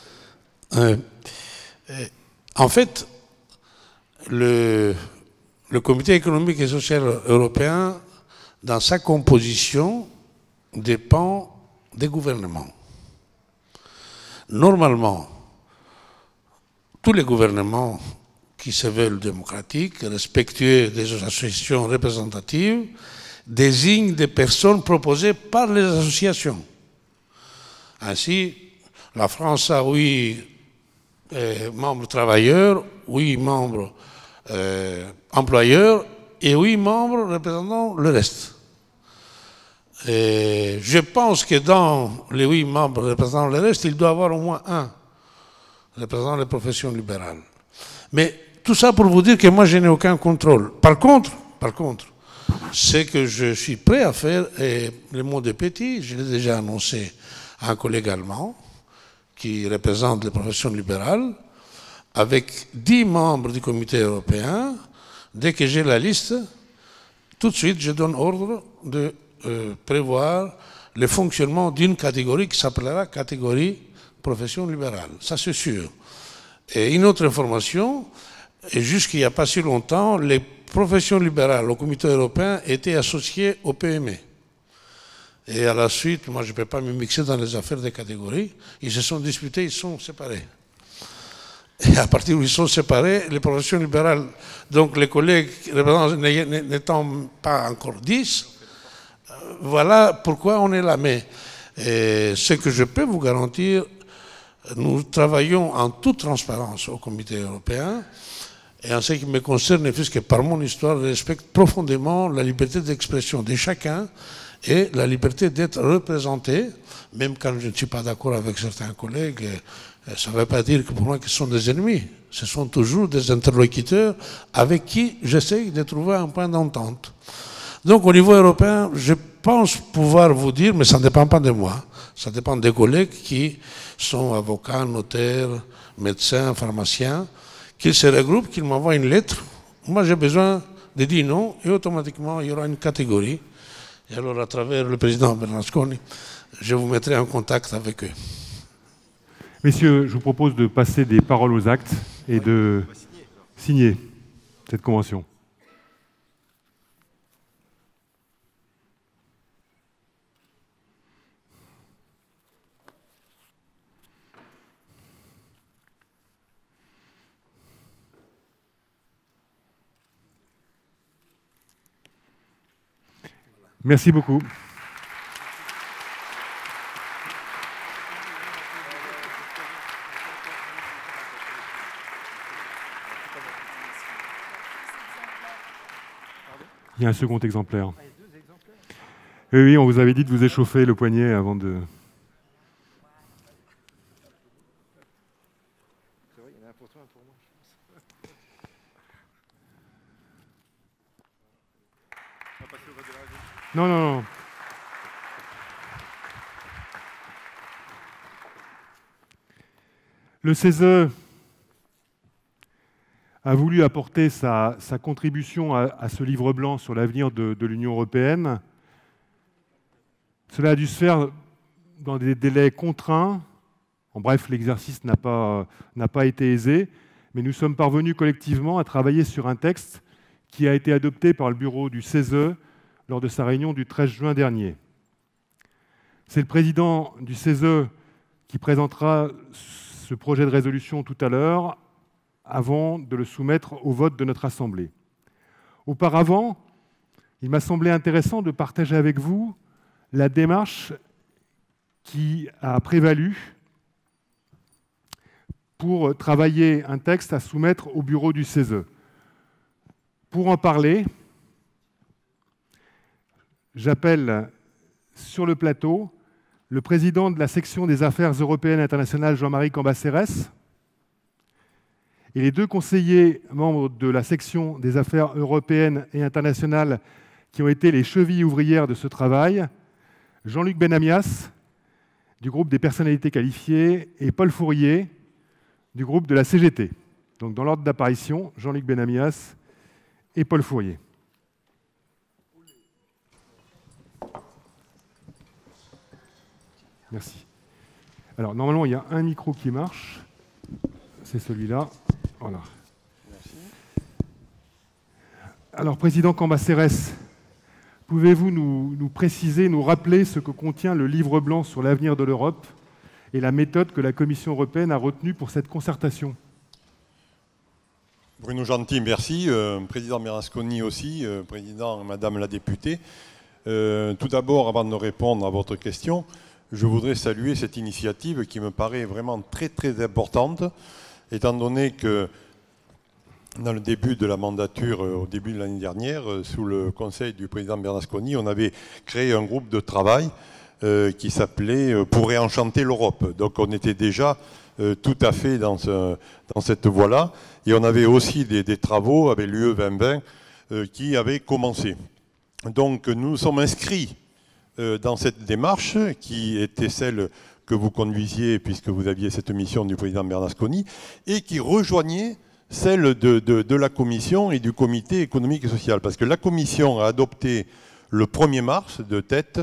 Speaker 12: En fait, le Comité économique et social européen, dans sa composition, dépend des gouvernements. Normalement, tous les gouvernements qui se veulent démocratiques, respectueux des associations représentatives, désignent des personnes proposées par les associations. Ainsi, la France a 8 membres travailleurs, 8 membres employeurs et 8 membres représentant le reste. Et je pense que dans les 8 membres représentant le reste, il doit y avoir au moins un représentant les professions libérales. Mais tout ça pour vous dire que moi, je n'ai aucun contrôle. Par contre, ce que je suis prêt à faire, et le mot de petit, je l'ai déjà annoncé à un collègue allemand qui représente les professions libérales, avec 10 membres du comité européen. Dès que j'ai la liste, tout de suite, je donne ordre de prévoir le fonctionnement d'une catégorie qui s'appellera catégorie profession libérale. Ça, c'est sûr. Et une autre information, et jusqu'il n'y a pas si longtemps, les professions libérales au comité européen étaient associées au PME. Et à la suite, moi je ne peux pas me mixer dans les affaires des catégories, ils se sont disputés, ils sont séparés. Et à partir où ils sont séparés, les professions libérales, donc les collègues n'étant pas encore 10, voilà pourquoi on est là. Mais ce que je peux vous garantir, nous travaillons en toute transparence au comité européen. Et en ce qui me concerne, puisque par mon histoire, je respecte profondément la liberté d'expression de chacun et la liberté d'être représenté, même quand je ne suis pas d'accord avec certains collègues. Ça ne veut pas dire que pour moi, qu'ils sont des ennemis. Ce sont toujours des interlocuteurs avec qui j'essaie de trouver un point d'entente. Donc au niveau européen, je pense pouvoir vous dire, mais ça ne dépend pas de moi, ça dépend des collègues qui sont avocats, notaires, médecins, pharmaciens, qu'ils se regroupent, qu'ils m'envoient une lettre. Moi, j'ai besoin de dire non, et automatiquement, il y aura une catégorie. Et alors, à travers le président Bernasconi, je vous mettrai en contact avec eux.
Speaker 3: Messieurs, je vous propose de passer des paroles aux actes et de signer cette convention. Merci beaucoup. Il y a un second exemplaire. Oui, on vous avait dit de vous échauffer le poignet avant de... Non, non, non. Le CESE a voulu apporter sa contribution à ce livre blanc sur l'avenir de l'Union européenne. Cela a dû se faire dans des délais contraints. En bref, l'exercice n'a pas été aisé, mais nous sommes parvenus collectivement à travailler sur un texte qui a été adopté par le bureau du CESE lors de sa réunion du 13 juin dernier. C'est le président du CESE qui présentera ce projet de résolution tout à l'heure, avant de le soumettre au vote de notre Assemblée. Auparavant, il m'a semblé intéressant de partager avec vous la démarche qui a prévalu pour travailler un texte à soumettre au bureau du CESE. Pour en parler, j'appelle sur le plateau le président de la section des affaires européennes et internationales, Jean-Marie Cambacérès, et les deux conseillers membres de la section des affaires européennes et internationales qui ont été les chevilles ouvrières de ce travail, Jean-Luc Benamias, du groupe des personnalités qualifiées, et Paul Fourier, du groupe de la CGT. Donc dans l'ordre d'apparition, Jean-Luc Benamias et Paul Fourier. Merci. Alors normalement, il y a un micro qui marche. C'est celui-là. Voilà. Merci. Alors, Président Cambacérès, pouvez-vous nous préciser, nous rappeler ce que contient le livre blanc sur l'avenir de l'Europe et la méthode que la Commission européenne a retenue pour cette concertation?
Speaker 13: Bruno Gentil, merci. Président Bernasconi aussi, Président, Madame la députée. Tout d'abord, avant de répondre à votre question, je voudrais saluer cette initiative qui me paraît vraiment très très importante, étant donné que dans le début de la mandature, au début de l'année dernière, sous le conseil du président Bernasconi, on avait créé un groupe de travail qui s'appelait « Pour réenchanter l'Europe ». Donc on était déjà tout à fait dans cette voie-là. Et on avait aussi des travaux avec l'UE 2020 qui avaient commencé. Donc nous nous sommes inscrits dans cette démarche qui était celle que vous conduisiez puisque vous aviez cette mission du président Bernasconi et qui rejoignait celle de la Commission et du Comité économique et social. Parce que la Commission a adopté le 1er mars de tête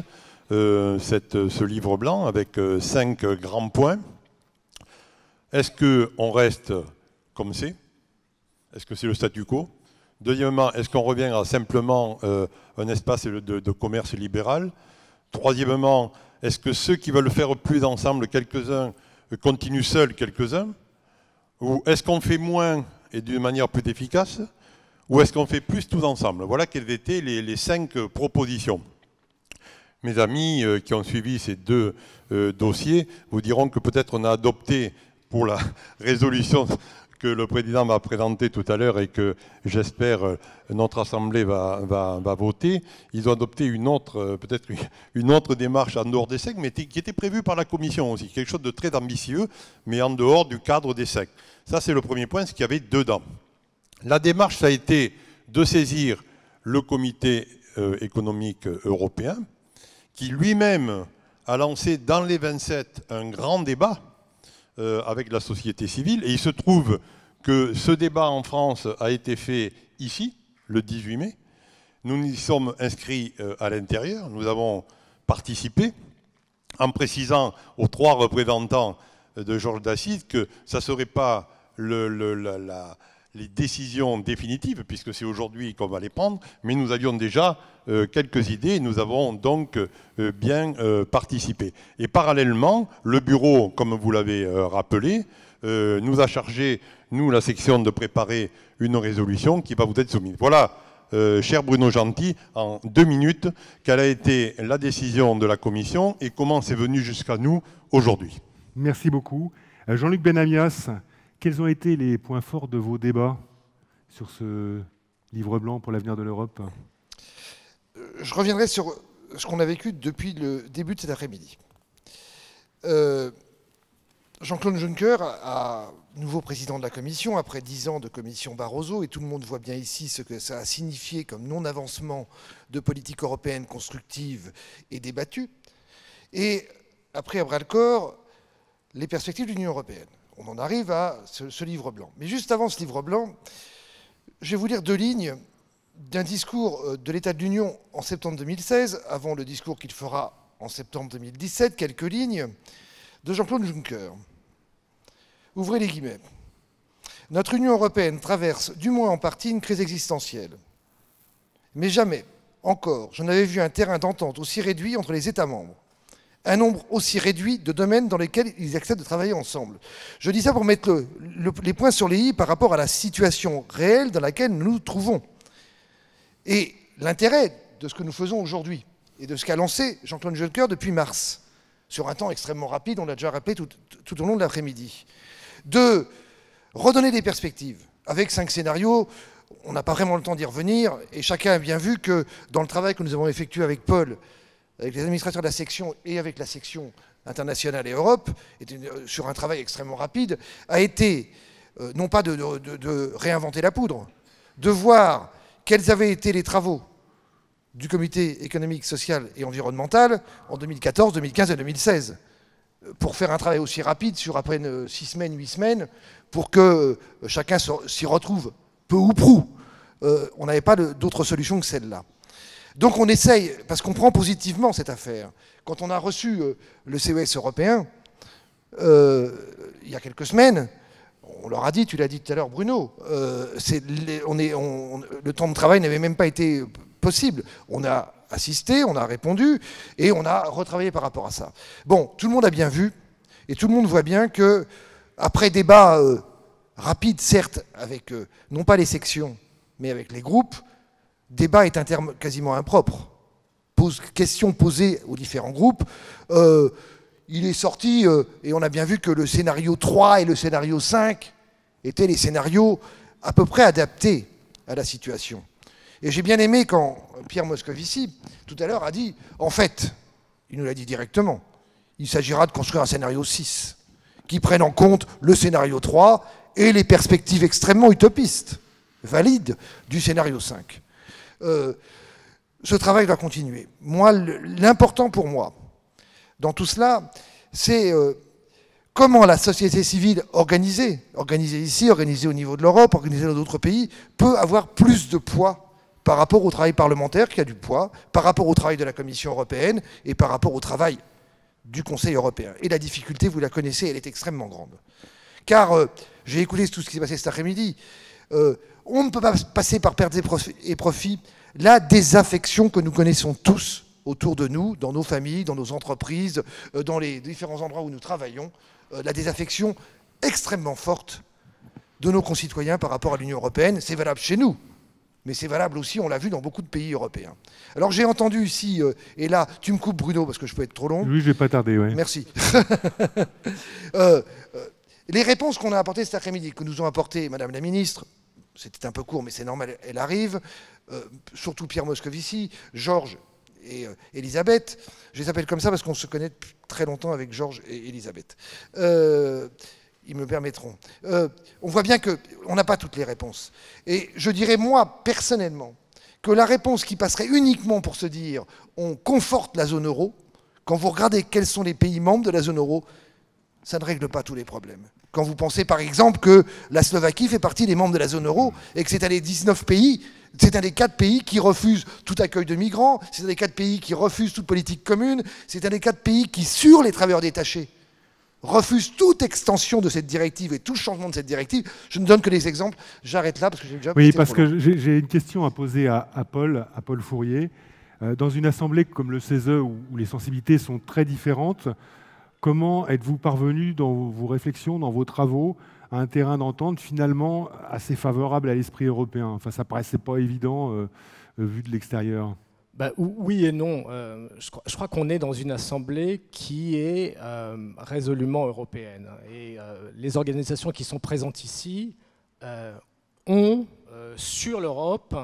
Speaker 13: ce livre blanc avec 5 grands points. Est-ce qu'on reste comme c'est? Est-ce que c'est le statu quo? Deuxièmement, est-ce qu'on revient à simplement un espace de commerce libéral? Troisièmement, est-ce que ceux qui veulent faire plus ensemble quelques-uns continuent seuls quelques-uns? Ou est-ce qu'on fait moins et d'une manière plus efficace? Ou est-ce qu'on fait plus tous ensemble? Voilà quelles étaient les 5 propositions. Mes amis qui ont suivi ces 2 dossiers vous diront que peut-être on a adopté pour la résolution que le président m'a présenté tout à l'heure et que j'espère notre Assemblée va voter, ils ont adopté une autre, peut-être une autre démarche en dehors des 5, mais qui était prévue par la Commission aussi, quelque chose de très ambitieux, mais en dehors du cadre des 5. Ça, c'est le premier point, ce qu'il y avait dedans. La démarche, ça a été de saisir le Comité économique européen, qui lui-même a lancé dans les 27 un grand débat avec la société civile. Et il se trouve que ce débat en France a été fait ici, le 18 mai. Nous nous y sommes inscrits à l'intérieur. Nous avons participé en précisant aux 3 représentants de Georges Dacis que ça ne serait pas les décisions définitives, puisque c'est aujourd'hui qu'on va les prendre, mais nous avions déjà quelques idées et nous avons donc bien participé. Et parallèlement, le bureau, comme vous l'avez rappelé, nous a chargé, nous, la section, de préparer une résolution qui va vous être soumise. Voilà, cher Bruno Gentil, en 2 minutes, quelle a été la décision de la Commission et comment c'est venu jusqu'à nous aujourd'hui.
Speaker 3: Merci beaucoup. Jean-Luc Benamias, quels ont été les points forts de vos débats sur ce livre blanc pour l'avenir de l'Europe?
Speaker 14: Je reviendrai sur ce qu'on a vécu depuis le début de cet après-midi. Jean-Claude Juncker, nouveau président de la Commission, après 10 ans de Commission Barroso, et tout le monde voit bien ici ce que ça a signifié comme non-avancement de politique européenne constructive et débattue, et après à bras-le-corps les perspectives de l'Union européenne. On en arrive à ce livre blanc. Mais juste avant ce livre blanc, je vais vous lire 2 lignes d'un discours de l'État de l'Union en septembre 2016, avant le discours qu'il fera en septembre 2017, quelques lignes de Jean-Claude Juncker. Ouvrez les guillemets. « Notre Union européenne traverse, du moins en partie, une crise existentielle. Mais jamais, encore, je n'avais vu un terrain d'entente aussi réduit entre les États membres. Un nombre aussi réduit de domaines dans lesquels ils acceptent de travailler ensemble. » Je dis ça pour mettre les points sur les i par rapport à la situation réelle dans laquelle nous nous trouvons. Et l'intérêt de ce que nous faisons aujourd'hui, et de ce qu'a lancé Jean-Claude Juncker depuis mars, sur un temps extrêmement rapide, on l'a déjà rappelé tout au long de l'après-midi, de redonner des perspectives, avec 5 scénarios on n'a pas vraiment le temps d'y revenir, et chacun a bien vu que dans le travail que nous avons effectué avec Paul, avec les administrateurs de la section et avec la section internationale et Europe, sur un travail extrêmement rapide, a été non pas de réinventer la poudre, de voir quels avaient été les travaux du Comité économique, social et environnemental en 2014, 2015 et 2016, pour faire un travail aussi rapide sur à peine 6 semaines, 8 semaines, pour que chacun s'y retrouve peu ou prou. On n'avait pas d'autre solution que celle-là. Donc on essaye, parce qu'on prend positivement cette affaire. Quand on a reçu le CES européen, il y a quelques semaines, on leur a dit, tu l'as dit tout à l'heure Bruno, le temps de travail n'avait même pas été possible. On a assisté, on a répondu, et on a retravaillé par rapport à ça. Bon, tout le monde a bien vu, et tout le monde voit bien que, après débat rapide, certes, avec non pas les sections, mais avec les groupes, débat est un terme quasiment impropre. Question posée aux différents groupes, il est sorti, et on a bien vu que le scénario 3 et le scénario 5 étaient les scénarios à peu près adaptés à la situation. Et j'ai bien aimé quand Pierre Moscovici, tout à l'heure, a dit, en fait, il nous l'a dit directement, il s'agira de construire un scénario 6, qui prenne en compte le scénario 3 et les perspectives extrêmement utopistes, valides, du scénario 5. Ce travail doit continuer. Moi, l'important pour moi, dans tout cela, c'est comment la société civile organisée ici, organisée au niveau de l'Europe, organisée dans d'autres pays, peut avoir plus de poids par rapport au travail parlementaire qui a du poids, par rapport au travail de la Commission européenne et par rapport au travail du Conseil européen. Et la difficulté, vous la connaissez, elle est extrêmement grande. Car j'ai écouté tout ce qui s'est passé cet après-midi. On ne peut pas passer par pertes et profits la désaffection que nous connaissons tous autour de nous, dans nos familles, dans nos entreprises, dans les différents endroits où nous travaillons, la désaffection extrêmement forte de nos concitoyens par rapport à l'Union européenne. C'est valable chez nous, mais c'est valable aussi, on l'a vu, dans beaucoup de pays européens. Alors j'ai entendu ici, et là, tu me coupes Bruno, parce que je peux être trop long.
Speaker 3: Oui, je vais pas tarder, oui.
Speaker 14: Merci. Les réponses qu'on a apportées cet après-midi, que nous ont apportées Madame la Ministre, c'était un peu court, mais c'est normal, elle arrive, surtout Pierre Moscovici, Georges et Elisabeth. Je les appelle comme ça parce qu'on se connaît depuis très longtemps avec Georges et Elisabeth. Ils me permettront. On voit bien qu'on n'a pas toutes les réponses. Et je dirais, moi, personnellement, que la réponse qui passerait uniquement pour se dire on conforte la zone euro, quand vous regardez quels sont les pays membres de la zone euro, ça ne règle pas tous les problèmes. Quand vous pensez par exemple que la Slovaquie fait partie des membres de la zone euro et que c'est un des 19 pays, c'est un des 4 pays qui refusent tout accueil de migrants, c'est un des 4 pays qui refusent toute politique commune, c'est un des 4 pays qui, sur les travailleurs détachés, refusent toute extension de cette directive et tout changement de cette directive. Je ne donne que des exemples. J'arrête là parce que j'ai déjà...
Speaker 3: Oui, parce que j'ai une question à poser à Paul Fourier. Dans une assemblée comme le CESE où les sensibilités sont très différentes, comment êtes-vous parvenu dans vos réflexions, dans vos travaux, à un terrain d'entente finalement assez favorable à l'esprit européen? Enfin, ça ne paraissait pas évident vu de l'extérieur.
Speaker 15: Bah, oui et non. Je crois qu'on est dans une assemblée qui est résolument européenne. Et les organisations qui sont présentes ici ont sur l'Europe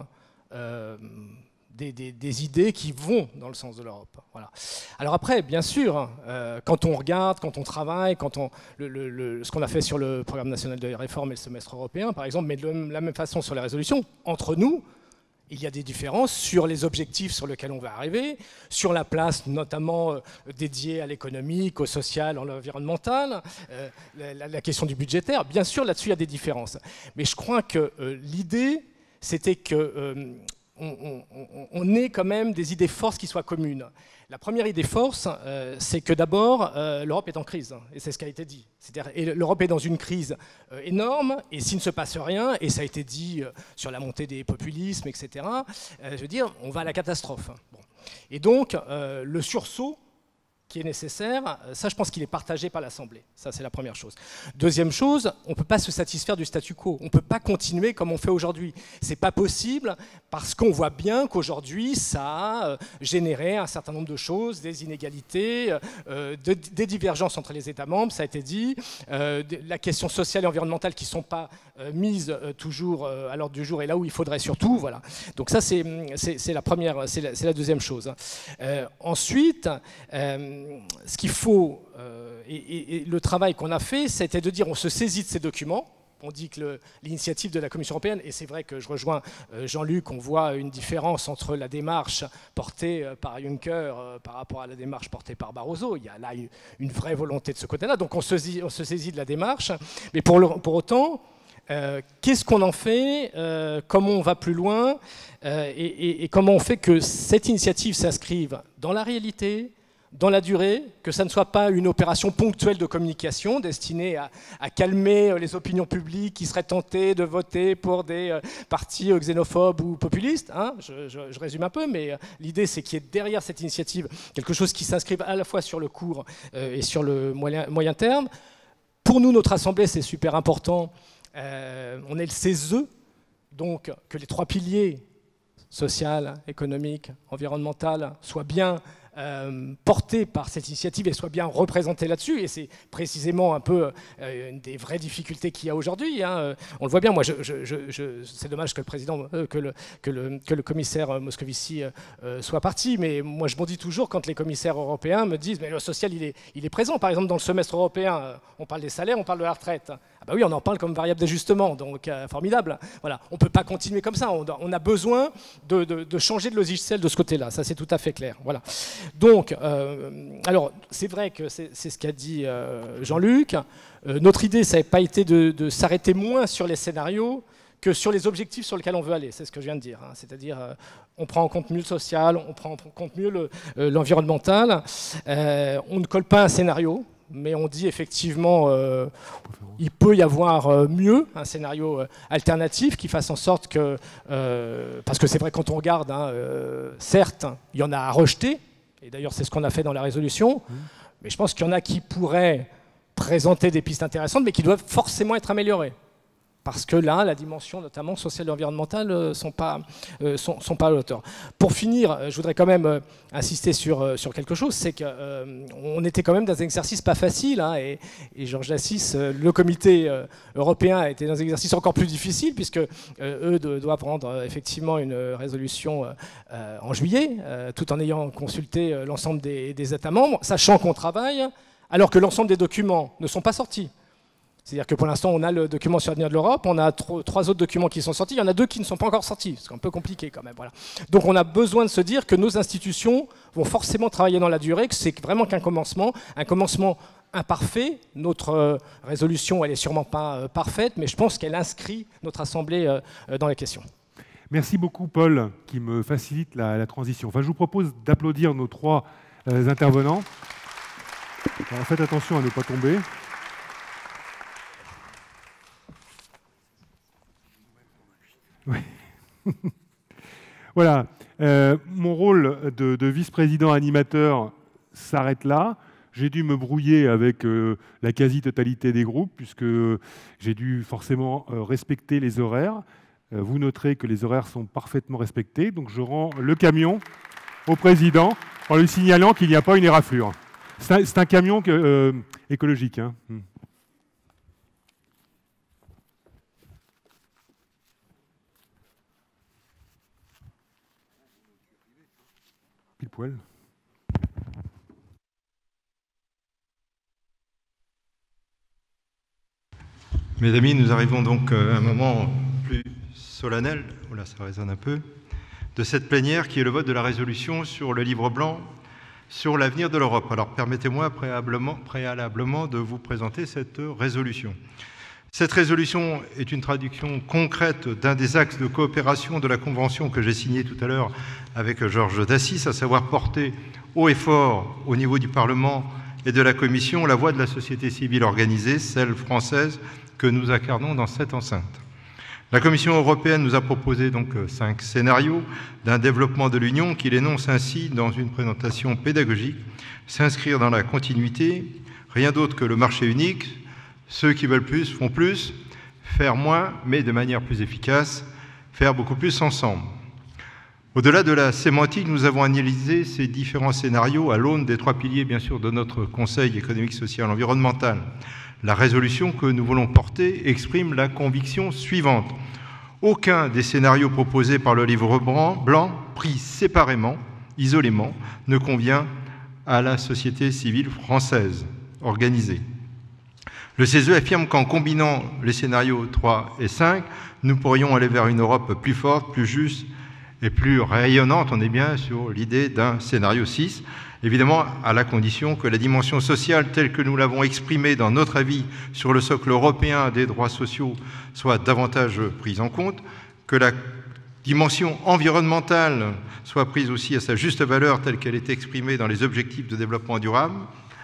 Speaker 15: des idées qui vont dans le sens de l'Europe. Voilà. Alors après, bien sûr, quand on regarde, quand on travaille, ce qu'on a fait sur le programme national de réforme et le semestre européen, par exemple, mais de la même façon sur les résolutions, entre nous, il y a des différences sur les objectifs sur lesquels on va arriver, sur la place notamment dédiée à l'économique, au social, à l'environnemental, la question du budgétaire. Bien sûr, là-dessus, il y a des différences. Mais je crois que l'idée, c'était que on ait quand même des idées forces qui soient communes. La première idée force, c'est que d'abord, l'Europe est en crise, et c'est ce qui a été dit. L'Europe est dans une crise énorme, et s'il ne se passe rien, et ça a été dit sur la montée des populismes, etc., je veux dire, on va à la catastrophe. Bon. Et donc, le sursaut qui est nécessaire, ça je pense qu'il est partagé par l'Assemblée. Ça c'est la première chose. Deuxième chose, on ne peut pas se satisfaire du statu quo. On ne peut pas continuer comme on fait aujourd'hui. Ce n'est pas possible parce qu'on voit bien qu'aujourd'hui ça a généré un certain nombre de choses, des inégalités, des divergences entre les États membres, ça a été dit, la question sociale et environnementale qui ne sont pas mises toujours à l'ordre du jour et là où il faudrait surtout. Voilà. Donc ça c'est la première, c'est la deuxième chose. Ensuite, ce qu'il faut, et le travail qu'on a fait, c'était de dire on se saisit de ces documents. On dit que l'initiative de la Commission européenne, et c'est vrai que je rejoins Jean-Luc, on voit une différence entre la démarche portée par Juncker par rapport à la démarche portée par Barroso. Il y a là une vraie volonté de ce côté-là, donc on se saisit de la démarche. Mais pour autant, qu'est-ce qu'on en fait, comment on va plus loin, et comment on fait que cette initiative s'inscrive dans la réalité, dans la durée, que ça ne soit pas une opération ponctuelle de communication destinée à calmer les opinions publiques qui seraient tentées de voter pour des partis xénophobes ou populistes. Hein. Je résume un peu, mais l'idée c'est qu'il y ait derrière cette initiative quelque chose qui s'inscrive à la fois sur le court et sur le moyen terme. Pour nous, notre Assemblée, c'est super important. On est le CESE, donc que les trois piliers, social, économique, environnemental, soient bien portés par cette initiative et soient bien représentés là-dessus. Et c'est précisément un peu une des vraies difficultés qu'il y a aujourd'hui. Hein. On le voit bien. Moi, c'est dommage que le président, que le commissaire Moscovici soit parti. Mais moi, je m'en dis toujours quand les commissaires européens me disent mais le social, il est présent. Par exemple, dans le semestre européen, on parle des salaires, on parle de la retraite. Ah bah oui, on en parle comme variable d'ajustement, donc formidable. Voilà, on ne peut pas continuer comme ça. On a besoin de changer de logiciel de ce côté-là. Ça, c'est tout à fait clair. Voilà. Donc, alors, c'est vrai que c'est ce qu'a dit Jean-Luc. Notre idée, ça n'a pas été de s'arrêter moins sur les scénarios que sur les objectifs sur lesquels on veut aller. C'est ce que je viens de dire. Hein. C'est-à-dire, on prend en compte mieux le social, on prend en compte mieux l'environnemental. On ne colle pas un scénario. Mais on dit effectivement il peut y avoir mieux, un scénario alternatif qui fasse en sorte que, parce que c'est vrai quand on regarde, hein, certes, il y en a à rejeter, et d'ailleurs c'est ce qu'on a fait dans la résolution, mais je pense qu'il y en a qui pourraient présenter des pistes intéressantes, mais qui doivent forcément être améliorées. Parce que là, la dimension notamment sociale et environnementale ne sont pas à la hauteur. Pour finir, je voudrais quand même insister sur quelque chose, c'est qu'on était quand même dans un exercice pas facile, hein, et Georges Dassis, le comité européen a été dans un exercice encore plus difficile, puisque eux doivent prendre effectivement une résolution en juillet, tout en ayant consulté l'ensemble des États membres, sachant qu'on travaille, alors que l'ensemble des documents ne sont pas sortis. C'est-à-dire que pour l'instant, on a le document sur l'avenir de l'Europe, on a 3 autres documents qui sont sortis, il y en a 2 qui ne sont pas encore sortis, c'est un peu compliqué quand même. Voilà. Donc on a besoin de se dire que nos institutions vont forcément travailler dans la durée, que c'est vraiment qu'un commencement imparfait. Notre résolution, elle n'est sûrement pas parfaite, mais je pense qu'elle inscrit notre Assemblée dans les questions.
Speaker 3: Merci beaucoup Paul, qui me facilite la transition. Enfin, je vous propose d'applaudir nos 3 intervenants. Alors, faites attention à ne pas tomber. Oui. Voilà, mon rôle de vice-président animateur s'arrête là. J'ai dû me brouiller avec la quasi-totalité des groupes, puisque j'ai dû forcément respecter les horaires. Vous noterez que les horaires sont parfaitement respectés, donc je rends le camion au président en lui signalant qu'il n'y a pas une éraflure. C'est un camion écologique. Hein. Pile poil.
Speaker 1: Mes amis, nous arrivons donc à un moment plus solennel, voilà, ça résonne un peu, de cette plénière qui est le vote de la résolution sur le livre blanc sur l'avenir de l'Europe. Alors permettez-moi préalablement de vous présenter cette résolution. Cette résolution est une traduction concrète d'un des axes de coopération de la Convention que j'ai signée tout à l'heure avec Georges Dassis, à savoir porter haut et fort au niveau du Parlement et de la Commission la voix de la société civile organisée, celle française que nous incarnons dans cette enceinte. La Commission européenne nous a proposé donc 5 scénarios d'un développement de l'Union qu'il énonce ainsi dans une présentation pédagogique: s'inscrire dans la continuité, rien d'autre que le marché unique, ceux qui veulent plus font plus, faire moins mais de manière plus efficace, faire beaucoup plus ensemble. Au-delà de la sémantique, nous avons analysé ces différents scénarios à l'aune des 3 piliers, bien sûr, de notre Conseil économique, social et environnemental. La résolution que nous voulons porter exprime la conviction suivante: aucun des scénarios proposés par le livre blanc, pris séparément, isolément, ne convient à la société civile française organisée. Le CESE affirme qu'en combinant les scénarios 3 et 5, nous pourrions aller vers une Europe plus forte, plus juste et plus rayonnante. On est bien sur l'idée d'un scénario 6, évidemment à la condition que la dimension sociale telle que nous l'avons exprimée dans notre avis sur le socle européen des droits sociaux soit davantage prise en compte, que la dimension environnementale soit prise aussi à sa juste valeur telle qu'elle est exprimée dans les objectifs de développement durable.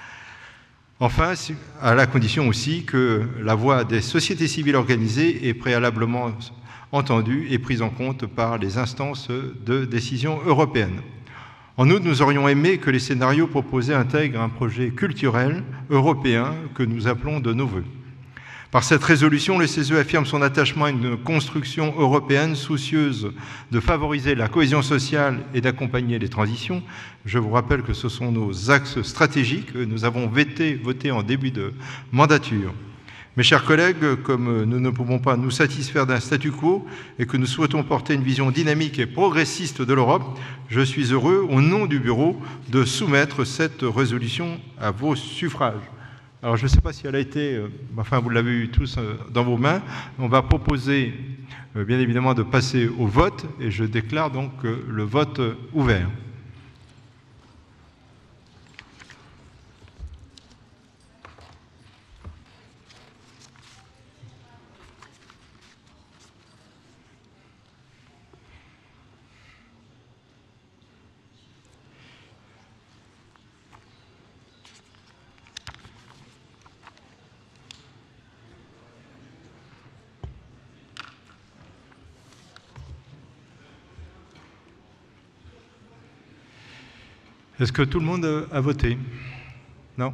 Speaker 1: Enfin, à la condition aussi que la voix des sociétés civiles organisées est préalablement entendue et prise en compte par les instances de décision européennes. En outre, nous aurions aimé que les scénarios proposés intègrent un projet culturel européen que nous appelons de nos vœux. Par cette résolution, le CESE affirme son attachement à une construction européenne soucieuse de favoriser la cohésion sociale et d'accompagner les transitions. Je vous rappelle que ce sont nos axes stratégiques que nous avons votés en début de mandature. Mes chers collègues, comme nous ne pouvons pas nous satisfaire d'un statu quo et que nous souhaitons porter une vision dynamique et progressiste de l'Europe, je suis heureux, au nom du Bureau, de soumettre cette résolution à vos suffrages. Alors, je ne sais pas si elle a été, enfin, vous l'avez eu tous dans vos mains. On va proposer, bien évidemment, de passer au vote, et je déclare donc le vote ouvert. Est-ce que tout le monde a voté? Non?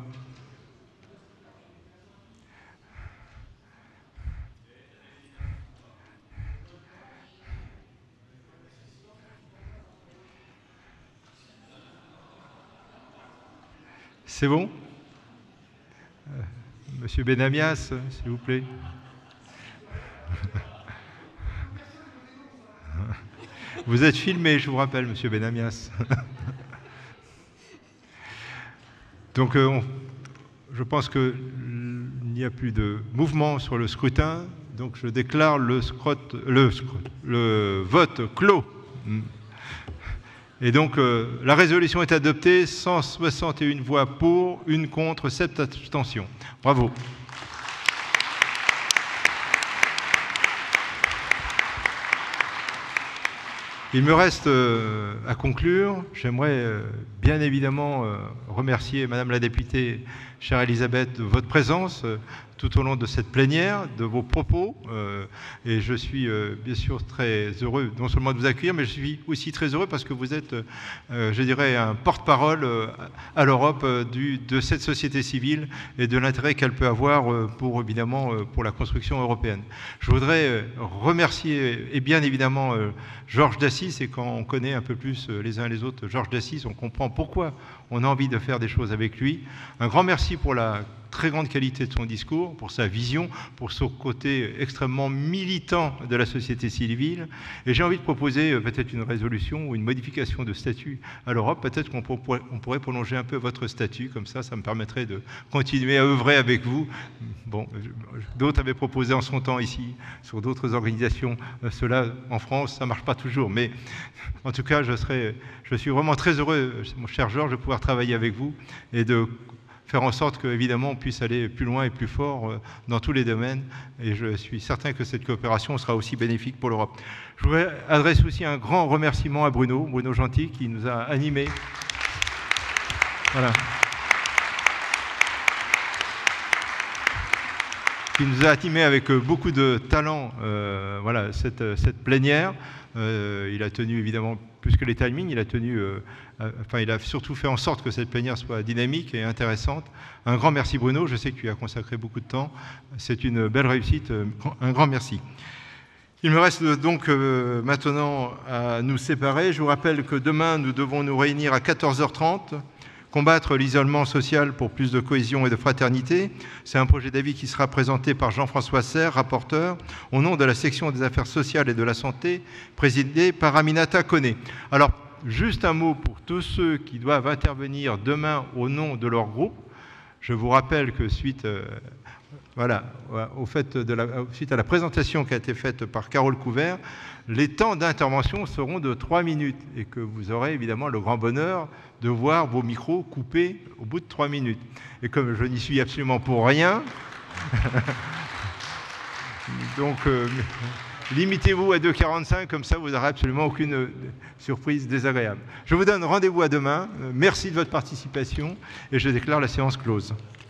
Speaker 1: C'est bon? Monsieur Benamias, s'il vous plaît. Vous êtes filmé, je vous rappelle, Monsieur Benamias. Donc, je pense qu'il n'y a plus de mouvement sur le scrutin, donc je déclare le vote clos. Et donc, la résolution est adoptée, 161 voix pour, 1 contre, 7 abstentions. Bravo. Il me reste à conclure. J'aimerais bien évidemment remercier Madame la députée, chère Elisabeth, de votre présence tout au long de cette plénière, de vos propos. Et je suis bien sûr très heureux non seulement de vous accueillir, mais je suis aussi très heureux parce que vous êtes, je dirais, un porte-parole à l'Europe de cette société civile et de l'intérêt qu'elle peut avoir pour, évidemment, pour la construction européenne. Je voudrais remercier, et bien évidemment, Georges d'Assis, et quand on connaît un peu plus les uns les autres Georges d'Assis, on comprend pourquoi on a envie de faire des choses avec lui. Un grand merci pour la très grande qualité de son discours, pour sa vision, pour son côté extrêmement militant de la société civile. Et j'ai envie de proposer peut-être une résolution ou une modification de statut à l'Europe. Peut-être qu'on pourrait prolonger un peu votre statut, comme ça me permettrait de continuer à œuvrer avec vous. Bon, d'autres avaient proposé en son temps ici, sur d'autres organisations, cela en France, ça ne marche pas toujours. Mais en tout cas, je suis vraiment très heureux, mon cher Georges, de pouvoir travailler avec vous et de faire en sorte qu'évidemment on puisse aller plus loin et plus fort dans tous les domaines. Et je suis certain que cette coopération sera aussi bénéfique pour l'Europe. Je voudrais adresser aussi un grand remerciement à Bruno Gentil, qui nous a animés. Voilà. qui nous a animés avec beaucoup de talent voilà, cette plénière. Il a tenu évidemment, plus que les timings, il a tenu, enfin, il a surtout fait en sorte que cette plénière soit dynamique et intéressante. Un grand merci Bruno, je sais que tu y as consacré beaucoup de temps. C'est une belle réussite, un grand merci. Il me reste donc maintenant à nous séparer. Je vous rappelle que demain, nous devons nous réunir à 14h30, combattre l'isolement social pour plus de cohésion et de fraternité. C'est un projet d'avis qui sera présenté par Jean-François Serre, rapporteur, au nom de la section des affaires sociales et de la santé, présidée par Aminata Koné. Alors, juste un mot pour tous ceux qui doivent intervenir demain au nom de leur groupe. Je vous rappelle que suite... Voilà, suite à la présentation qui a été faite par Carole Couvert, les temps d'intervention seront de 3 minutes et que vous aurez évidemment le grand bonheur de voir vos micros coupés au bout de 3 minutes. Et comme je n'y suis absolument pour rien, donc limitez-vous à 2,45, comme ça vous n'aurez absolument aucune surprise désagréable. Je vous donne rendez-vous à demain. Merci de votre participation et je déclare la séance close.